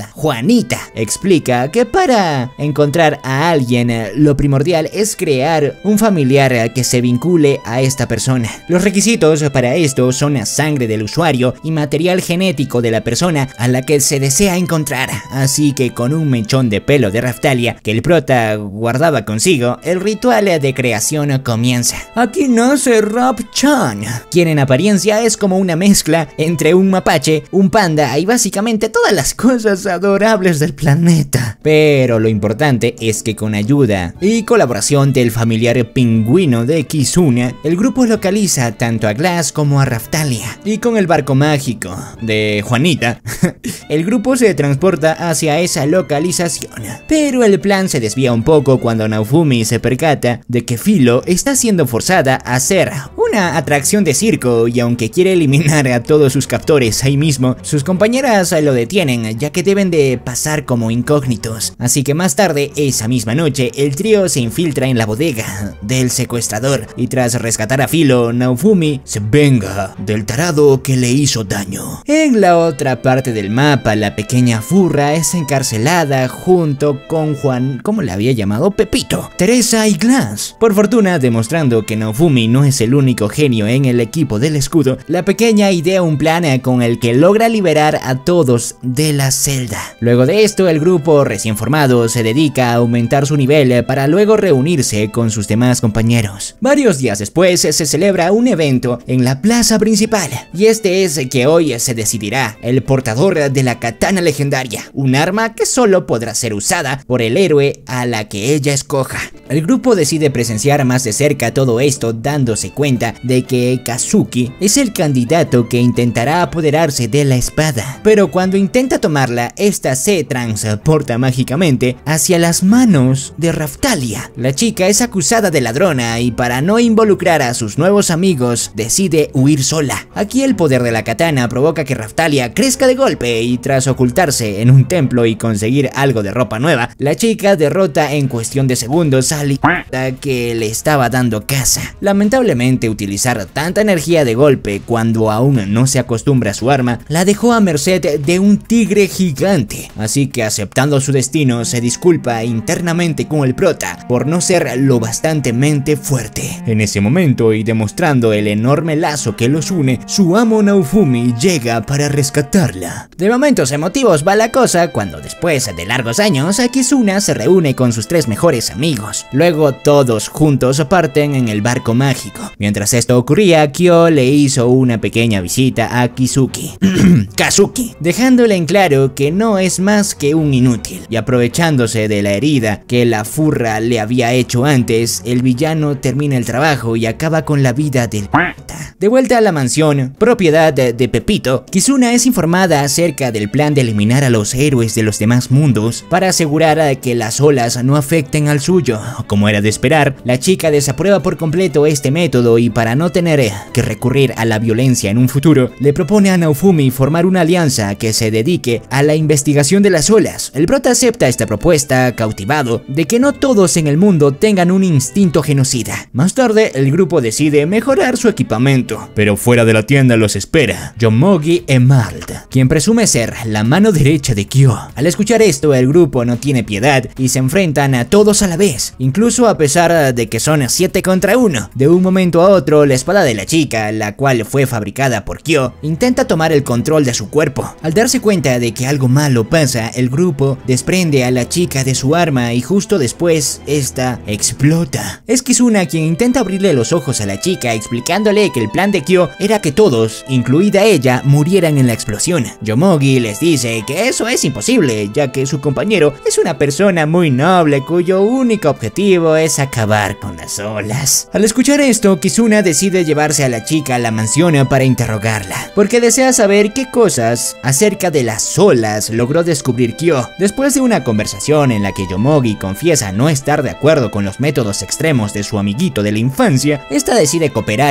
Juanita explica que para encontrar a alguien lo primordial es crear un familiar que se vincule a esta persona. Los requisitos para esto son la sangre del usuario y material genético de la persona a la que se desea encontrar, así que con un mechón de pelo de Raftalia que el prota guardaba consigo, el ritual de creación comienza. Aquí nace Rap-chan, quien en apariencia es como una mezcla entre un mapache, un panda y básicamente todas las cosas adorables del planeta. Pero lo importante es que con ayuda y colaboración del familiar pingüino de Kizuna, el grupo localiza tanto a Glass como a Raftalia. Y con el barco mágico de Juanita, el grupo se transporta hacia esa localización. Pero el plan se desvía un poco cuando Naofumi se percata de que Filo está siendo forzada a hacer una atracción de circo, y aunque quiere eliminar a todos sus captores ahí mismo, sus compañeras lo detienen ya que deben de pasar como incógnitos. Así que más tarde, esa misma noche, el trío se infiltra en la bodega del secuestrador y tras rescatar a Filo, Naofumi se venga del tarado que le hizo daño. En la otra parte del mapa, la pequeña furra es encarcelada junto con Juan, ¿cómo le había llamado? Pepito, Teresa y Glass. Por fortuna, demostrando que Naofumi no es el único genio en el equipo del escudo, la pequeña idea un plan con el que logra liberar a todos de la celda. Luego de esto, el grupo recién formado se dedica a aumentar su nivel para luego reunirse con sus demás compañeros. Varios días después se celebra un evento en la plaza principal, y este es que hoy se decidirá el portador de la katana legendaria, un arma que solo podrá ser usada por el héroe a la que ella escoja. El grupo decide presenciar más de cerca todo esto, dándose cuenta de que Kazuki es el candidato que intentará apoderarse de la espada, pero cuando intenta tomarla, esta se transporta mágicamente hacia las manos de Raftalia. La chica es acusada de ladrona y para no involucrar a sus nuevos amigos decide huir sola. Aquí el poder de la katana provoca que Raftalia crezca de golpe y tras ocultarse en un templo y conseguir algo de ropa nueva, la chica derrota en cuestión de segundos a la que le estaba dando caza. Lamentablemente, utilizar tanta energía de golpe cuando aún no se acostumbra a su arma la dejó a merced de un tigre gigante, así que aceptando su destino se disculpa internamente con el prota por no ser lo bastantemente fuerte. En ese momento, y demostrando el enorme lazo que los une, su amo Naofumi llega para rescatarla. De momentos emotivos va la cosa cuando después de largos años Kizuna se reúne con sus tres mejores amigos. Luego todos juntos parten en el barco mágico. Mientras esto ocurría, Kyo le hizo una pequeña visita a Kizuki Kazuki, dejándole en claro que no es más que un inútil, y aprovechándose de la herida que la furra le había hecho antes, el villano termina el trabajo y acaba con la vida del pata. De vuelta a la mansión, propiedad de, de Pepito, Kizuna es informada acerca del plan de eliminar a los héroes de los demás mundos para asegurar que las olas no afecten al suyo. Como era de esperar, la chica desaprueba por completo este método y para no tener que recurrir a la violencia en un futuro, le propone a Naofumi formar una alianza que se dedique a la investigación de las olas. El prota acepta esta propuesta, cautivado de que no todos en el mundo tengan un instinto genocida. Más tarde, el grupo decide mejorar su equipamiento, pero fuera de la tienda los espera Yomogi Emald, quien presume ser la mano derecha de Kyo. Al escuchar esto, el grupo no tiene piedad y se enfrentan a todos a la vez, incluso a pesar de que son siete contra uno. De un momento a otro, la espada de la chica, la cual fue fabricada por Kyo, intenta tomar el control de su cuerpo. Al darse cuenta de que algo malo pasa, el grupo desprende a la chica de su arma y justo después, esta explota. Es Kizuna quien intenta abrirle los ojos a la chica, explicándole que el plan de Kyo era que todos, incluida ella, murieran en la explosión. Yomogi les dice que eso es imposible, ya que su compañero es una persona muy noble cuyo único objetivo es acabar con las olas. Al escuchar esto, Kizuna decide llevarse a la chica a la mansión para interrogarla, porque desea saber qué cosas acerca de las olas logró descubrir Kyo. Después de una conversación en la que Yomogi confiesa no estar de acuerdo con los métodos extremos de su amiguito de la infancia, esta decide cooperar y unirse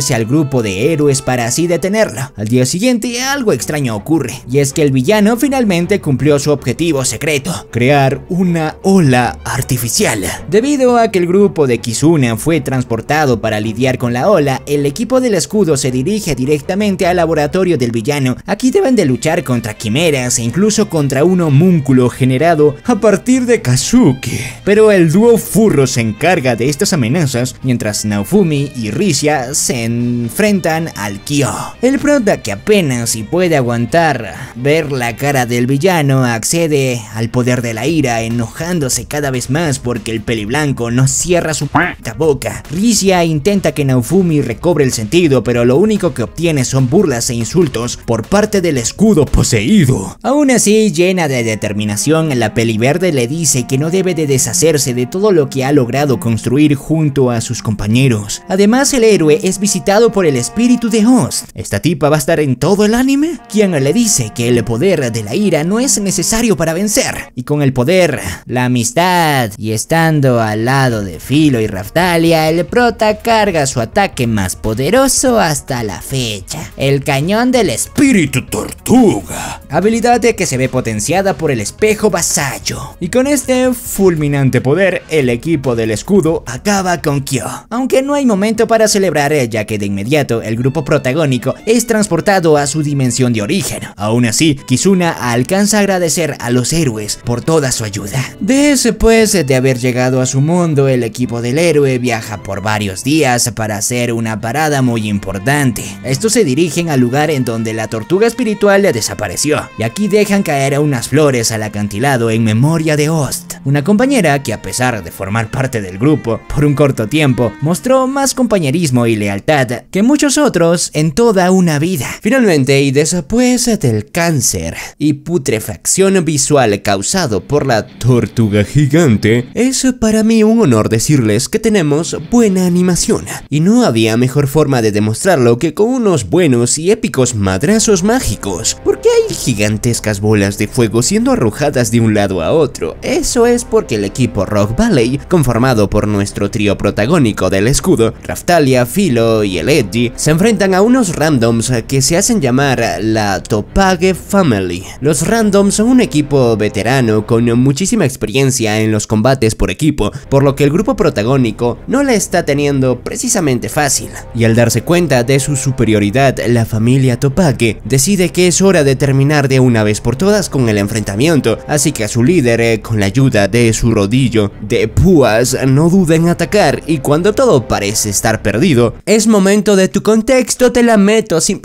unirse al grupo de héroes para así detenerlo. Al día siguiente algo extraño ocurre, y es que el villano finalmente cumplió su objetivo secreto: crear una ola artificial. Debido a que el grupo de Kizuna fue transportado para lidiar con la ola, el equipo del escudo se dirige directamente al laboratorio del villano. Aquí deben de luchar contra quimeras e incluso contra un homúnculo generado a partir de Kazuki. Pero el dúo furro se encarga de estas amenazas, mientras Naofumi y Risia se enfrentan al Kyo. El prota, que apenas si puede aguantar ver la cara del villano, accede al poder de la ira, enojándose cada vez más porque el peliblanco no cierra su puta boca. Risia intenta que Naofumi recobre el sentido, pero lo único que obtiene son burlas e insultos por parte del escudo poseído. Aún así, llena de determinación, la peliverde le dice que no debe de deshacerse de todo lo que ha logrado construir junto a sus compañeros. Además, el héroe es visitado por el espíritu de Host. ¿Esta tipa va a estar en todo el anime? Quien le dice que el poder de la ira no es necesario para vencer, y con el poder, la amistad y estando al lado de Filo y Raftalia, el prota carga su ataque más poderoso hasta la fecha: el cañón del espíritu tortuga, habilidad que se ve potenciada por el espejo vasallo. Y con este fulminante poder, el equipo del escudo acaba con Kyo. Aunque no hay momento para celebrar, ya que de inmediato el grupo protagónico es transportado a su dimensión de origen. Aún así, Kizuna alcanza a agradecer a los héroes por toda su ayuda. Después de haber llegado a su mundo, el equipo del héroe viaja por varios días para hacer una parada muy importante. Estos se dirigen al lugar en donde la tortuga espiritual desapareció, y aquí dejan caer unas flores al acantilado en memoria de Host, una compañera que, a pesar de formar parte del grupo por un corto tiempo, mostró más compañerismo y lealtad que muchos otros en toda una vida. Finalmente, y después del cáncer y putrefacción visual causado por la tortuga gigante, es para mí un honor decirles que tenemos buena animación, y no había mejor forma de demostrarlo que con unos buenos y épicos madrazos mágicos. ¿Por qué hay gigantescas bolas de fuego siendo arrojadas de un lado a otro? Eso es porque el equipo Rock Valley, conformado por nuestro trío protagónico del escudo, Raftalia, Filo y el Edgy, se enfrentan a unos randoms que se hacen llamar la Topage Family. Los randoms son un equipo veterano con muchísima experiencia en los combates por equipo, por lo que el grupo protagónico no la está teniendo precisamente fácil. Y al darse cuenta de su superioridad, la familia Topage decide que es hora de terminar de una vez por todas con el enfrentamiento, así que a su líder, eh, con la ayuda de su rodillo de púas, no duda en atacar, y cuando todo parece estar perdido, es momento de tu contexto, te la meto sin...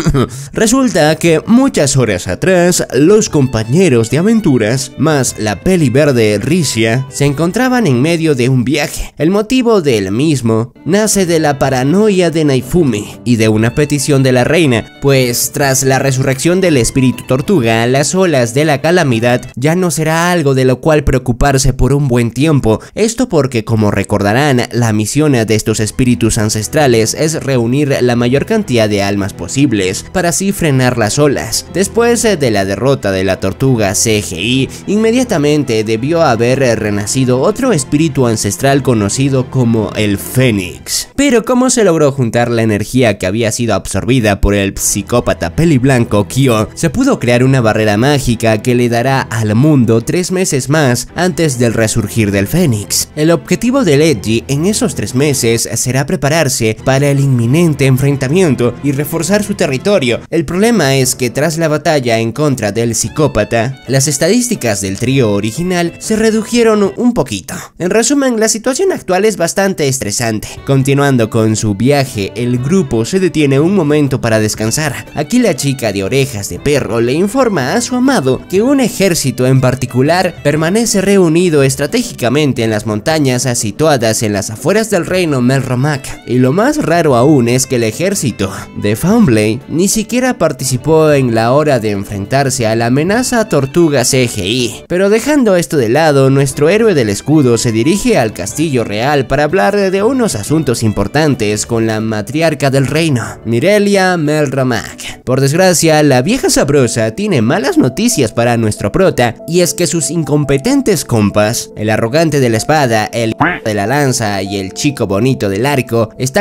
Resulta que muchas horas atrás, los compañeros de aventuras, más la peli verde Risia, se encontraban en medio de un viaje. El motivo del mismo nace de la paranoia de Naofumi y de una petición de la reina, pues tras la resurrección del espíritu tortuga, las olas de la calamidad ya no será algo de lo cual preocuparse por un buen tiempo. Esto porque, como recordarán, la misión de estos espíritus ancestrales es reunir la mayor cantidad de almas posibles para así frenar las olas. Después de la derrota de la tortuga C G I, inmediatamente debió haber renacido otro espíritu ancestral conocido como el Fénix. Pero ¿cómo se logró juntar la energía que había sido absorbida por el psicópata peliblanco Kyo? Se pudo crear una barrera mágica que le dará al mundo tres meses más antes del resurgir del Fénix. El objetivo del Edgy en esos tres meses será prepararse para el inminente enfrentamiento y reforzar su territorio. El problema es que tras la batalla en contra del psicópata, las estadísticas del trío original se redujeron un poquito. En resumen, la situación actual es bastante estresante. Continuando con su viaje, el grupo se detiene un momento para descansar. Aquí la chica de orejas de perro le informa a su amado que un ejército en particular permanece reunido estratégicamente en las montañas situadas en las afueras del reino Melromac. Y lo más raro aún es que el ejército de Foundblade ni siquiera participó en la hora de enfrentarse a la amenaza tortuga C G I. Pero dejando esto de lado, nuestro héroe del escudo se dirige al castillo real para hablar de unos asuntos importantes con la matriarca del reino, Mirelia Melromac. Por desgracia, la vieja sabrosa tiene malas noticias para nuestro prota, y es que sus incompetentes compas, el arrogante de la espada, el de la lanza y el chico bonito del arco, están actuando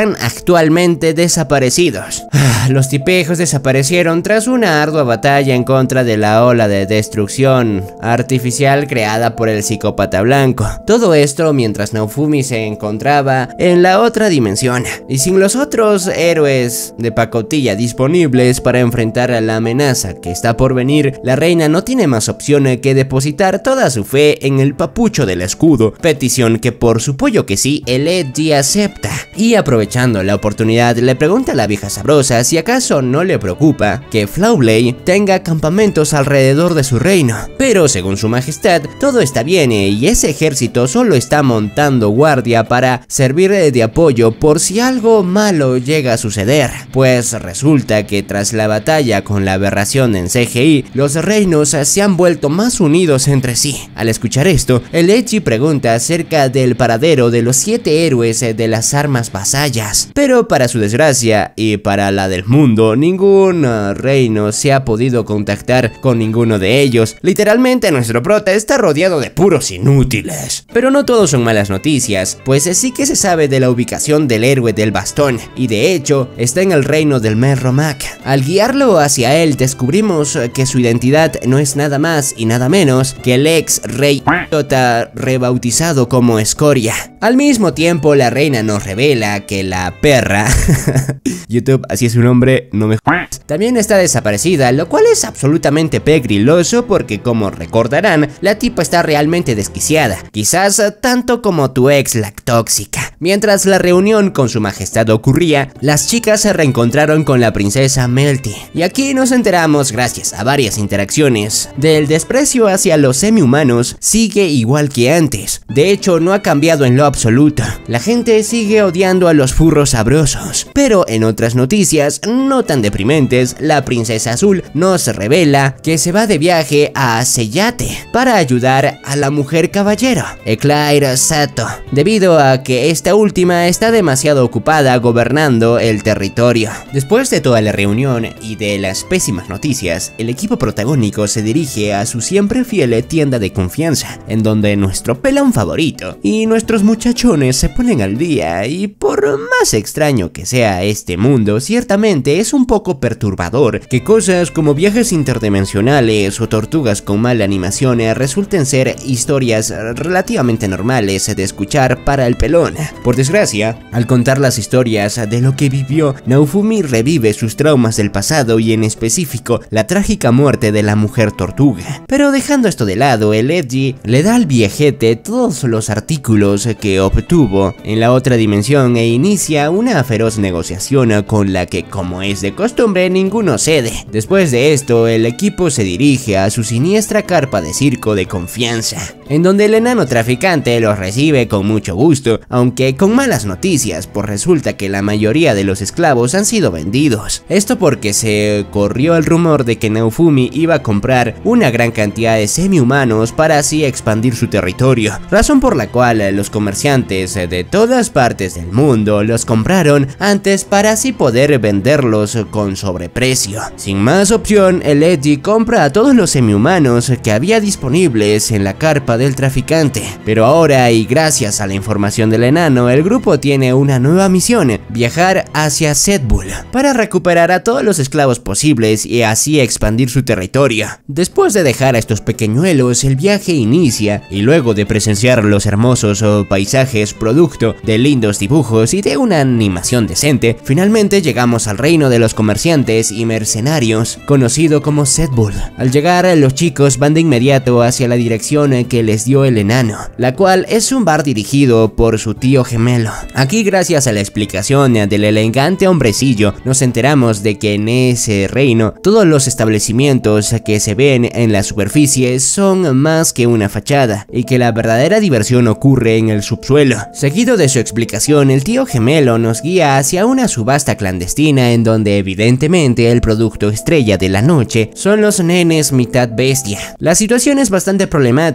actualmente desaparecidos. Los tipejos desaparecieron tras una ardua batalla en contra de la ola de destrucción artificial creada por el psicópata blanco. Todo esto mientras Naofumi se encontraba en la otra dimensión, y sin los otros héroes de pacotilla disponibles para enfrentar a la amenaza que está por venir, la reina no tiene más opción que depositar toda su fe en el papucho del escudo, petición que por su pollo que sí, el Edgy acepta. Y aprovechando la oportunidad, le pregunta a la vieja sabrosa si acaso no le preocupa que Flaublade tenga campamentos alrededor de su reino, pero según su majestad, todo está bien y ese ejército solo está montando guardia para servir de apoyo por si algo malo llega a suceder, pues resulta que tras la batalla con la aberración en C G I, los reinos se han vuelto más unidos entre sí. Al escuchar esto, el Edgy pregunta acerca del paradero de los siete héroes de las armas vasallas, pero para su desgracia y para la del mundo, ningún uh, reino se ha podido contactar con ninguno de ellos. Literalmente nuestro prota está rodeado de puros inútiles. Pero no todos son malas noticias, pues sí que se sabe de la ubicación del héroe del bastón, y de hecho está en el reino del Merromac. Al guiarlo hacia él descubrimos que su identidad no es nada más y nada menos que el ex rey Tota, rebautizado como Escoria. Al mismo tiempo la reina nos revela que la perra YouTube, así es su nombre, no me jodas, también está desaparecida, lo cual es absolutamente pegriloso porque, como recordarán, la tipa está realmente desquiciada, quizás tanto como tu ex la tóxica. Mientras la reunión con su majestad ocurría, las chicas se reencontraron con la princesa Melty, y aquí nos enteramos, gracias a varias interacciones, del desprecio hacia los semi-humanos sigue igual que antes. De hecho, no ha cambiado en lo absoluto. La gente sigue odiando a los furros sabrosos, pero en otras noticias no tan deprimentes, la princesa azul nos revela que se va de viaje a Seyate para ayudar a la mujer caballero, Eclair Sato, debido a que esta última está demasiado ocupada gobernando el territorio. Después de toda la reunión y de las pésimas noticias, el equipo protagónico se dirige a su siempre fiel tienda de confianza, en donde nuestro pelón favorito y nuestros muchachones se ponen al día, y por más extraño que sea este mundo, ciertamente es un poco perturbador que cosas como viajes interdimensionales o tortugas con mala animación resulten ser historias relativamente normales de escuchar para el pelón. Por desgracia, al contar las historias de lo que vivió, Naofumi revive sus traumas del pasado y en específico la trágica muerte de la mujer tortuga. Pero dejando esto de lado, el Edgy le da al viejete todos los artículos que obtuvo en la otra dimensión e inicia una feroz negociación con la que, como es de costumbre, ninguno cede. Después de esto, el equipo se dirige a su siniestra carpa de circo de confianza, en donde el enano traficante los recibe con mucho gusto, aunque con malas noticias, pues resulta que la mayoría de los esclavos han sido vendidos. Esto porque se corrió el rumor de que Naofumi iba a comprar una gran cantidad de semi-humanos para así expandir su territorio, razón por la cual los comerciantes de todas partes del mundo los compraron antes para así poder venderlos con sobreprecio. Sin más opción, el Edgy compra a todos los semi-humanos que había disponibles en la carpa del traficante, pero ahora, y gracias a la información del enano, el grupo tiene una nueva misión: viajar hacia Setbull para recuperar a todos los esclavos posibles y así expandir su territorio. Después de dejar a estos pequeñuelos, el viaje inicia, y luego de presenciar los hermosos paisajes producto de lindos dibujos y de una animación decente, finalmente llegamos al reino de los comerciantes y mercenarios, conocido como Setbull. Al llegar, los chicos van de inmediato hacia la dirección que les dio el enano, la cual es un bar dirigido por su tío gemelo. Aquí, gracias a la explicación del elegante hombrecillo, nos enteramos de que en ese reino todos los establecimientos que se ven en la superficie son más que una fachada, y que la verdadera diversión ocurre en el subsuelo. Seguido de su explicación, el tío gemelo nos guía hacia una subasta clandestina en donde evidentemente el producto estrella de la noche son los nenes mitad bestia. La situación es bastante problemática, ya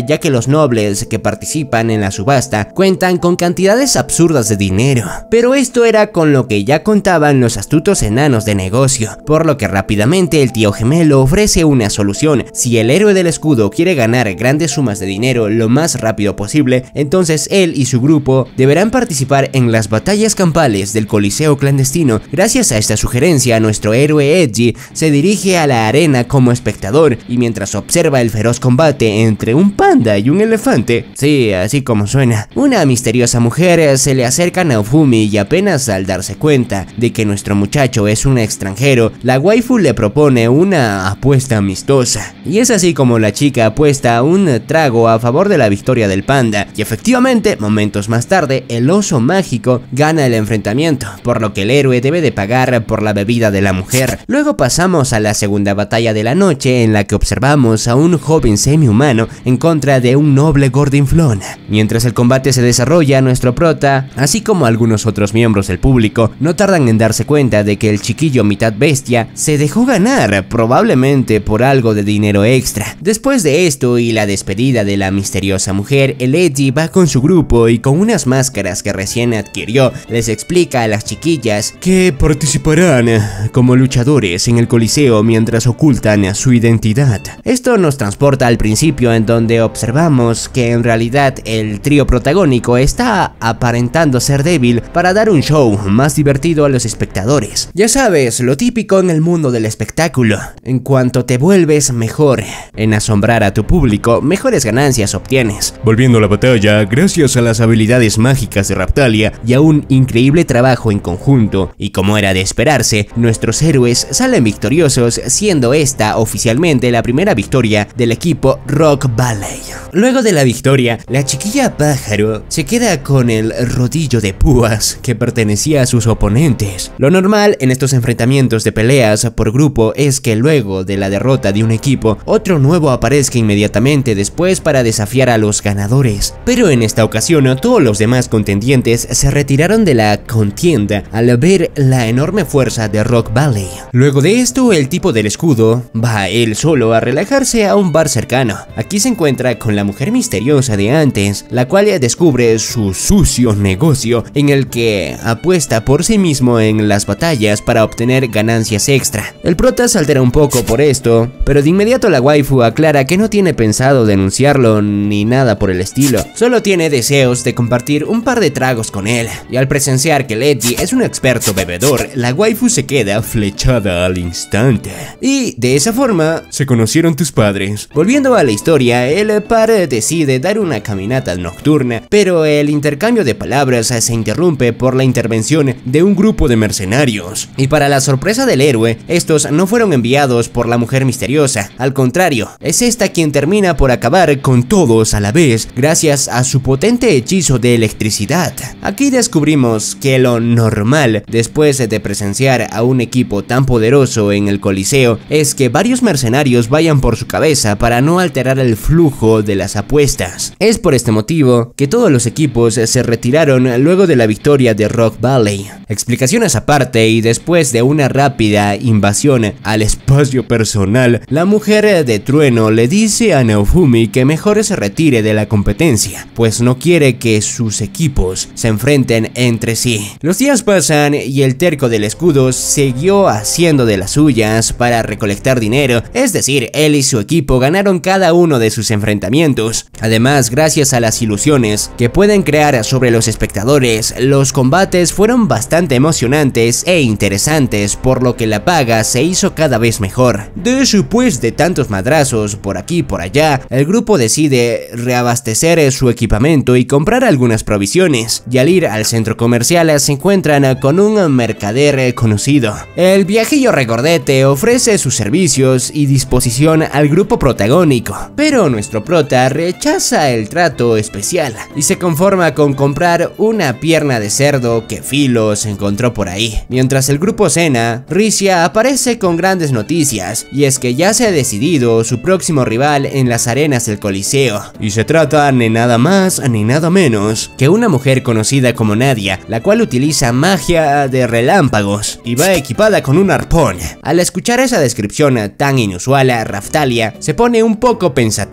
ya que los nobles que participan en la subasta cuentan con cantidades absurdas de dinero. Pero esto era con lo que ya contaban los astutos enanos de negocio, por lo que rápidamente el tío gemelo ofrece una solución. Si el héroe del escudo quiere ganar grandes sumas de dinero lo más rápido posible, entonces él y su grupo deberán participar en las batallas campales del Coliseo clandestino. Gracias a esta sugerencia, nuestro héroe Edgy se dirige a la arena como espectador, y mientras observa el feroz combate entre un panda y un elefante, sí, así como suena, una misteriosa mujer se le acerca a Naofumi, y apenas al darse cuenta de que nuestro muchacho es un extranjero, la waifu le propone una apuesta amistosa. Y es así como la chica apuesta un trago a favor de la victoria del panda, y efectivamente, momentos más tarde, el oso mágico gana el enfrentamiento, por lo que el héroe debe de pagar por la bebida de la mujer. Luego pasamos a la segunda batalla de la noche, en la que observamos a un joven semi-humano en contra de un noble gordinflón. Mientras el combate se desarrolla, nuestro prota, así como algunos otros miembros del público, no tardan en darse cuenta de que el chiquillo mitad bestia se dejó ganar, probablemente por algo de dinero extra. Después de esto y la despedida de la misteriosa mujer, el Edgy va con su grupo y con unas máscaras que recién adquirió, les explica a las chiquillas que participarán como luchadores en el Coliseo mientras ocultan su identidad. Esto nos transporta al principio, en donde observamos que en realidad el trío protagónico está aparentando ser débil para dar un show más divertido a los espectadores. Ya sabes, lo típico en el mundo del espectáculo: en cuanto te vuelves mejor en asombrar a tu público, mejores ganancias obtienes. Volviendo a la batalla, gracias a las habilidades mágicas de Raphtalia y a un increíble trabajo en conjunto, y como era de esperarse, nuestros héroes salen victoriosos, siendo esta oficialmente la primera victoria del equipo Rock Valley. Luego de la victoria, la chiquilla pájaro se queda con el rodillo de púas que pertenecía a sus oponentes. Lo normal en estos enfrentamientos de peleas por grupo es que luego de la derrota de un equipo, otro nuevo aparezca inmediatamente después para desafiar a los ganadores. Pero en esta ocasión, todos los demás contendientes se retiraron de la contienda al ver la enorme fuerza de Rock Valley. Luego de esto, el tipo del escudo va él solo a relajarse a un bar cercano. Aquí se encuentra con la mujer misteriosa de antes, la cual descubre su sucio negocio en el que apuesta por sí mismo en las batallas para obtener ganancias extra. El prota se altera un poco por esto, pero de inmediato la waifu aclara que no tiene pensado denunciarlo ni nada por el estilo, solo tiene deseos de compartir un par de tragos con él. Y al presenciar que Edgy es un experto bebedor, la waifu se queda flechada al instante. Y de esa forma se conocieron tus padres. Volviendo a la historia, el par decide dar una caminata nocturna, pero el intercambio de palabras se interrumpe por la intervención de un grupo de mercenarios. Y para la sorpresa del héroe, estos no fueron enviados por la mujer misteriosa, al contrario, es esta quien termina por acabar con todos a la vez gracias a su potente hechizo de electricidad. Aquí descubrimos que lo normal después de presenciar a un equipo tan poderoso en el Coliseo es que varios mercenarios vayan por su cabeza para no alterar el flujo de las apuestas. Es por este motivo que todos los equipos se retiraron luego de la victoria de Rock Valley. Explicaciones aparte, y después de una rápida invasión al espacio personal, la mujer de trueno le dice a Naofumi que mejor se retire de la competencia, pues no quiere que sus equipos se enfrenten entre sí. Los días pasan y el terco del escudo siguió haciendo de las suyas para recolectar dinero, es decir, él y su equipo ganaron cada uno de sus enfrentamientos. Además, gracias a las ilusiones que pueden crear sobre los espectadores, los combates fueron bastante emocionantes e interesantes, por lo que la paga se hizo cada vez mejor. Después de tantos madrazos por aquí y por allá, el grupo decide reabastecer su equipamiento y comprar algunas provisiones, y al ir al centro comercial se encuentran con un mercader conocido. El viejillo regordete ofrece sus servicios y disposición al grupo protagónico, pero nuestro prota rechaza el trato especial y se conforma con comprar una pierna de cerdo que Filo se encontró por ahí. Mientras el grupo cena, Ricia aparece con grandes noticias, y es que ya se ha decidido su próximo rival en las arenas del Coliseo, y se trata ni nada más ni nada menos que una mujer conocida como Nadia, la cual utiliza magia de relámpagos y va equipada con un arpón. Al escuchar esa descripción tan inusual, Raphtalia se pone un poco pensativa,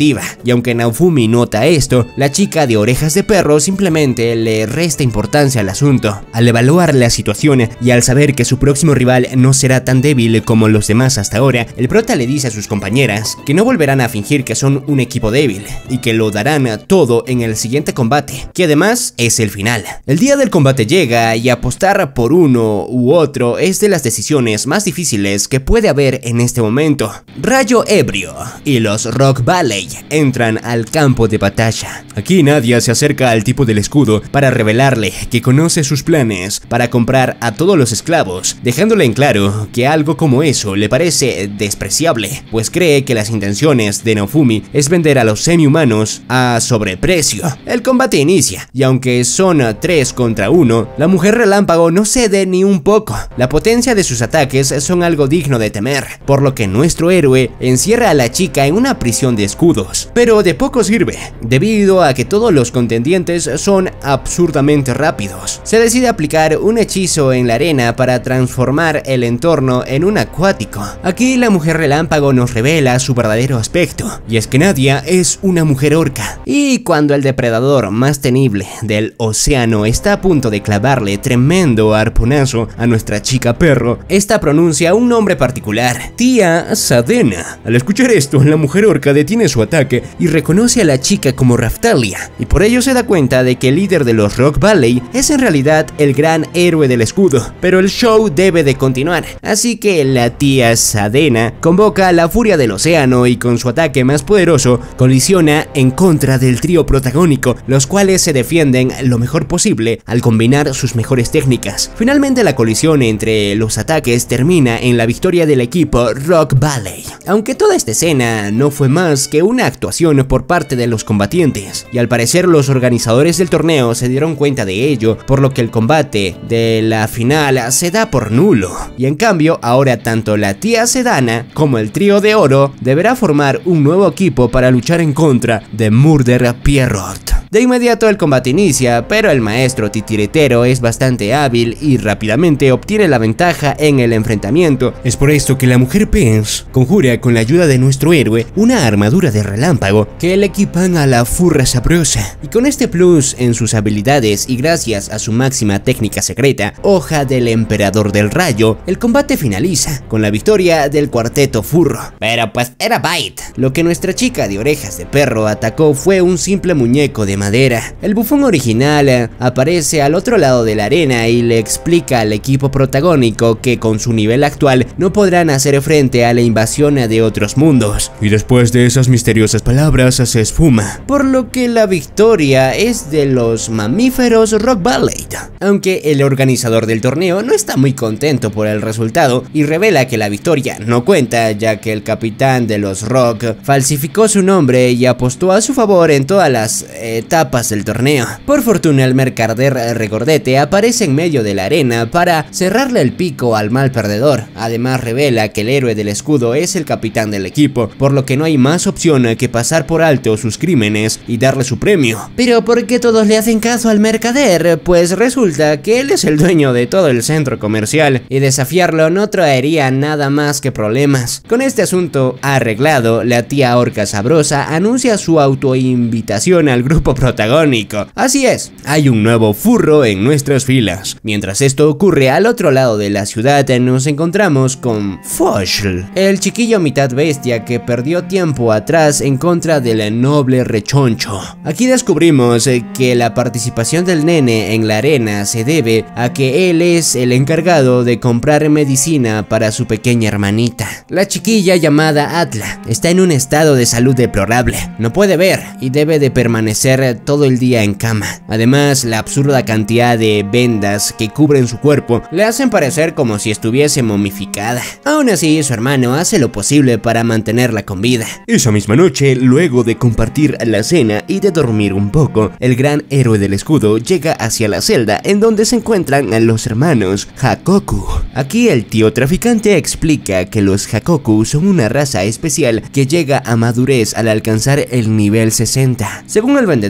y aunque Naofumi nota esto, la chica de orejas de perro simplemente le resta importancia al asunto. Al evaluar la situación y al saber que su próximo rival no será tan débil como los demás hasta ahora, el prota le dice a sus compañeras que no volverán a fingir que son un equipo débil y que lo darán todo en el siguiente combate, que además es el final. El día del combate llega y apostar por uno u otro es de las decisiones más difíciles que puede haber en este momento. Rayo Ebrio y los Rock Valley entran al campo de batalla. Aquí Nadia se acerca al tipo del escudo para revelarle que conoce sus planes para comprar a todos los esclavos, dejándole en claro que algo como eso le parece despreciable, pues cree que las intenciones de Naofumi es vender a los semi-humanos a sobreprecio. El combate inicia y aunque son tres contra uno, la mujer relámpago no cede ni un poco. La potencia de sus ataques son algo digno de temer, por lo que nuestro héroe encierra a la chica en una prisión de escudos. Pero de poco sirve, debido a que todos los contendientes son absurdamente rápidos. Se decide aplicar un hechizo en la arena para transformar el entorno en un acuático. Aquí la mujer relámpago nos revela su verdadero aspecto, y es que Nadia es una mujer orca. Y cuando el depredador más temible del océano está a punto de clavarle tremendo arponazo a nuestra chica perro, esta pronuncia un nombre particular: Tía Sadena. Al escuchar esto, la mujer orca detiene su ataque y reconoce a la chica como Raftalia, y por ello se da cuenta de que el líder de los Rock Valley es en realidad el gran héroe del escudo. Pero el show debe de continuar, así que la tía Sadena convoca a la furia del océano y con su ataque más poderoso colisiona en contra del trío protagónico, los cuales se defienden lo mejor posible al combinar sus mejores técnicas. Finalmente la colisión entre los ataques termina en la victoria del equipo Rock Valley. Aunque toda esta escena no fue más que una actuación por parte de los combatientes, y al parecer los organizadores del torneo se dieron cuenta de ello, por lo que el combate de la final se da por nulo, y en cambio ahora tanto la tía Sedana como el trío de oro deberá formar un nuevo equipo para luchar en contra de Murder Pierrot. De inmediato el combate inicia, pero el maestro titiritero es bastante hábil y rápidamente obtiene la ventaja en el enfrentamiento. Es por esto que la mujer Pence conjura con la ayuda de nuestro héroe una armadura de relámpago que le equipan a la furra sabrosa, y con este plus en sus habilidades y gracias a su máxima técnica secreta, Hoja del Emperador del Rayo, el combate finaliza con la victoria del cuarteto furro. Pero pues era Bite. Lo que nuestra chica de orejas de perro atacó fue un simple muñeco de madera. El bufón original aparece al otro lado de la arena y le explica al equipo protagónico que con su nivel actual no podrán hacer frente a la invasión de otros mundos. Y después de esas misteriosas palabras se esfuma, por lo que la victoria es de los mamíferos Rock Valley. Aunque el organizador del torneo no está muy contento por el resultado y revela que la victoria no cuenta, ya que el capitán de los Rock falsificó su nombre y apostó a su favor en todas las etapas del torneo. Por fortuna el mercader regordete aparece en medio de la arena para cerrarle el pico al mal perdedor. Además revela que el héroe del escudo es el capitán del equipo, por lo que no hay más opción que pasar por alto sus crímenes y darle su premio. Pero ¿por qué todos le hacen caso al mercader? Pues resulta que él es el dueño de todo el centro comercial y desafiarlo no traería nada más que problemas. Con este asunto arreglado, la tía orca sabrosa anuncia su autoinvitación al grupo protagónico. Así es, hay un nuevo furro en nuestras filas. Mientras esto ocurre, al otro lado de la ciudad nos encontramos con Foshel, el chiquillo mitad bestia que perdió tiempo atrás en contra del noble rechoncho. Aquí descubrimos que la participación del nene en la arena se debe a que él es el encargado de comprar medicina para su pequeña hermanita. La chiquilla llamada Atla está en un estado de salud deplorable, no puede ver y debe de permanecer todo el día en cama. Además, la absurda cantidad de vendas que cubren su cuerpo le hacen parecer como si estuviese momificada. Aún así, su hermano hace lo posible para mantenerla con vida. Esa misma noche, luego de compartir la cena y de dormir un poco, el gran héroe del escudo llega hacia la celda en donde se encuentran los hermanos Hakoku. Aquí el tío traficante explica que los Hakoku son una raza especial que llega a madurez al alcanzar el nivel sesenta. Según el vendedor,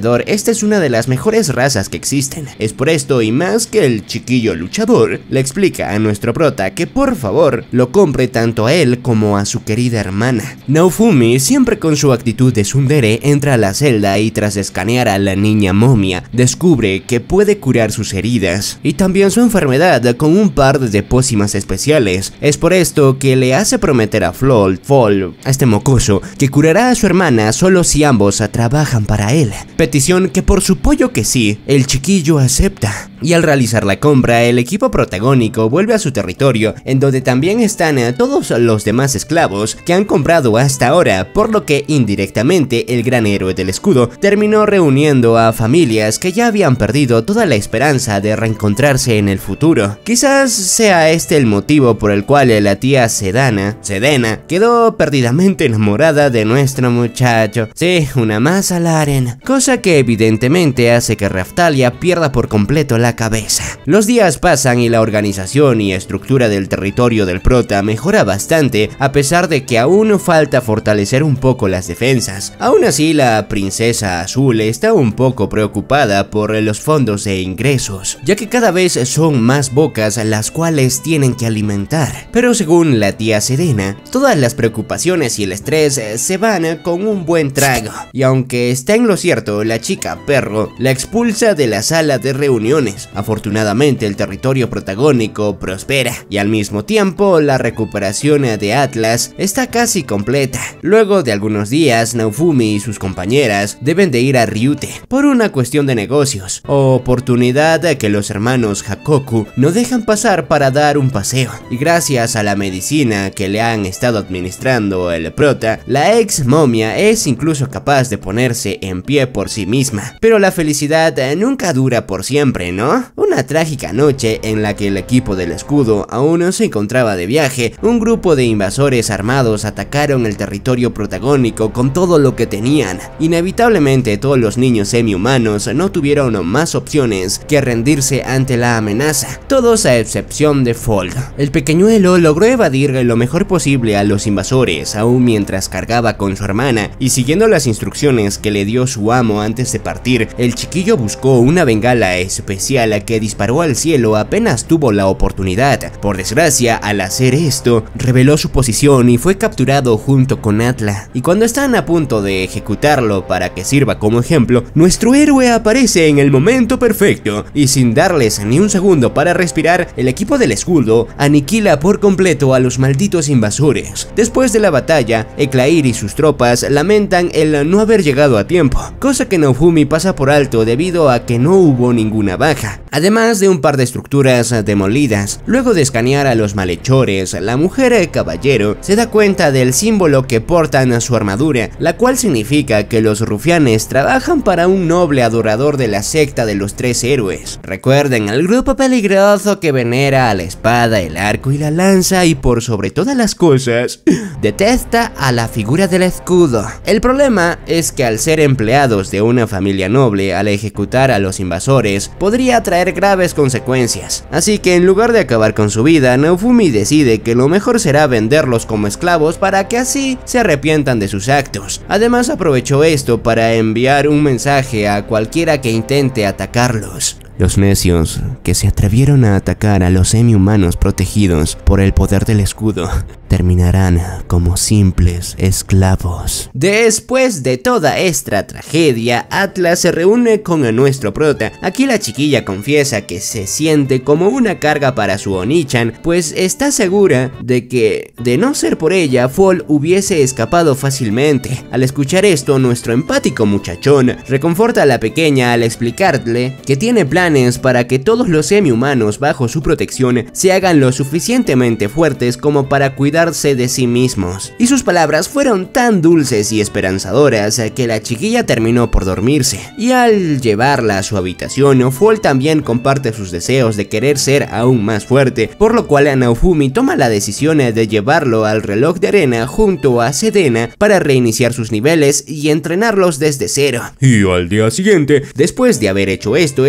entendedor, esta es una de las mejores razas que existen. Es por esto y más que el chiquillo luchador le explica a nuestro prota que por favor lo compre tanto a él como a su querida hermana. Naofumi, siempre con su actitud de tsundere, entra a la celda y tras escanear a la niña momia, descubre que puede curar sus heridas y también su enfermedad con un par de pócimas especiales. Es por esto que le hace prometer a Flol, Fol, a este mocoso, que curará a su hermana solo si ambos trabajan para él. Petición que por su pollo que sí, el chiquillo acepta. Y al realizar la compra, el equipo protagónico vuelve a su territorio, en donde también están todos los demás esclavos que han comprado hasta ahora, por lo que indirectamente el gran héroe del escudo terminó reuniendo a familias que ya habían perdido toda la esperanza de reencontrarse en el futuro. Quizás sea este el motivo por el cual la tía Sedana, Sedena, quedó perdidamente enamorada de nuestro muchacho. Sí, una más al aren, cosa que evidentemente hace que Raftalia pierda por completo la cabeza. Los días pasan y la organización y estructura del territorio del prota mejora bastante, a pesar de que aún falta fortalecer un poco las defensas. Aún así, la princesa azul está un poco preocupada por los fondos de ingresos, ya que cada vez son más bocas las cuales tienen que alimentar. Pero según la tía Sedena, todas las preocupaciones y el estrés se van con un buen trago. Y aunque está en lo cierto, la chica perro la expulsa de la sala de reuniones. Afortunadamente el territorio protagónico prospera y al mismo tiempo la recuperación de Atlas está casi completa. Luego de algunos días, Naofumi y sus compañeras deben de ir a Ryute por una cuestión de negocios, oportunidad que los hermanos Hakoku no dejan pasar para dar un paseo, y gracias a la medicina que le han estado administrando el prota, la ex momia es incluso capaz de ponerse en pie por sí misma. Pero la felicidad nunca dura por siempre, ¿no? Una trágica noche en la que el equipo del escudo aún se encontraba de viaje, un grupo de invasores armados atacaron el territorio protagónico con todo lo que tenían. Inevitablemente todos los niños semi-humanos no tuvieron más opciones que rendirse ante la amenaza, todos a excepción de Fold. El pequeñuelo logró evadir lo mejor posible a los invasores, aún mientras cargaba con su hermana, y siguiendo las instrucciones que le dio su amo antes de partir, el chiquillo buscó una bengala especial que disparó al cielo apenas tuvo la oportunidad. Por desgracia, al hacer esto, reveló su posición y fue capturado junto con Atla. Y cuando están a punto de ejecutarlo para que sirva como ejemplo, nuestro héroe aparece en el momento perfecto y sin darles ni un segundo para respirar, el equipo del escudo aniquila por completo a los malditos invasores. Después de la batalla, Eclair y sus tropas lamentan el no haber llegado a tiempo, cosa que Naofumi pasa por alto debido a que no hubo ninguna baja, además de un par de estructuras demolidas. Luego de escanear a los malhechores, la mujer caballero se da cuenta del símbolo que portan a su armadura, la cual significa que los rufianes trabajan para un noble adorador de la secta de los tres héroes. Recuerden, el grupo peligroso que venera a la espada, el arco y la lanza, y por sobre todas las cosas, detesta a la figura del escudo. El problema es que al ser empleados de una familia noble, al ejecutar a los invasores, podría traer graves consecuencias. Así que en lugar de acabar con su vida, Naofumi decide que lo mejor será venderlos como esclavos para que así se arrepientan de sus actos. Además, aprovechó esto para enviar un mensaje a cualquiera que intente atacarlos. Los necios que se atrevieron a atacar a los semi-humanos protegidos por el poder del escudo terminarán como simples esclavos. Después de toda esta tragedia, Atlas se reúne con nuestro prota. Aquí la chiquilla confiesa que se siente como una carga para su Onichan, pues está segura de que, de no ser por ella, Fall hubiese escapado fácilmente. Al escuchar esto, nuestro empático muchachón reconforta a la pequeña al explicarle que tiene planes para que todos los semi-humanos bajo su protección se hagan lo suficientemente fuertes como para cuidar de sí mismos. Y sus palabras fueron tan dulces y esperanzadoras que la chiquilla terminó por dormirse. Y al llevarla a su habitación, Fall también comparte sus deseos de querer ser aún más fuerte, por lo cual Naofumi toma la decisión de llevarlo al reloj de arena junto a Sedena para reiniciar sus niveles y entrenarlos desde cero. Y al día siguiente, después de haber hecho esto, el equipo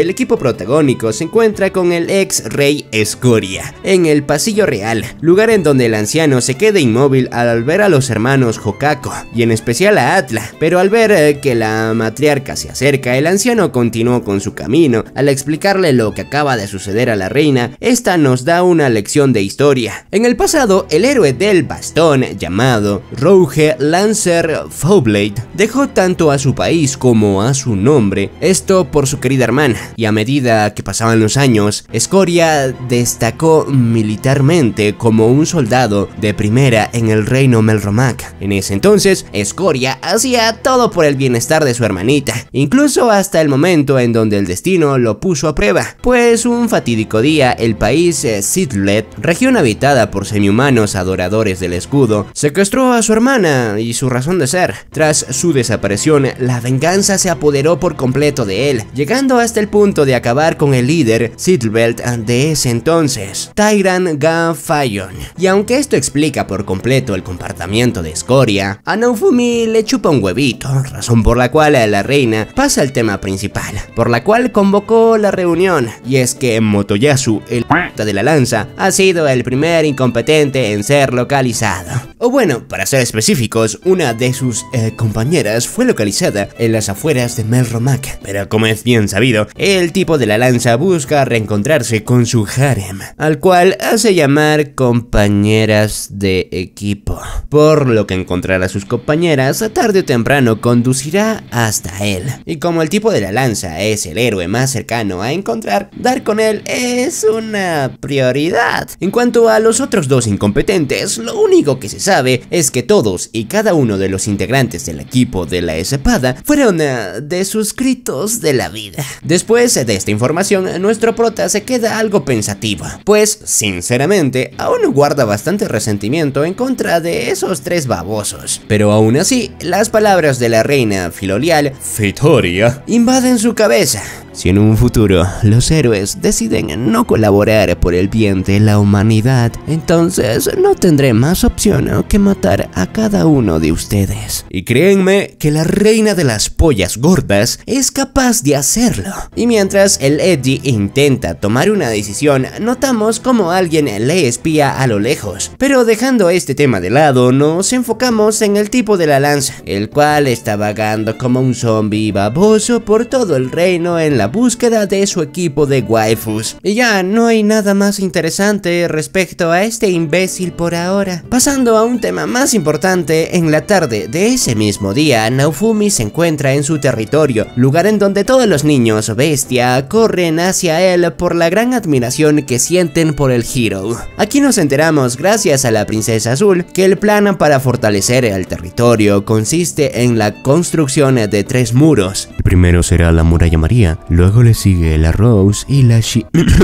protagónico se encuentra con el ex rey Escoria en el pasillo real, lugar en donde el anciano se queda inmóvil al ver a los hermanos Hokako y en especial a Atla, pero al ver eh, que la matriarca se acerca, el anciano continuó con su camino. Al explicarle lo que acaba de suceder a la reina, esta nos da una lección de historia. En el pasado, el héroe del bastón llamado Rouge Lancer Faublade dejó tanto a su país como a su nombre, esto por su querida hermana, y a medida que pasaban los años, Escoria destacó militarmente como un soldado de primera en el reino Melromac. En ese entonces, Escoria hacía todo por el bienestar de su hermanita, incluso hasta el momento en donde el destino lo puso a prueba, pues un fatídico día el país eh, Sidlet, región habitada por semihumanos adoradores del escudo, secuestró a su hermana y su razón de ser. Tras su desaparición, la venganza se apoderó por completo de él, llegando hasta el punto de acabar con el líder Sidlbelt de ese entonces, Tyran Gafayon. Y aunque esto explica por completo el comportamiento de Escoria, a Naofumi le chupa un huevito, razón por la cual a la reina pasa al tema principal, por la cual convocó la reunión, y es que Motoyasu, el p*** de la lanza, ha sido el primer incompetente en ser localizado. O bueno, para ser específicos, una de sus eh, compañeras fue localizada en las afueras de Melromac, pero como es bien sabido, el tipo de la lanza busca reencontrarse con su harem, al cual hace llamar compañeras de equipo, por lo que encontrar a sus compañeras tarde o temprano conducirá hasta él. Y como el tipo de la lanza es el héroe más cercano a encontrar, dar con él es una prioridad. En cuanto a los otros dos incompetentes, lo único que se sabe es que todos y cada uno de los integrantes del equipo de la espada fueron uh, de suscritos de la vida. Después de esta información, nuestro prota se queda algo pensativo, pues sinceramente aún guarda bastante resentimiento en contra de esos tres babosos, pero aún así las palabras de la reina Filolial, Fitoria, invaden su cabeza. Si en un futuro los héroes deciden no colaborar por el bien de la humanidad, entonces no tendré más opción que matar a cada uno de ustedes. Y créanme que la reina de las pollas gordas es capaz de hacerlo. Y mientras el Edgy intenta tomar una decisión, notamos como alguien le espía a lo lejos. Pero dejando este tema de lado, nos enfocamos en el tipo de la lanza, el cual está vagando como un zombie baboso por todo el reino en la búsqueda de su equipo de waifus. Y ya no hay nada más interesante respecto a este imbécil por ahora. Pasando a un tema más importante, en la tarde de ese mismo día, Naofumi se encuentra en su territorio, lugar en donde todos los niños bestia corren hacia él por la gran admiración que sienten por el Hero. Aquí nos enteramos, gracias a la princesa azul, que el plan para fortalecer el territorio consiste en la construcción de tres muros. El primero será la muralla María, luego le sigue la Rose y la Shi...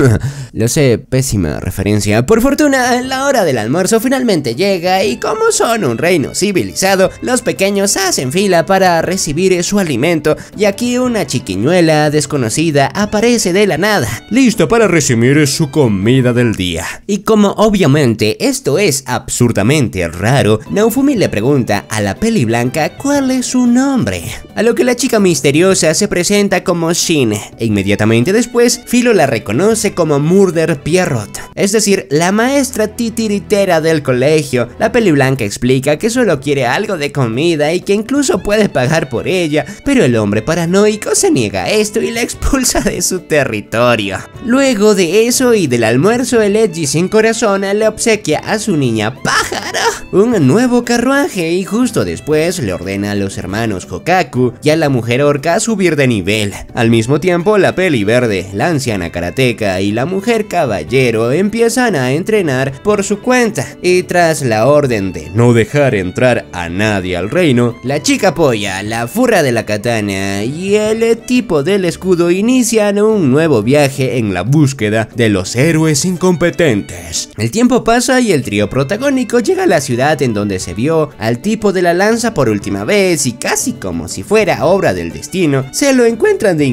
Lo sé, pésima referencia. Por fortuna, la hora del almuerzo finalmente llega y como son un reino civilizado, los pequeños hacen fila para recibir su alimento y aquí una chiquiñuela desconocida aparece de la nada, lista para recibir su comida del día. Y como obviamente esto es absurdamente raro, Naofumi le pregunta a la peli blanca cuál es su nombre, a lo que la chica misteriosa se presenta como Shin, e inmediatamente después Filo la reconoce como Murder Pierrot, es decir, la maestra titiritera del colegio. La peli blanca explica que solo quiere algo de comida y que incluso puede pagar por ella, pero el hombre paranoico se niega a esto y la expulsa de su territorio. Luego de eso y del almuerzo, el Edgy sin corazón le obsequia a su niña pájaro un nuevo carruaje y justo después le ordena a los hermanos Hokaku y a la mujer orca subir de nivel. Al mismo tiempo, la peli verde, la anciana karateca y la mujer caballero empiezan a entrenar por su cuenta, y tras la orden de no dejar entrar a nadie al reino, la chica polla, la furra de la katana y el tipo del escudo inician un nuevo viaje en la búsqueda de los héroes incompetentes. El tiempo pasa y el trío protagónico llega a la ciudad en donde se vio al tipo de la lanza por última vez y casi como si fuera obra del destino, se lo encuentran de inmediato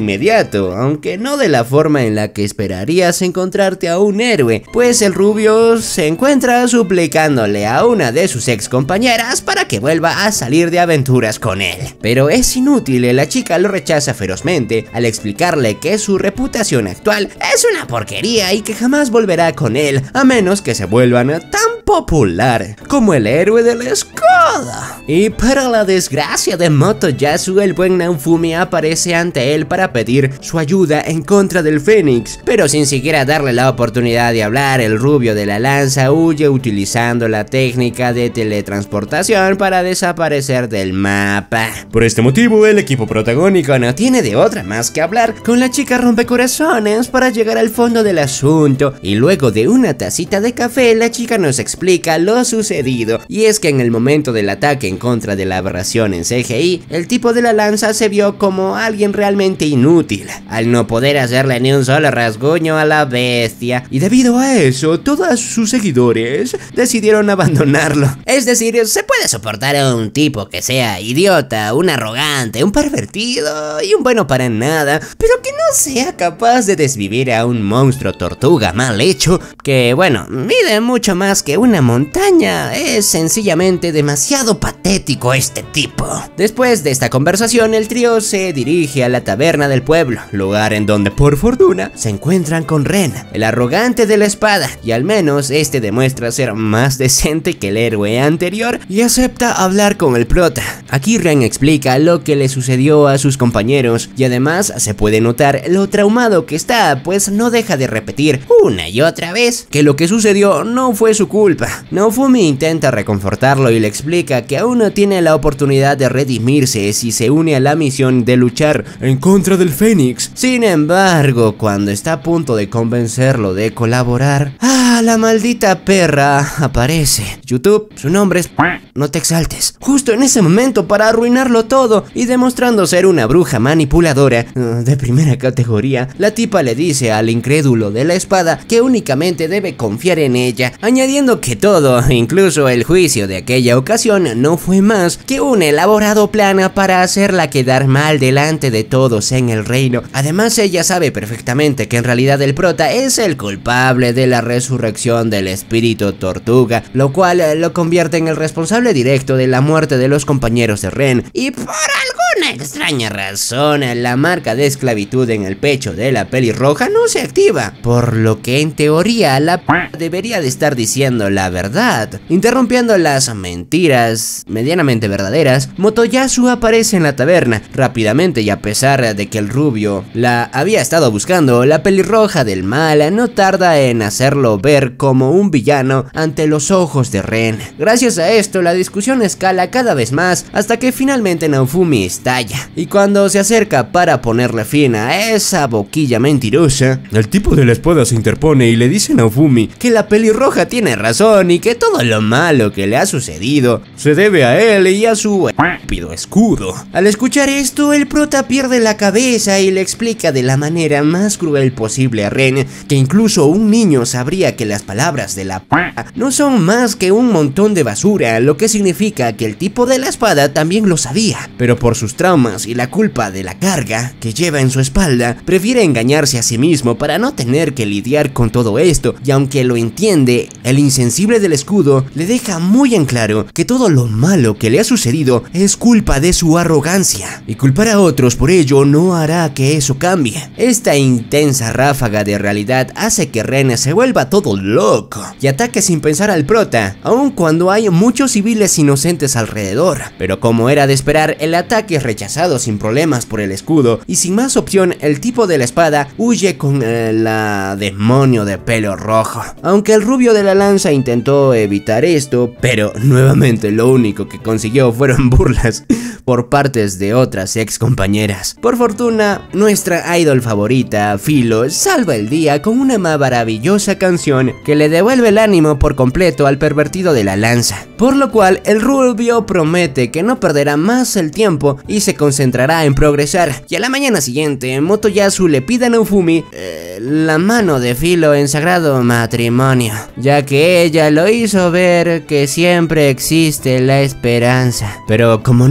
inmediato, aunque no de la forma en la que esperarías encontrarte a un héroe, pues el rubio se encuentra suplicándole a una de sus ex compañeras para que vuelva a salir de aventuras con él. Pero es inútil, la chica lo rechaza ferozmente al explicarle que su reputación actual es una porquería y que jamás volverá con él, a menos que se vuelvan tan popular como el héroe de la escuadra. Y para la desgracia de Motoyasu, el buen Naofumi aparece ante él para pedir su ayuda en contra del Fénix, pero sin siquiera darle la oportunidad de hablar, el rubio de la lanza huye utilizando la técnica de teletransportación para desaparecer del mapa. Por este motivo, el equipo protagónico no tiene de otra más que hablar con la chica rompecorazones para llegar al fondo del asunto, y luego de una tacita de café la chica nos explica lo sucedido, y es que en el momento del ataque en contra de la aberración en C G I, el tipo de la lanza se vio como alguien realmente inútil, al no poder hacerle ni un solo rasguño a la bestia, y debido a eso, todos sus seguidores decidieron abandonarlo. Es decir, se puede soportar a un tipo que sea idiota, un arrogante, un pervertido y un bueno para nada, pero que no sea capaz de desvivir a un monstruo tortuga mal hecho, que bueno, mide mucho más que una montaña. Es sencillamente demasiado patético este tipo. Después de esta conversación, el trío se dirige a la taberna del pueblo, lugar en donde por fortuna se encuentran con Ren, el arrogante de la espada, y al menos este demuestra ser más decente que el héroe anterior y acepta hablar con el prota. Aquí Ren explica lo que le sucedió a sus compañeros y además se puede notar lo traumado que está, pues no deja de repetir una y otra vez que lo que sucedió no fue su culpa. Naofumi intenta reconfortarlo y le explica que aún no tiene la oportunidad de redimirse si se une a la misión de luchar en contra del Fénix. Sin embargo, cuando está a punto de convencerlo de colaborar, ¡ah, la maldita perra aparece! YouTube, su nombre es... No te exaltes. Justo en ese momento para arruinarlo todo y demostrando ser una bruja manipuladora uh, de primera categoría, la tipa le dice al incrédulo de la espada que únicamente debe confiar en ella, añadiendo que todo, incluso el juicio de aquella ocasión, no fue más que un elaborado plan para hacerla quedar mal delante de todos en el reino. Además, ella sabe perfectamente que en realidad el prota es el culpable de la resurrección del espíritu tortuga, lo cual lo convierte en el responsable directo de la muerte de los compañeros de Ren, y por alguna extraña razón la marca de esclavitud en el pecho de la pelirroja no se activa, por lo que en teoría la p debería de estar diciendo la verdad. Interrumpiendo las mentiras medianamente verdaderas, Motoyasu aparece en la taberna rápidamente, y a pesar de que el rubio la había estado buscando, la pelirroja del mal no tarda en hacerlo ver como un villano ante los ojos de Ren. Gracias a esto, la discusión escala cada vez más hasta que finalmente Naofumi estalla, y cuando se acerca para ponerle fin a esa boquilla mentirosa, el tipo de la espada se interpone y le dice a Naofumi que la pelirroja tiene razón y que todo lo malo que le ha sucedido se debe a él y a su estúpido escudo. Al escuchar esto, el prota pierde la cabeza y le explica de la manera más cruel posible a Ren que incluso un niño sabría que las palabras de la p no son más que un montón de basura, lo que significa que el tipo de la espada también lo sabía, pero por sus traumas y la culpa de la carga que lleva en su espalda, prefiere engañarse a sí mismo para no tener que lidiar con todo esto, y aunque lo entiende, el insensible del escudo le deja muy en claro que todo lo malo que le ha sucedido es culpa de su arrogancia, y culpar a otros por ello no hará que eso cambie. Esta intensa ráfaga de realidad hace que Ren se vuelva todo loco y ataque sin pensar al prota, aun cuando hay muchos civiles inocentes alrededor, pero como era de esperar, el ataque es rechazado sin problemas por el escudo, y sin más opción, el tipo de la espada huye con eh, la demonio de pelo rojo. Aunque el rubio de la lanza intentó evitar esto, pero nuevamente lo único que consiguió fueron burlas por partes de otras ex compañeras. Por fortuna, nuestra idol favorita, Philo, salva el día con una maravillosa canción que le devuelve el ánimo por completo al pervertido de la lanza, por lo cual el rubio promete que no perderá más el tiempo y se concentrará en progresar. Y a la mañana siguiente, Motoyasu le pide a Naofumi eh, la mano de Philo en sagrado matrimonio, ya que ella lo hizo ver que siempre existe la esperanza. Pero como no hay esperanza,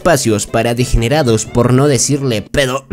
espacios para degenerados, por no decirle pedo.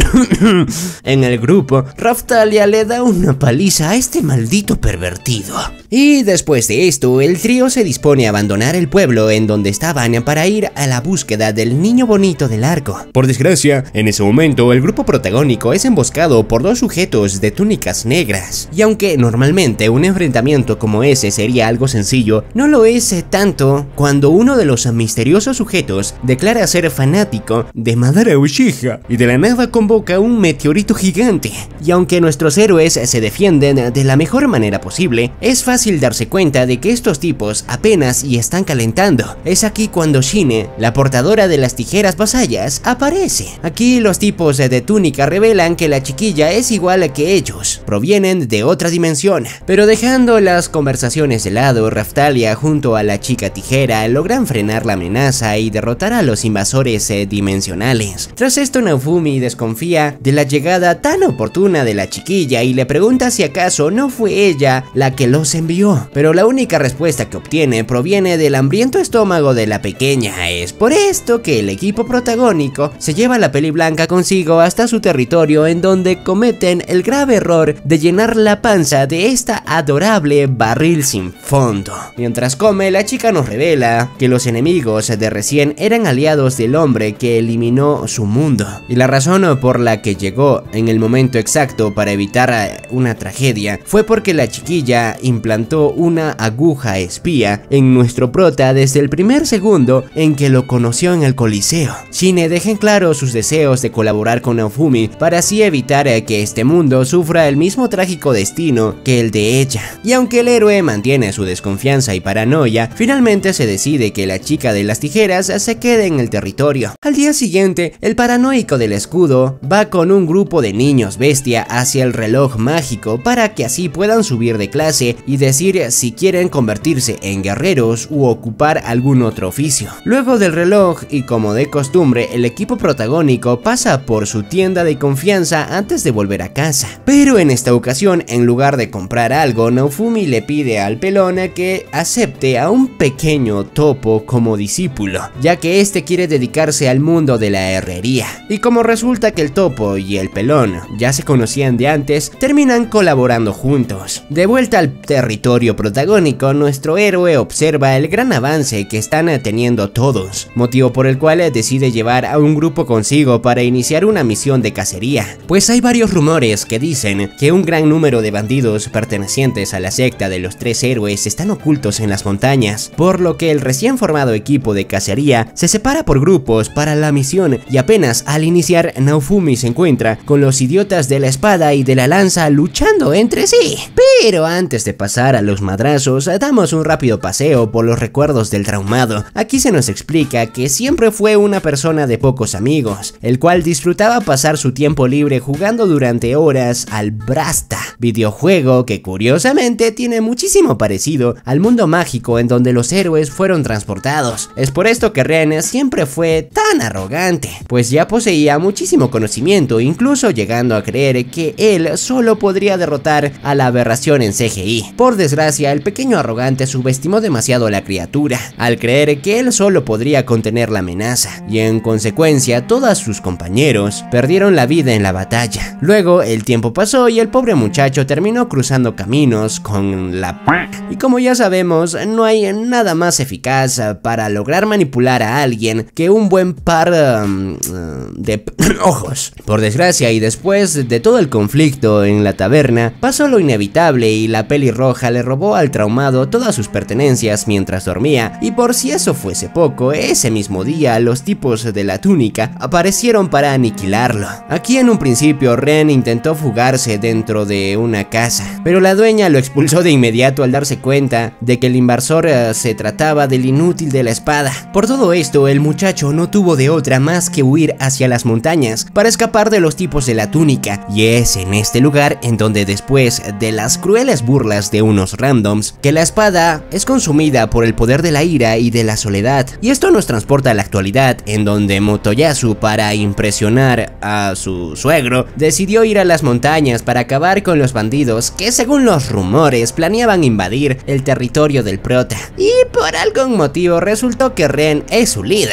En el grupo, Raphtalia le da una paliza a este maldito pervertido. Y después de esto, el trío se dispone a abandonar el pueblo en donde estaban para ir a la búsqueda del niño bonito del arco. Por desgracia, en ese momento el grupo protagónico es emboscado por dos sujetos de túnicas negras. Y aunque normalmente un enfrentamiento como ese sería algo sencillo, no lo es tanto cuando uno de los misteriosos sujetos declara ser fanático de Madara Uchiha y de la nada convoca un meteorito gigante. Y aunque nuestros héroes se defienden de la mejor manera posible, es fácil darse cuenta de que estos tipos apenas y están calentando. Es aquí cuando Shine, la portadora de las tijeras vasallas, aparece. Aquí los tipos de túnica revelan que la chiquilla es igual que ellos, provienen de otra dimensión. Pero dejando las conversaciones de lado, Raphtalia junto a la chica tijera logran frenar la amenaza y derrotar a los invasores eh, dimensionales. Tras esto, Naofumi desconfía de la llegada tan oportuna de la chiquilla y le pregunta si acaso no fue ella la que los envió, pero la única respuesta que obtiene proviene del hambriento estómago de la pequeña. Es por esto que el equipo protagónico se lleva la peli blanca consigo hasta su territorio, en donde cometen el grave error de llenar la panza de esta adorable barril sin fondo. Mientras come, la chica nos revela que los enemigos de recién eran aliados del hombre que eliminó su mundo, y la razón por la que llegó en el momento exacto para evitar una tragedia fue porque la chiquilla implantó una aguja espía en nuestro prota desde el primer segundo en que lo conoció en el Coliseo. Shine deja en claro sus deseos de colaborar con Naofumi para así evitar que este mundo sufra el mismo trágico destino que el de ella. Y aunque el héroe mantiene su desconfianza y paranoia, finalmente se decide que la chica de las tijeras se quede en el territorio. Al día siguiente, el paranoico del escudo va con un grupo de niños bestia hacia el reloj mágico para que así puedan subir de clase y decir si quieren convertirse en guerreros u ocupar algún otro oficio. Luego del reloj, y como de costumbre, el equipo protagónico pasa por su tienda de confianza antes de volver a casa. Pero en esta ocasión, en lugar de comprar algo, Naofumi le pide al pelón que acepte a un pequeño topo como discípulo, ya que este quiere dedicarse al mundo de la herrería. Y como resulta que el topo y el pelón ya se conocían de antes, terminan colaborando juntos. De vuelta al territorio protagónico, nuestro héroe observa el gran avance que están teniendo todos, motivo por el cual decide llevar a un grupo consigo para iniciar una misión de cacería, pues hay varios rumores que dicen que un gran número de bandidos pertenecientes a la secta de los tres héroes están ocultos en las montañas, por lo que el recién formado equipo de cacería se separa por grupos para la misión, y apenas al iniciar, Naofumi se encuentra con los idiotas de la espada y de la lanza luchando entre sí. Pero antes de pasar a los madrazos, damos un rápido paseo por los recuerdos del traumado. Aquí se nos explica que siempre fue una persona de pocos amigos, el cual disfrutaba pasar su tiempo libre jugando durante horas al Brasta, videojuego que curiosamente tiene muchísimo parecido al mundo mágico en donde los héroes fueron transportados. Es por esto que Ren siempre fue tan arrogante, pues ya poseía muchísimo conocimiento, incluso llegando a creer que él solo podría derrotar a la aberración en C G I. Por desgracia, el pequeño arrogante subestimó demasiado a la criatura, al creer que él solo podría contener la amenaza, y en consecuencia todos sus compañeros perdieron la vida en la batalla. Luego el tiempo pasó y el pobre muchacho terminó cruzando caminos con la p... Y como ya sabemos, no hay nada más eficaz para lograr manipular a alguien que un buen par um, de ojos. Por desgracia, y después de todo el conflicto en la taberna, pasó lo inevitable y la pelirroja le robó al traumado todas sus pertenencias mientras dormía. Y por si eso fuese poco, ese mismo día los tipos de la túnica aparecieron para aniquilarlo. Aquí en un principio Ren intentó fugarse dentro de una casa, pero la dueña lo expulsó de inmediato al darse cuenta de que el invasor uh, se trataba del inútil de la espada. Por todo esto, el muchacho no tuvo de otra más que huir hacia las montañas para escapar de los tipos de la túnica, y es en este lugar en donde, después de las crueles burlas de unos randoms, que la espada es consumida por el poder de la ira y de la soledad. Y esto nos transporta a la actualidad, en donde Motoyasu, para impresionar a su suegro, decidió ir a las montañas para acabar con los bandidos que, según los rumores, planeaban invadir el territorio del prota. Y por algún motivo resultó que Ren es su líder, por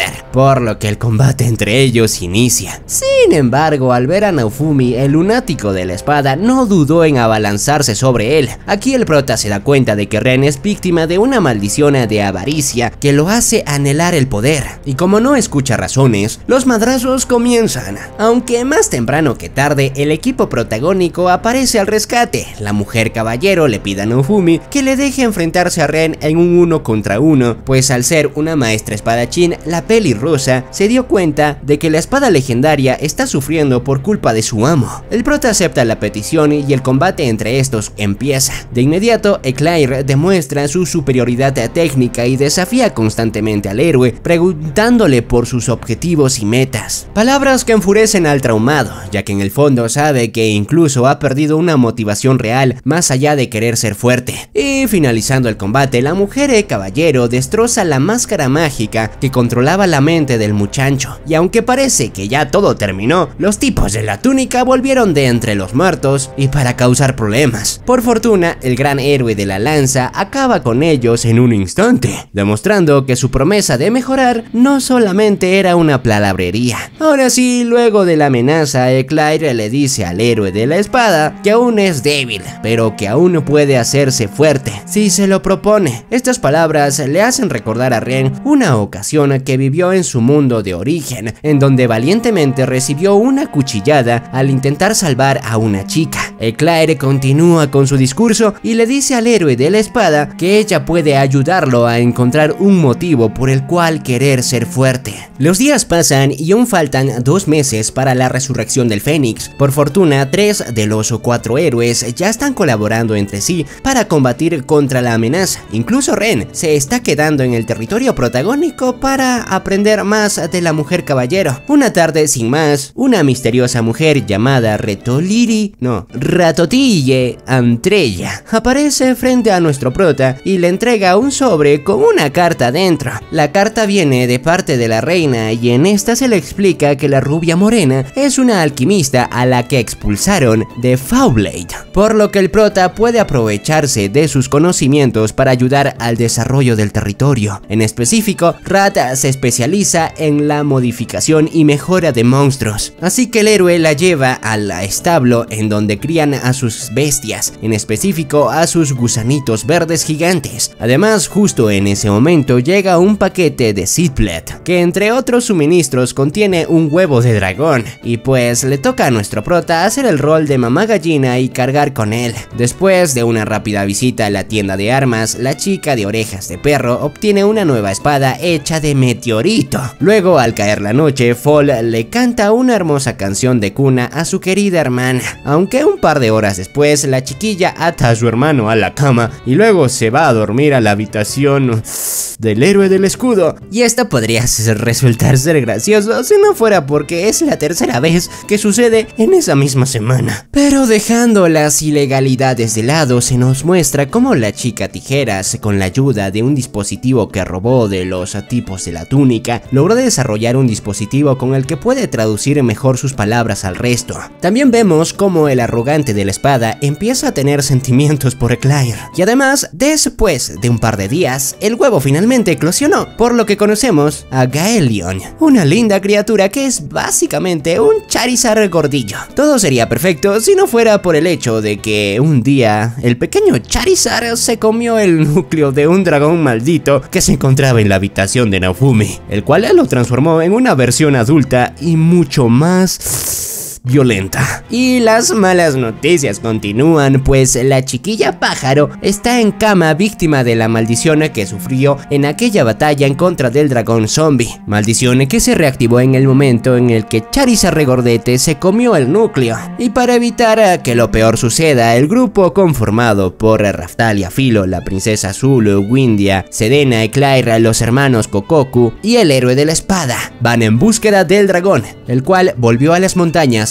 por lo que el combate entre ellos inicia. Sin embargo, al ver a Naofumi, el lunático de la espada no dudó en abalanzarse sobre él. Aquí el prota se da cuenta de que Ren es víctima de una maldición de avaricia que lo hace anhelar el poder, y como no escucha razones, los madrazos comienzan. Aunque más temprano que tarde, el equipo protagónico aparece al rescate. La mujer caballero le pide a Naofumi que le deje enfrentarse a Ren en un uno contra uno, pues al ser una maestra espadachín, la pelirrosa se dio cuenta de que la espada legendaria está sufriendo por culpa de su amo. El prota acepta la petición y el combate entre estos empieza. De inmediato, Eclair demuestra su superioridad técnica y desafía constantemente al héroe, preguntándole por sus objetivos y metas. Palabras que enfurecen al traumado, ya que en el fondo sabe que incluso ha perdido una motivación real más allá de querer ser fuerte. Y finalizando el combate, la mujer caballero destroza la máscara mágica que controlaba la mente del muchacho, y aunque parece que ya todo terminó, los tipos de la túnica volvieron de entre los muertos y para causar problemas. Por fortuna, el gran héroe de la lanza acaba con ellos en un instante, demostrando que su promesa de mejorar no solamente era una palabrería. Ahora sí, luego de la amenaza, Eclair le dice al héroe de la espada que aún es débil, pero que aún puede hacerse fuerte si se lo propone. Estas palabras le hacen recordar a Ren una ocasión que vivió en su mundo de origen, en donde valientemente recibió una cuchillada al intentar salvar a una chica. Eclair continúa con su discurso y le dice al héroe de la espada que ella puede ayudarlo a encontrar un motivo por el cual querer ser fuerte. Los días pasan y aún faltan dos meses para la resurrección del Fénix. Por fortuna, tres de los cuatro héroes ya están colaborando entre sí para combatir contra la amenaza. Incluso Ren se está quedando en el territorio protagónico para aprender más de la mujer caballero. Una tarde sin más, una misteriosa mujer llamada Retoliri, no, Ratotille Antreya aparece frente a nuestro prota y le entrega un sobre con una carta dentro. La carta viene de parte de la reina y en esta se le explica que la rubia morena es una alquimista a la que expulsaron de Faublade, por lo que el prota puede aprovecharse de sus conocimientos para ayudar al desarrollo del territorio. En específico, Rat se especializa en la modificación y mejora de monstruos, así que el héroe la lleva al establo en donde crían a sus bestias, en específico a sus gusanitos verdes gigantes. Además, justo en ese momento llega un paquete de Seedblood, que entre otros suministros contiene un huevo de dragón, y pues le toca a nuestro prota hacer el rol de mamá gallina y cargar con él. Después de una rápida visita a la tienda de armas, la chica de orejas de perro obtiene una nueva espada hecha de meteorito. Luego, al caer la noche, Fall le canta una hermosa canción de cuna a su querida hermana, aunque un par de horas después la chiquilla ata a su hermano a la cama y luego se va a dormir a la habitación del héroe del escudo. Y esto podría resultar ser gracioso si no fuera porque es la tercera vez que sucede en esa misma semana. Pero dejando las ilegalidades de lado, se nos muestra cómo la chica tijeras, con la ayuda de un dispositivo que robó de los tipos de la túnica, logró desarrollar un dispositivo con el que puede traducir mejor sus palabras al resto. También vemos cómo el arrogante de la espada empieza a tener sentimientos por Eclair, y además, después de un par de días, el huevo finalmente eclosionó, por lo que conocemos a Gaelion, una linda criatura que es básicamente un Charizard gordillo. Todo sería perfecto si no fuera por el hecho de que un día el pequeño Charizard se comió el núcleo de un dragón maldito que se encontraba en la habitación de Naofumi, el cual lo transformó en una versión adulta y mucho más violenta. Y las malas noticias continúan, pues la chiquilla pájaro está en cama víctima de la maldición que sufrió en aquella batalla en contra del dragón zombie, maldición que se reactivó en el momento en el que Charizard regordete se comió el núcleo. Y para evitar que lo peor suceda, el grupo conformado por Raftalia Filo, la princesa Azul, Windia, Sedena, Eclair, los hermanos Kokoku y el héroe de la espada van en búsqueda del dragón, el cual volvió a las montañas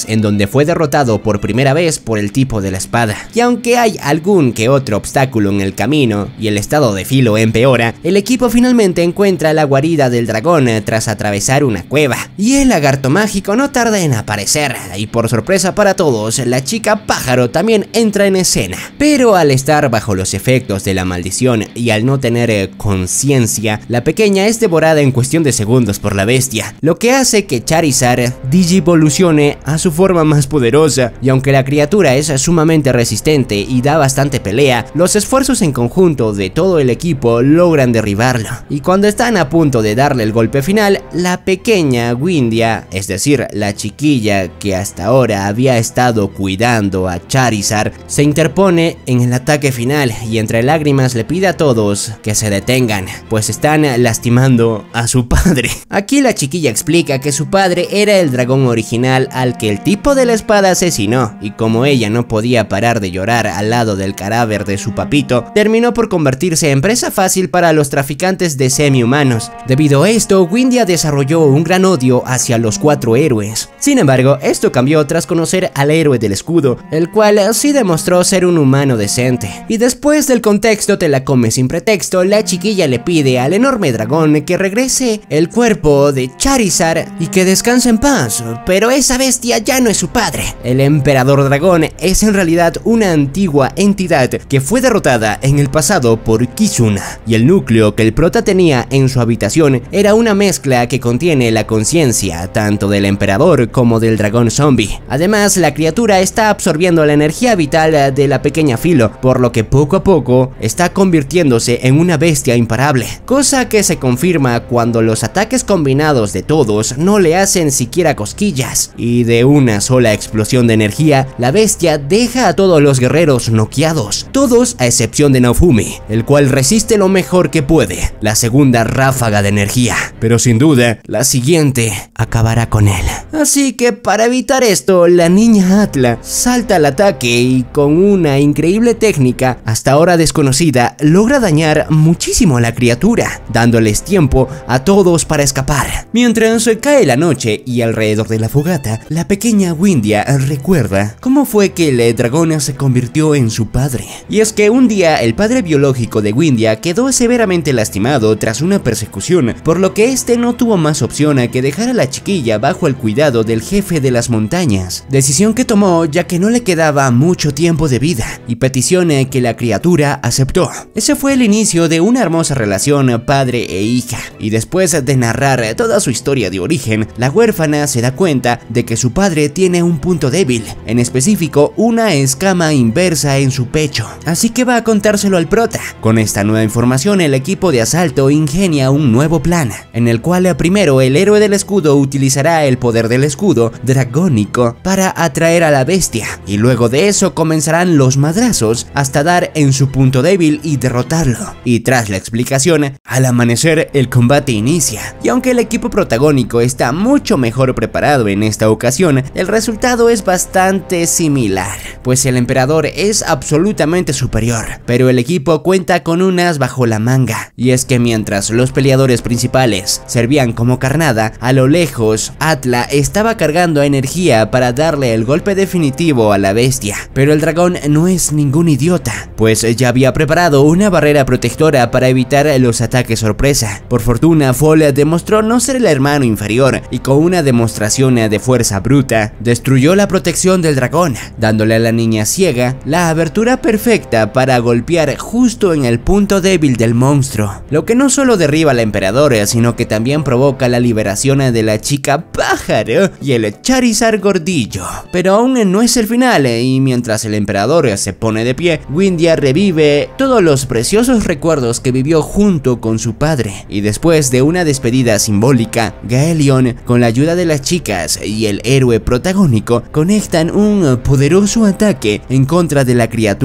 en donde fue derrotado por primera vez por el tipo de la espada. Y aunque hay algún que otro obstáculo en el camino y el estado de Filo empeora, el equipo finalmente encuentra la guarida del dragón tras atravesar una cueva. Y el lagarto mágico no tarda en aparecer, y por sorpresa para todos, la chica pájaro también entra en escena. Pero al estar bajo los efectos de la maldición y al no tener eh, conciencia, la pequeña es devorada en cuestión de segundos por la bestia, lo que hace que Charizard digivolucione a su forma más poderosa. Y aunque la criatura es sumamente resistente y da bastante pelea, los esfuerzos en conjunto de todo el equipo logran derribarlo. Y cuando están a punto de darle el golpe final, la pequeña Windia, es decir, la chiquilla que hasta ahora había estado cuidando a Charizard, se interpone en el ataque final y entre lágrimas le pide a todos que se detengan, pues están lastimando a su padre. Aquí la chiquilla explica que su padre era el dragón original al que el tipo de la espada asesinó, y como ella no podía parar de llorar al lado del cadáver de su papito, terminó por convertirse en presa fácil para los traficantes de semi-humanos. Debido a esto, Windia desarrolló un gran odio hacia los cuatro héroes. Sin embargo, esto cambió tras conocer al héroe del escudo, el cual sí demostró ser un humano decente. Y después del contexto te la come sin pretexto, la chiquilla le pide al enorme dragón que regrese el cuerpo de Charizard y que descanse en paz, pero esa bestia ya no es su padre. El emperador dragón es en realidad una antigua entidad que fue derrotada en el pasado por Kizuna, y el núcleo que el prota tenía en su habitación era una mezcla que contiene la conciencia tanto del emperador como del dragón zombie. Además, la criatura está absorbiendo la energía vital de la pequeña Filo, por lo que poco a poco está convirtiéndose en una bestia imparable, cosa que se confirma cuando los ataques combinados de todos no le hacen siquiera cosquillas, y de una sola explosión de energía, la bestia deja a todos los guerreros noqueados, todos a excepción de Naofumi, el cual resiste lo mejor que puede la segunda ráfaga de energía, pero sin duda la siguiente acabará con él. Así que para evitar esto, la niña Atla salta al ataque y con una increíble técnica hasta ahora desconocida logra dañar muchísimo a la criatura, dándoles tiempo a todos para escapar. Mientras cae la noche y alrededor de la fogata, la pequeña Windia recuerda cómo fue que el dragón se convirtió en su padre. Y es que un día el padre biológico de Windia quedó severamente lastimado tras una persecución, por lo que este no tuvo más opción a que dejar a la chiquilla bajo el cuidado del jefe de las montañas, decisión que tomó ya que no le quedaba mucho tiempo de vida, y petición que la criatura aceptó. Ese fue el inicio de una hermosa relación padre e hija, y después de narrar toda su historia de origen, la huérfana se da cuenta de que su padre tiene un punto débil, en específico una escama inversa en su pecho, así que va a contárselo al prota. Con esta nueva información, el equipo de asalto ingenia un nuevo plan, en el cual primero el héroe del escudo utilizará el poder del escudo dragónico para atraer a la bestia, y luego de eso comenzarán los madrazos hasta dar en su punto débil y derrotarlo. Y tras la explicación, al amanecer el combate inicia, y aunque el equipo protagónico está mucho mejor preparado en esta ocasión, el resultado es bastante similar, pues el emperador es absolutamente superior, pero el equipo cuenta con un as bajo la manga, y es que mientras los peleadores principales servían como carnada, a lo lejos Atla estaba cargando energía para darle el golpe definitivo a la bestia, pero el dragón no es ningún idiota, pues ya había preparado una barrera protectora para evitar los ataques sorpresa. Por fortuna, Fall demostró no ser el hermano inferior y con una demostración de fuerza bruta, destruyó la protección del dragón, dándole a la niña ciega la abertura perfecta para golpear justo en el punto débil del monstruo, lo que no solo derriba al emperador, sino que también provoca la liberación de la chica pájaro y el Charizard gordillo. Pero aún no es el final, y mientras el emperador se pone de pie, Windia revive todos los preciosos recuerdos que vivió junto con su padre, y después de una despedida simbólica, Gaelion, con la ayuda de las chicas y el héroe protagónico, conectan un poderoso ataque en contra de la criatura.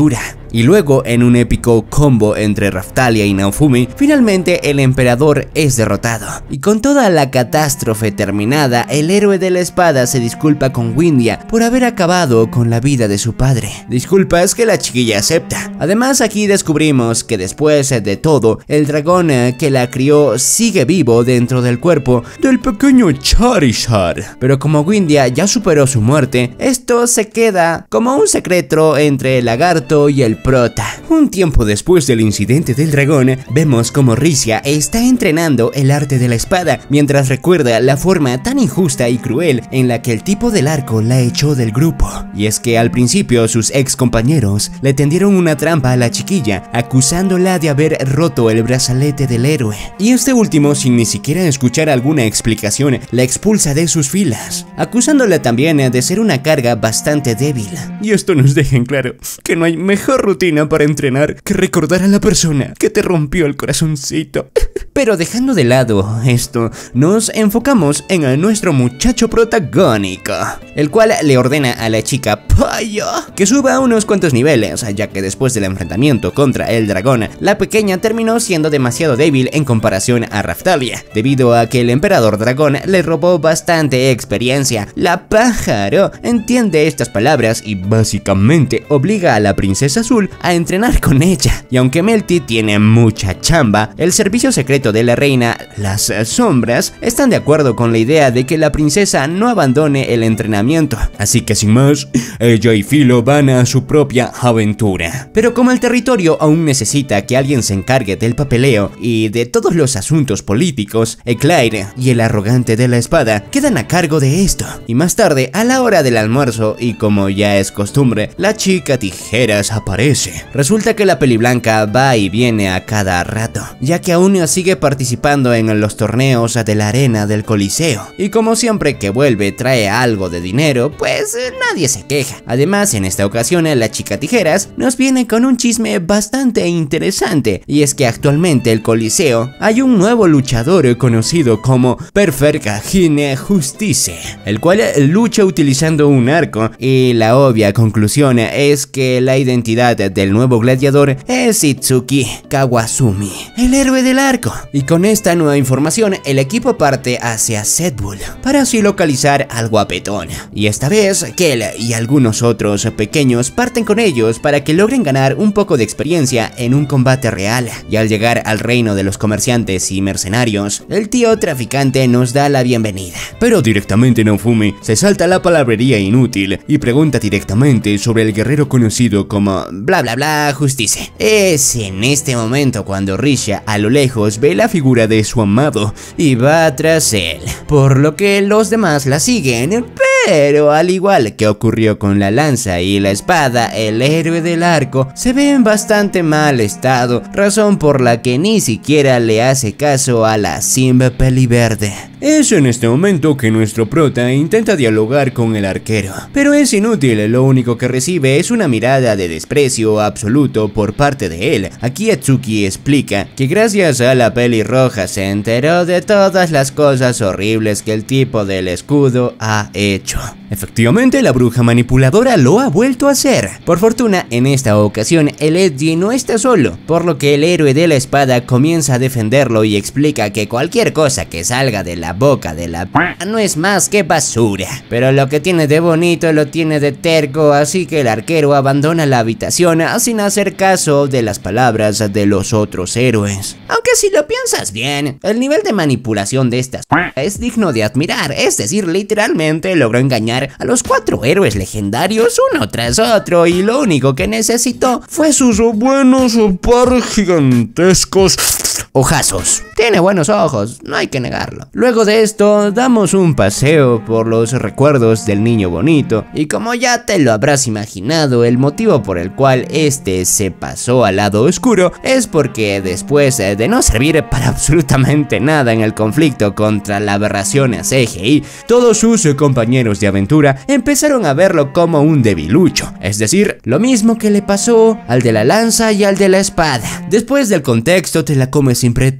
Y luego, en un épico combo entre Raphtalia y Naofumi, finalmente el emperador es derrotado. Y con toda la catástrofe terminada, el héroe de la espada se disculpa con Windia por haber acabado con la vida de su padre. Disculpas que la chiquilla acepta. Además, aquí descubrimos que después de todo, el dragón que la crió sigue vivo dentro del cuerpo del pequeño Charizard. Pero como Windia ya superó su muerte, esto se queda como un secreto entre el lagarto y el prota. Un tiempo después del incidente del dragón, vemos como Ricia está entrenando el arte de la espada, mientras recuerda la forma tan injusta y cruel en la que el tipo del arco la echó del grupo. Y es que al principio sus ex compañeros le tendieron una trampa a la chiquilla, acusándola de haber roto el brazalete del héroe. Y este último, sin ni siquiera escuchar alguna explicación, la expulsa de sus filas, acusándola también de ser una carga bastante débil. Y esto nos deja en claro que no hay mejor rutina para entrenar que recordar a la persona que te rompió el corazoncito. Pero dejando de lado esto, nos enfocamos en nuestro muchacho protagónico, el cual le ordena a la chica Payo que suba unos cuantos niveles, ya que después del enfrentamiento contra el dragón, la pequeña terminó siendo demasiado débil en comparación a Raphtalia, debido a que el emperador dragón le robó bastante experiencia. La pájaro entiende estas palabras y básicamente obliga a la princesa azul a entrenar con ella. Y aunque Melty tiene mucha chamba, el servicio secreto de la reina, las sombras, están de acuerdo con la idea de que la princesa no abandone el entrenamiento. Así que sin más, ella y Filo van a su propia aventura. Pero como el territorio aún necesita que alguien se encargue del papeleo y de todos los asuntos políticos, Eclair y el arrogante de la espada quedan a cargo de esto. Y más tarde, a la hora del almuerzo, y como ya es costumbre, la chica tijeras aparece. Resulta que la peliblanca va y viene a cada rato, ya que aún sigue participando en los torneos de la arena del Coliseo. Y como siempre que vuelve trae algo de dinero, pues nadie se queja. Además, en esta ocasión la chica tijeras nos viene con un chisme bastante interesante, y es que actualmente el Coliseo hay un nuevo luchador conocido como Perfect-Gene Justice, el cual lucha utilizando un arco, y la obvia conclusión es que la identidad del nuevo gladiador es Itsuki Kawasumi, el héroe del arco. Y con esta nueva información, el equipo parte hacia Sedbull para así localizar al guapetón. Y esta vez, Kel y algunos otros pequeños parten con ellos para que logren ganar un poco de experiencia en un combate real. Y al llegar al reino de los comerciantes y mercenarios, el tío traficante nos da la bienvenida. Pero directamente Naofumi se salta la palabrería inútil y pregunta directamente sobre el guerrero conocido como bla bla bla Justice. Es en este momento cuando Ricia a lo lejos ve la figura de su amado y va tras él, por lo que los demás la siguen. Pero al igual que ocurrió con la lanza y la espada, el héroe del arco se ve en bastante mal estado, razón por la que ni siquiera le hace caso a la Simba Peliverde. Es en este momento que nuestro prota intenta dialogar con el arquero, pero es inútil, lo único que recibe es una mirada de desprecio absoluto por parte de él. Aquí Atsuki explica que gracias a la pelirroja se enteró de todas las cosas horribles que el tipo del escudo ha hecho. Efectivamente, la bruja manipuladora lo ha vuelto a hacer. Por fortuna, en esta ocasión el Edgy no está solo, por lo que el héroe de la espada comienza a defenderlo y explica que cualquier cosa que salga de la boca de la p no es más que basura. Pero lo que tiene de bonito lo tiene de terco, así que el arquero abandona la habitación sin hacer caso de las palabras de los otros héroes. Aunque si lo piensas bien, el nivel de manipulación de estas p es digno de admirar, es decir, literalmente logró engañar a los cuatro héroes legendarios uno tras otro, y lo único que necesitó fue sus buenos par gigantescos ojazos. Tiene buenos ojos, no hay que negarlo. Luego de esto, damos un paseo por los recuerdos del niño bonito, y como ya te lo habrás imaginado, el motivo por el cual este se pasó al lado oscuro es porque después de no servir para absolutamente nada en el conflicto contra la aberración C G I, todos sus compañeros de aventura empezaron a verlo como un debilucho, es decir, lo mismo que le pasó al de la lanza y al de la espada. Después del contexto te la comes sin pretexto,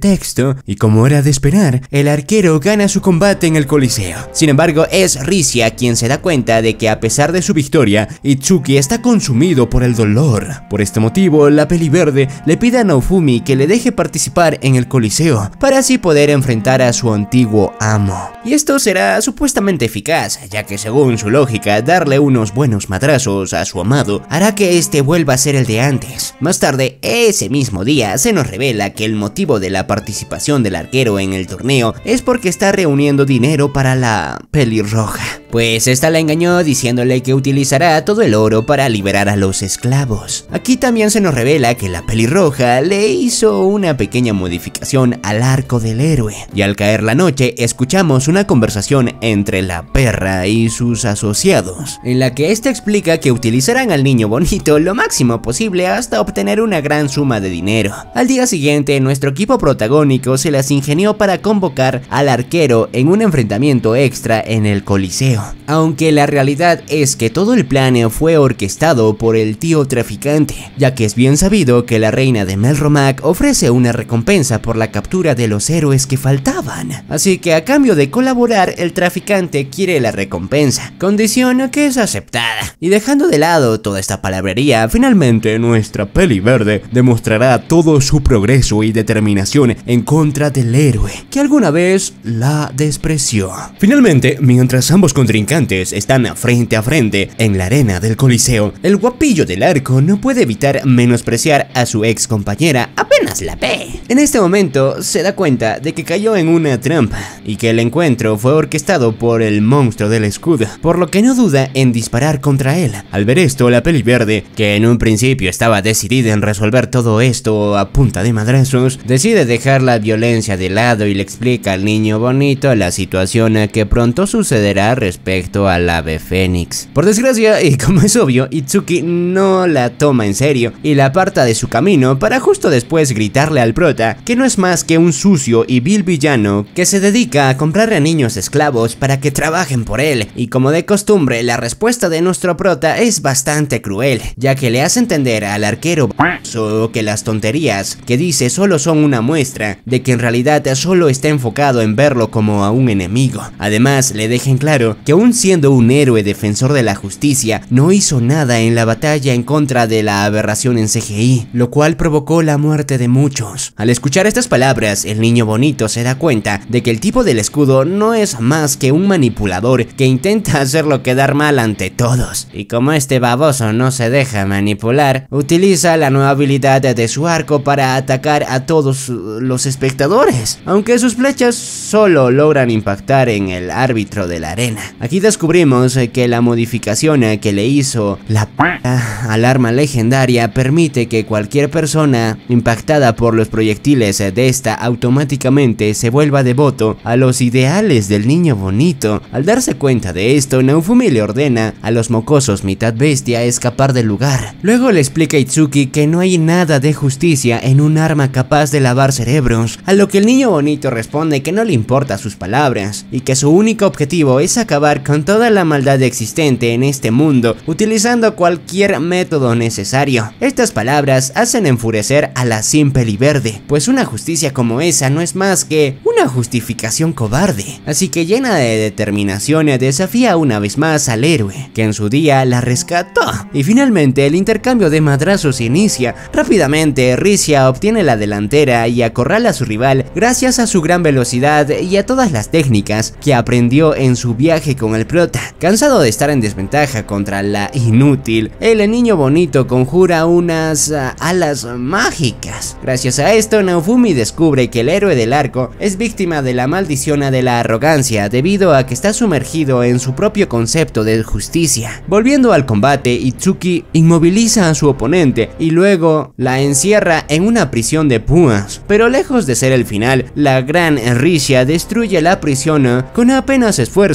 turno y, como era de esperar, el arquero gana su combate en el Coliseo. Sin embargo, es Ricia quien se da cuenta de que a pesar de su victoria, Itsuki está consumido por el dolor. Por este motivo, la Peli Verde le pide a Naofumi que le deje participar en el Coliseo para así poder enfrentar a su antiguo amo. Y esto será supuestamente eficaz, ya que según su lógica, darle unos buenos madrazos a su amado hará que este vuelva a ser el de antes. Más tarde, ese mismo día, se nos revela que el motivo de la participación del arquero en el torneo es porque está reuniendo dinero para la pelirroja, pues esta la engañó diciéndole que utilizará todo el oro para liberar a los esclavos. Aquí también se nos revela que la pelirroja le hizo una pequeña modificación al arco del héroe, y al caer la noche escuchamos una conversación entre la perra y sus asociados, en la que ésta explica que utilizarán al niño bonito lo máximo posible hasta obtener una gran suma de dinero. Al día siguiente, nuestro equipo protagónico se las ingenió para convocar al arquero en un enfrentamiento extra en el Coliseo, aunque la realidad es que todo el plan fue orquestado por el tío traficante, ya que es bien sabido que la reina de Melromac ofrece una recompensa por la captura de los héroes que faltaban, así que a cambio de colaborar, el traficante quiere la recompensa, condición que es aceptada. Y dejando de lado toda esta palabrería, finalmente nuestra Peli Verde demostrará todo su progreso y determinación en contra del héroe que alguna vez la despreció. Finalmente, mientras ambos contrincantes están frente a frente en la arena del Coliseo, el guapillo del arco no puede evitar menospreciar a su ex compañera apenas la ve. En este momento se da cuenta de que cayó en una trampa y que el encuentro fue orquestado por el monstruo del escudo, por lo que no duda en disparar contra él. Al ver esto, la Peli Verde, que en un principio estaba decidida en resolver todo esto a punta de madrazos, decide dejar la violencia de lado y le explica al niño bonito la situación que pronto sucederá respecto al ave fénix. Por desgracia, y como es obvio, Itsuki no la toma en serio y la aparta de su camino para justo después gritarle al prota que no es más que un sucio y vil villano que se dedica a comprar a niños esclavos para que trabajen por él. Y como de costumbre, la respuesta de nuestro prota es bastante cruel, ya que le hace entender al arquero que las tonterías que dice solo son una muestra de que en realidad solo está enfocado en verlo como a un enemigo. Además, le dejan claro que aún siendo un héroe defensor de la justicia, no hizo nada en la batalla en contra de la aberración en C G I, lo cual provocó la muerte de muchos. Al escuchar estas palabras, el niño bonito se da cuenta de que el tipo del escudo no es más que un manipulador que intenta hacerlo quedar mal ante todos. Y como este baboso no se deja manipular, utiliza la nueva habilidad de su arco para atacar a todos los espectadores, aunque sus flechas solo logran impactar en el árbitro de la arena. Aquí descubrimos que la modificación que le hizo la p al arma legendaria permite que cualquier persona impactada por los proyectiles de esta automáticamente se vuelva devoto a los ideales del niño bonito. Al darse cuenta de esto, Naofumi le ordena a los mocosos mitad bestia escapar del lugar. Luego le explica a Itsuki que no hay nada de justicia en un arma capaz de lavar cerebros, a lo que el niño bonito responde que no le importa sus palabras y que su único objetivo es acabar con toda la maldad existente en este mundo utilizando cualquier método necesario. Estas palabras hacen enfurecer a la Sin Peli Verde, pues una justicia como esa no es más que una justificación cobarde, así que llena de determinación desafía una vez más al héroe, que en su día la rescató. Y finalmente el intercambio de madrazos inicia. Rápidamente Ricia obtiene la delantera y acorrala a su rival gracias a su gran velocidad y a todas las técnicas que aprendió en su viaje con el prota. Cansado de estar en desventaja contra la inútil, el niño bonito conjura unas uh, alas mágicas. Gracias a esto, Naofumi descubre que el héroe del arco es víctima de la maldición de la arrogancia debido a que está sumergido en su propio concepto de justicia. Volviendo al combate, Itsuki inmoviliza a su oponente y luego la encierra en una prisión de púas, pero lejos de ser el final, la gran Ricia destruye la prisión con apenas esfuerzo y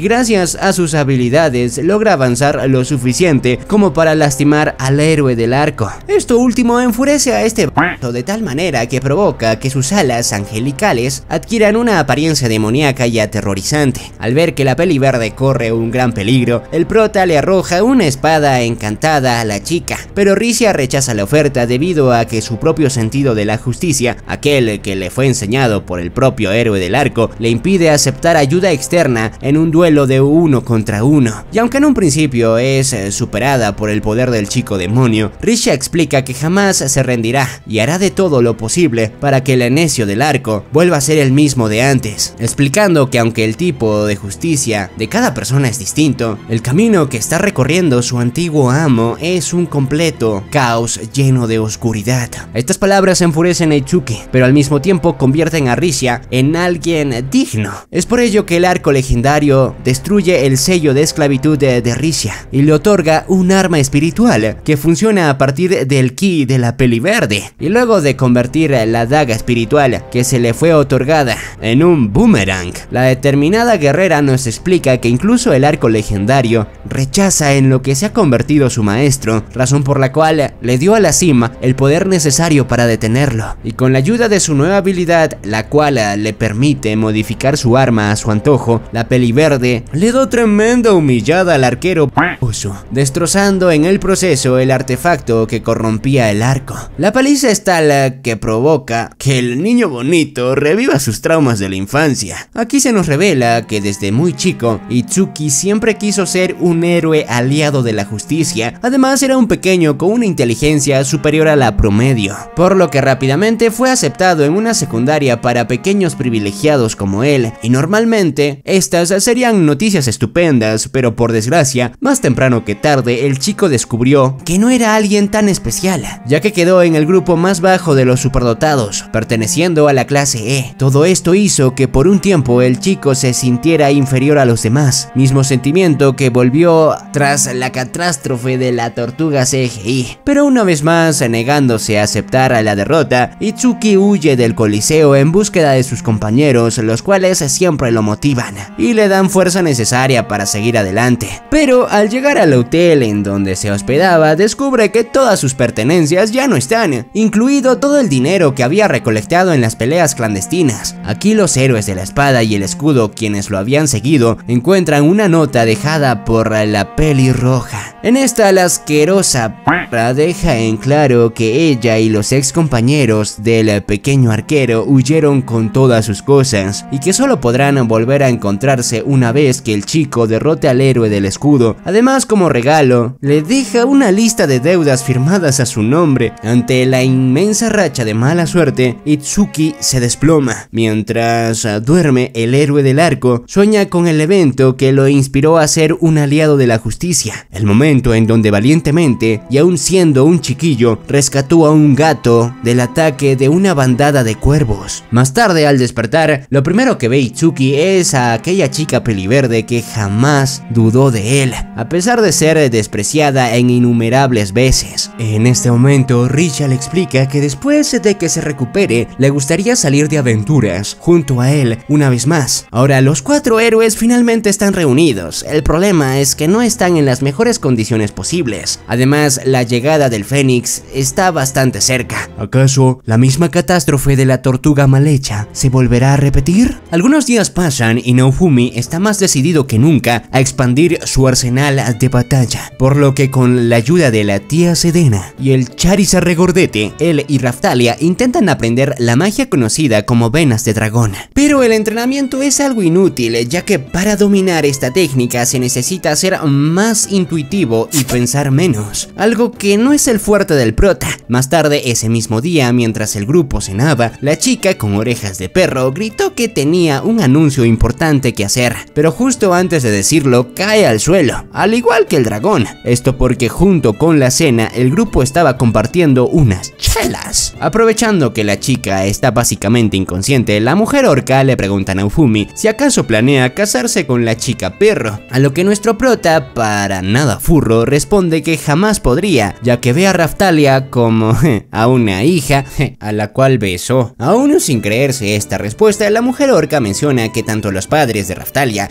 gracias a sus habilidades logra avanzar lo suficiente como para lastimar al héroe del arco. Esto último enfurece a este de tal manera que provoca que sus alas angelicales adquieran una apariencia demoníaca y aterrorizante. Al ver que la peli verde corre un gran peligro, el prota le arroja una espada encantada a la chica, pero Ricia rechaza la oferta debido a que su propio sentido de la justicia, aquel que le fue enseñado por el propio héroe del arco, le impide aceptar ayuda externa en un duelo de uno contra uno. Y aunque en un principio es superada por el poder del chico demonio, Ricia explica que jamás se rendirá y hará de todo lo posible para que el necio del arco vuelva a ser el mismo de antes, explicando que aunque el tipo de justicia de cada persona es distinto, el camino que está recorriendo su antiguo amo es un completo caos lleno de oscuridad. Estas palabras enfurecen a Itsuki, pero al mismo tiempo convierten a Ricia en alguien digno. Es por ello que el arco legendario destruye el sello de esclavitud de, de Ricia y le otorga un arma espiritual que funciona a partir del ki de la peli verde, y luego de convertir la daga espiritual que se le fue otorgada en un boomerang, la determinada guerrera nos explica que incluso el arco legendario rechaza en lo que se ha convertido su maestro, razón por la cual le dio a la cima el poder necesario para detenerlo, y con la ayuda de su nueva habilidad, la cual le permite modificar su arma a su antojo, la peli verde le dio tremenda humillada al arquero uso, destrozando en el proceso el artefacto que corrompía el arco. La paliza es tal que provoca que el niño bonito reviva sus traumas de la infancia. Aquí se nos revela que desde muy chico, Itsuki siempre quiso ser un héroe aliado de la justicia. Además era un pequeño con una inteligencia superior a la promedio, por lo que rápidamente fue aceptado en una secundaria para pequeños privilegiados como él, y normalmente estas serían noticias estupendas, pero por desgracia, más temprano que tarde el chico descubrió que no era alguien tan especial, ya que quedó en el grupo más bajo de los superdotados, perteneciendo a la clase E. Todo esto hizo que por un tiempo el chico se sintiera inferior a los demás, mismo sentimiento que volvió tras la catástrofe de la tortuga C G I. Pero una vez más, negándose a aceptar la derrota, Itsuki huye del coliseo en búsqueda de sus compañeros, los cuales siempre lo motivan y le dan fuerza necesaria para seguir adelante. Pero al llegar al hotel en donde se hospedaba, descubre que todas sus pertenencias ya no están, incluido todo el dinero que había recolectado en las peleas clandestinas. Aquí los héroes de la espada y el escudo, quienes lo habían seguido, encuentran una nota dejada por la pelirroja. En esta, la asquerosa p*** deja en claro que ella y los ex compañeros del pequeño arquero huyeron con todas sus cosas y que solo podrán volver a encontrarse una vez que el chico derrote al héroe del escudo. Además, como regalo, le deja una lista de deudas firmadas a su nombre. Ante la inmensa racha de mala suerte, Itsuki se desploma. Mientras duerme, el héroe del arco sueña con el evento que lo inspiró a ser un aliado de la justicia, el momento en donde valientemente, y aún siendo un chiquillo, rescató a un gato del ataque de una bandada de cuervos. Más tarde, al despertar, lo primero que ve Itsuki es a aquella chica peliverde que jamás dudó de él, a pesar de ser despreciada en innumerables veces. En este momento, Ricia le explica que después de que se recupere, le gustaría salir de aventuras junto a él una vez más. Ahora los cuatro héroes finalmente están reunidos. El problema es que no están en las mejores condiciones posibles. Además, la llegada del Fénix está bastante cerca. ¿Acaso la misma catástrofe de la tortuga mal hecha se volverá a repetir? Algunos días pasan y Naofumi está más decidido que nunca a expandir su arsenal de batalla, por lo que con la ayuda de la tía Sedena y el Charizard regordete, él y Raftalia intentan aprender la magia conocida como venas de dragón. Pero el entrenamiento es algo inútil, ya que para dominar esta técnica se necesita ser más intuitivo y pensar menos, algo que no es el fuerte del prota. Más tarde ese mismo día, mientras el grupo cenaba, la chica con orejas de perro gritó que tenía un anuncio importante que hacer, pero justo antes de decirlo cae al suelo, al igual que el dragón. Esto porque junto con la cena el grupo estaba compartiendo unas chelas. Aprovechando que la chica está básicamente inconsciente, la mujer orca le pregunta a Naofumi si acaso planea casarse con la chica perro, a lo que nuestro prota, para nada furro, responde que jamás podría, ya que ve a Raftalia como je, a una hija je, a la cual besó. Aún sin creerse esta respuesta, la mujer orca menciona que tanto los padres de Raftalia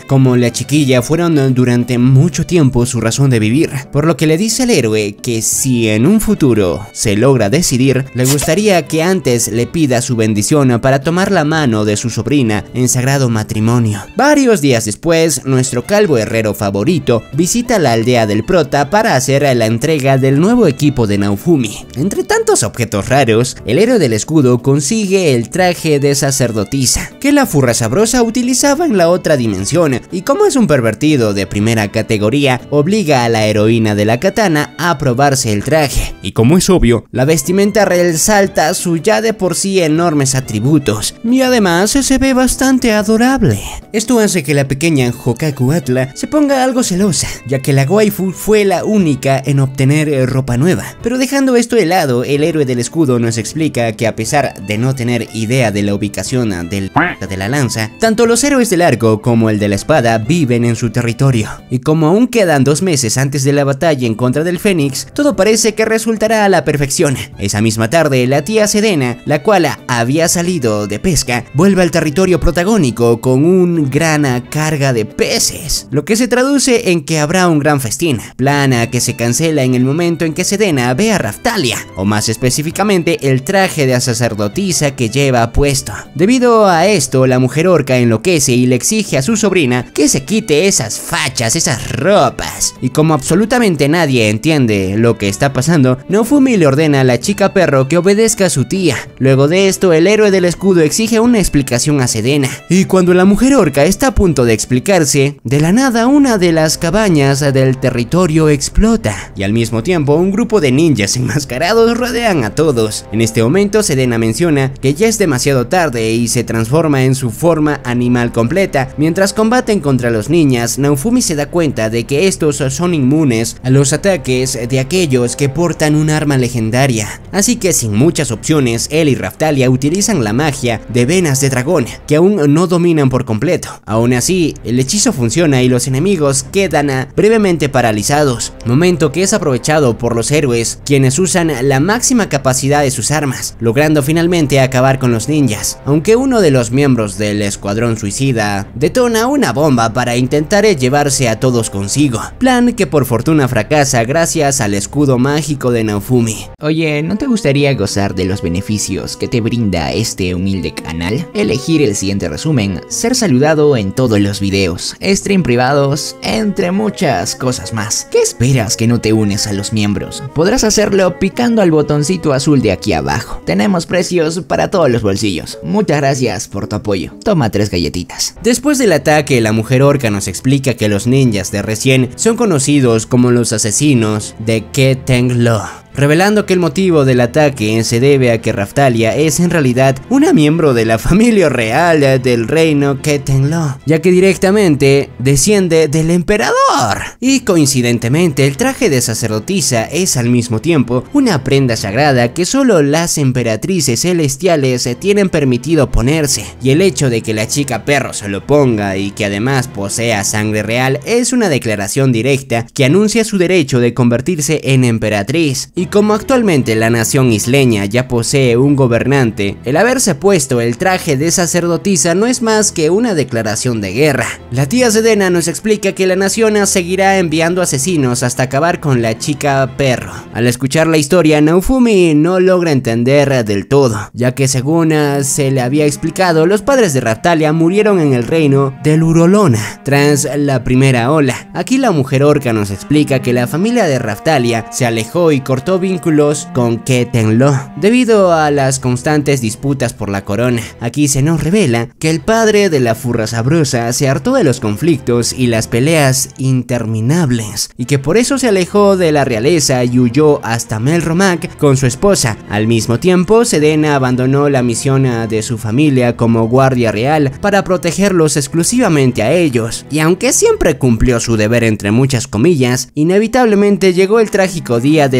como la chiquilla fueron durante mucho tiempo su razón de vivir, por lo que le dice al héroe que si en un futuro se logra decidir, le gustaría que antes le pida su bendición para tomar la mano de su sobrina en sagrado matrimonio. Varios días después, nuestro calvo herrero favorito visita la aldea del prota para hacer la entrega del nuevo equipo de Naofumi. Entre tantos objetos raros, el héroe del escudo consigue el traje de sacerdotisa que la furra sabrosa utilizaba en la otra dimensión, y como es un pervertido de primera categoría, obliga a la heroína de la katana a probarse el traje. Y como es obvio, la vestimenta resalta sus ya de por sí enormes atributos, y además se ve bastante adorable. Esto hace que la pequeña Hokaku Atla se ponga algo celosa, ya que la waifu fue la única en obtener ropa nueva. Pero dejando esto de lado, el héroe del escudo nos explica que a pesar de no tener idea de la ubicación del de la lanza, tanto los héroes del arco como el de la espada viven en su territorio, y como aún quedan dos meses antes de la batalla en contra del Fénix, todo parece que resultará a la perfección. Esa misma tarde, la tía Sedena, la cual había salido de pesca, vuelve al territorio protagónico con un gran carga de peces, lo que se traduce en que habrá un gran festín, plana que se cancela en el momento en que Sedena ve a Raftalia, o más específicamente el traje de sacerdotisa que lleva puesto. Debido a esto, la mujer orca enloquece y le exige a su sobrina que se quite esas fachas, esas ropas, y como absolutamente nadie entiende lo que está pasando, Naofumi le ordena a la chica perro que obedezca a su tía. Luego de esto, el héroe del escudo exige una explicación a Sedena, y cuando la mujer orca está a punto de explicarse, de la nada una de las cabañas del territorio explota, y al mismo tiempo un grupo de ninjas enmascarados rodean a todos. En este momento Sedena menciona que ya es demasiado tarde y se transforma en su forma animal completa. Mientras combaten contra los ninjas, Naofumi se da cuenta de que estos son inmunes a los ataques de aquellos que portan un arma legendaria, así que sin muchas opciones, él y Raftalia utilizan la magia de venas de dragón, que aún no dominan por completo. Aún así, el hechizo funciona y los enemigos quedan brevemente paralizados, momento que es aprovechado por los héroes, quienes usan la máxima capacidad de sus armas, logrando finalmente acabar con los ninjas, aunque uno de los miembros del escuadrón suicida detona una bomba para intentar llevarse a todos consigo, plan que por fortuna fracasa gracias al escudo mágico de Naofumi. Oye, ¿no te gustaría gozar de los beneficios que te brinda este humilde canal? Elegir el siguiente resumen, ser saludado en todos los videos, stream privados, entre muchas cosas más. ¿Qué esperas que no te unes a los miembros? Podrás hacerlo picando al botoncito azul de aquí abajo. Tenemos precios para todos los bolsillos. Muchas gracias por tu apoyo. Toma tres galletitas. Después del ataque, la mujer orca nos explica que los ninjas de recién son conocidos como los asesinos de Ketenglo, revelando que el motivo del ataque se debe a que Raftalia es en realidad una miembro de la familia real del reino Ketenglo, ya que directamente desciende del emperador. Y coincidentemente, el traje de sacerdotisa es al mismo tiempo una prenda sagrada que solo las emperatrices celestiales tienen permitido ponerse, y el hecho de que la chica perro se lo ponga y que además posea sangre real es una declaración directa que anuncia su derecho de convertirse en emperatriz. Y como actualmente la nación isleña ya posee un gobernante, el haberse puesto el traje de sacerdotisa no es más que una declaración de guerra. La tía Sedena nos explica que la nación seguirá enviando asesinos hasta acabar con la chica perro. Al escuchar la historia, Naofumi no logra entender del todo, ya que según se le había explicado, los padres de Raftalia murieron en el reino de Lurolona tras la primera ola. Aquí la mujer orca nos explica que la familia de Raftalia se alejó y cortó vínculos con Ketenglo debido a las constantes disputas por la corona. Aquí se nos revela que el padre de la furra sabrosa se hartó de los conflictos y las peleas interminables, y que por eso se alejó de la realeza y huyó hasta Melromac con su esposa. Al mismo tiempo, Sedena abandonó la misión de su familia como guardia real para protegerlos exclusivamente a ellos, y aunque siempre cumplió su deber entre muchas comillas, inevitablemente llegó el trágico día de la primera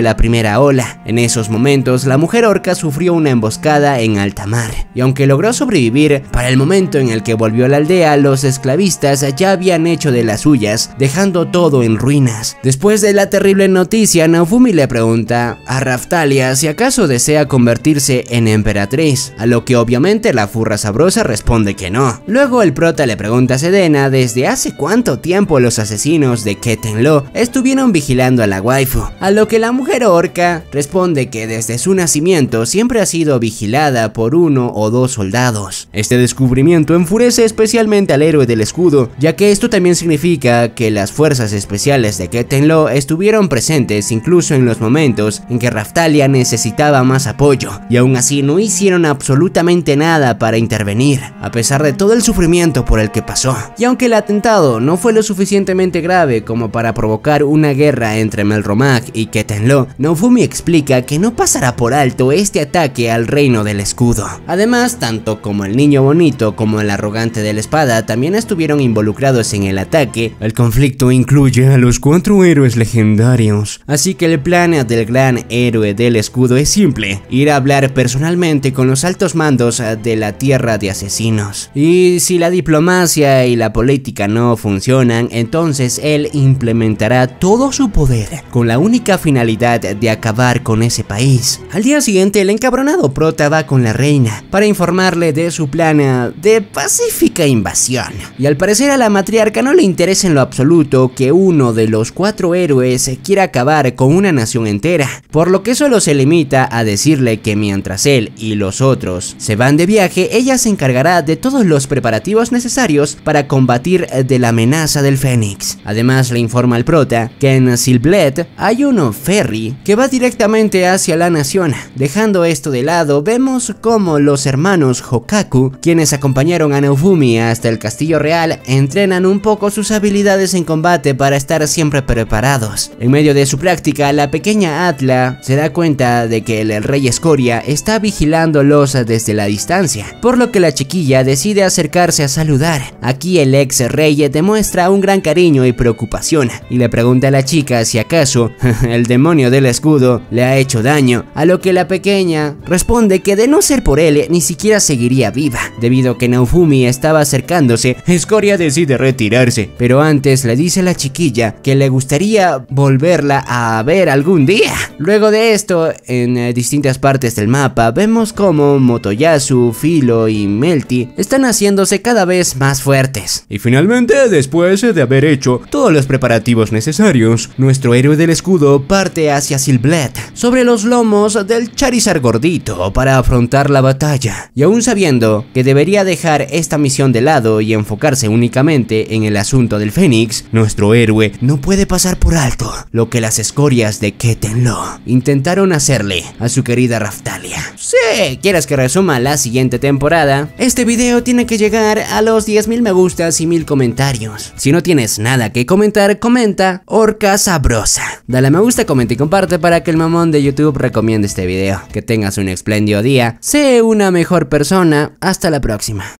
primera ola. En esos momentos, la mujer orca sufrió una emboscada en alta mar, y aunque logró sobrevivir, para el momento en el que volvió a la aldea, los esclavistas ya habían hecho de las suyas, dejando todo en ruinas. Después de la terrible noticia, Naofumi le pregunta a Raphtalia si acaso desea convertirse en emperatriz, a lo que obviamente la furra sabrosa responde que no. Luego el prota le pregunta a Sedena desde hace cuánto tiempo los asesinos de Ketenlo estuvieron vigilando a la waifu, a lo que la mujer orca responde que desde su nacimiento siempre ha sido vigilada por uno o dos soldados. Este descubrimiento enfurece especialmente al héroe del escudo, ya que esto también significa que las fuerzas especiales de Ketenlo estuvieron presentes incluso en los momentos en que Raphtalia necesitaba más apoyo, y aún así no hicieron absolutamente nada para intervenir, a pesar de todo el sufrimiento por el que pasó. Y aunque el atentado no fue lo suficientemente grave como para provocar una guerra entre Melromak y Ketenlo, Naofumi explica que no pasará por alto este ataque al reino del escudo. Además, tanto como el niño bonito como el arrogante de la espada también estuvieron involucrados en el ataque. El conflicto incluye a los cuatro héroes legendarios, así que el plan del gran héroe del escudo es simple: ir a hablar personalmente con los altos mandos de la tierra de asesinos. Y si la diplomacia y la política no funcionan, entonces él implementará todo su poder con la única finalidad de acabar con ese país. Al día siguiente, el encabronado prota va con la reina para informarle de su plan de pacífica invasión, y al parecer a la matriarca no le interesa en lo absoluto que uno de los cuatro héroes quiera acabar con una nación entera, por lo que solo se limita a decirle que mientras él y los otros se van de viaje, ella se encargará de todos los preparativos necesarios para combatir de la amenaza del Fénix. Además le informa al prota que en Silblet hay un ferry que va directamente hacia la nación. Dejando esto de lado, vemos cómo los hermanos Hokaku, quienes acompañaron a Naofumi hasta el castillo real, entrenan un poco sus habilidades en combate para estar siempre preparados. En medio de su práctica, la pequeña Atla se da cuenta de que el rey Escoria está vigilándolos desde la distancia, por lo que la chiquilla decide acercarse a saludar. Aquí el ex rey demuestra un gran cariño y preocupación, y le pregunta a la chica si acaso el demonio del escudo le ha hecho daño, a lo que la pequeña responde que de no ser por él ni siquiera seguiría viva. Debido a que Naofumi estaba acercándose, Escoria decide retirarse, pero antes le dice a la chiquilla que le gustaría volverla a ver algún día. Luego de esto, en eh, distintas partes del mapa, vemos como Motoyasu, Filo y Melty están haciéndose cada vez más fuertes. Y finalmente, después de haber hecho todos los preparativos necesarios, nuestro héroe del escudo parte hacia Silblet sobre los lomos del Charizard gordito para afrontar la batalla. Y aún sabiendo que debería dejar esta misión de lado y enfocarse únicamente en el asunto del Fénix, nuestro héroe no puede pasar por alto lo que las escorias de Ketenlo intentaron hacerle a su querida Raphtalia. Si quieres que resuma la siguiente temporada, este video tiene que llegar a los diez mil me gustas y mil comentarios. Si no tienes nada que comentar, comenta Orca Sabrosa. Dale a me gusta, comenta y comparte para que el mamón de YouTube recomiende este video. Que tengas un espléndido día, sé una mejor persona, hasta la próxima.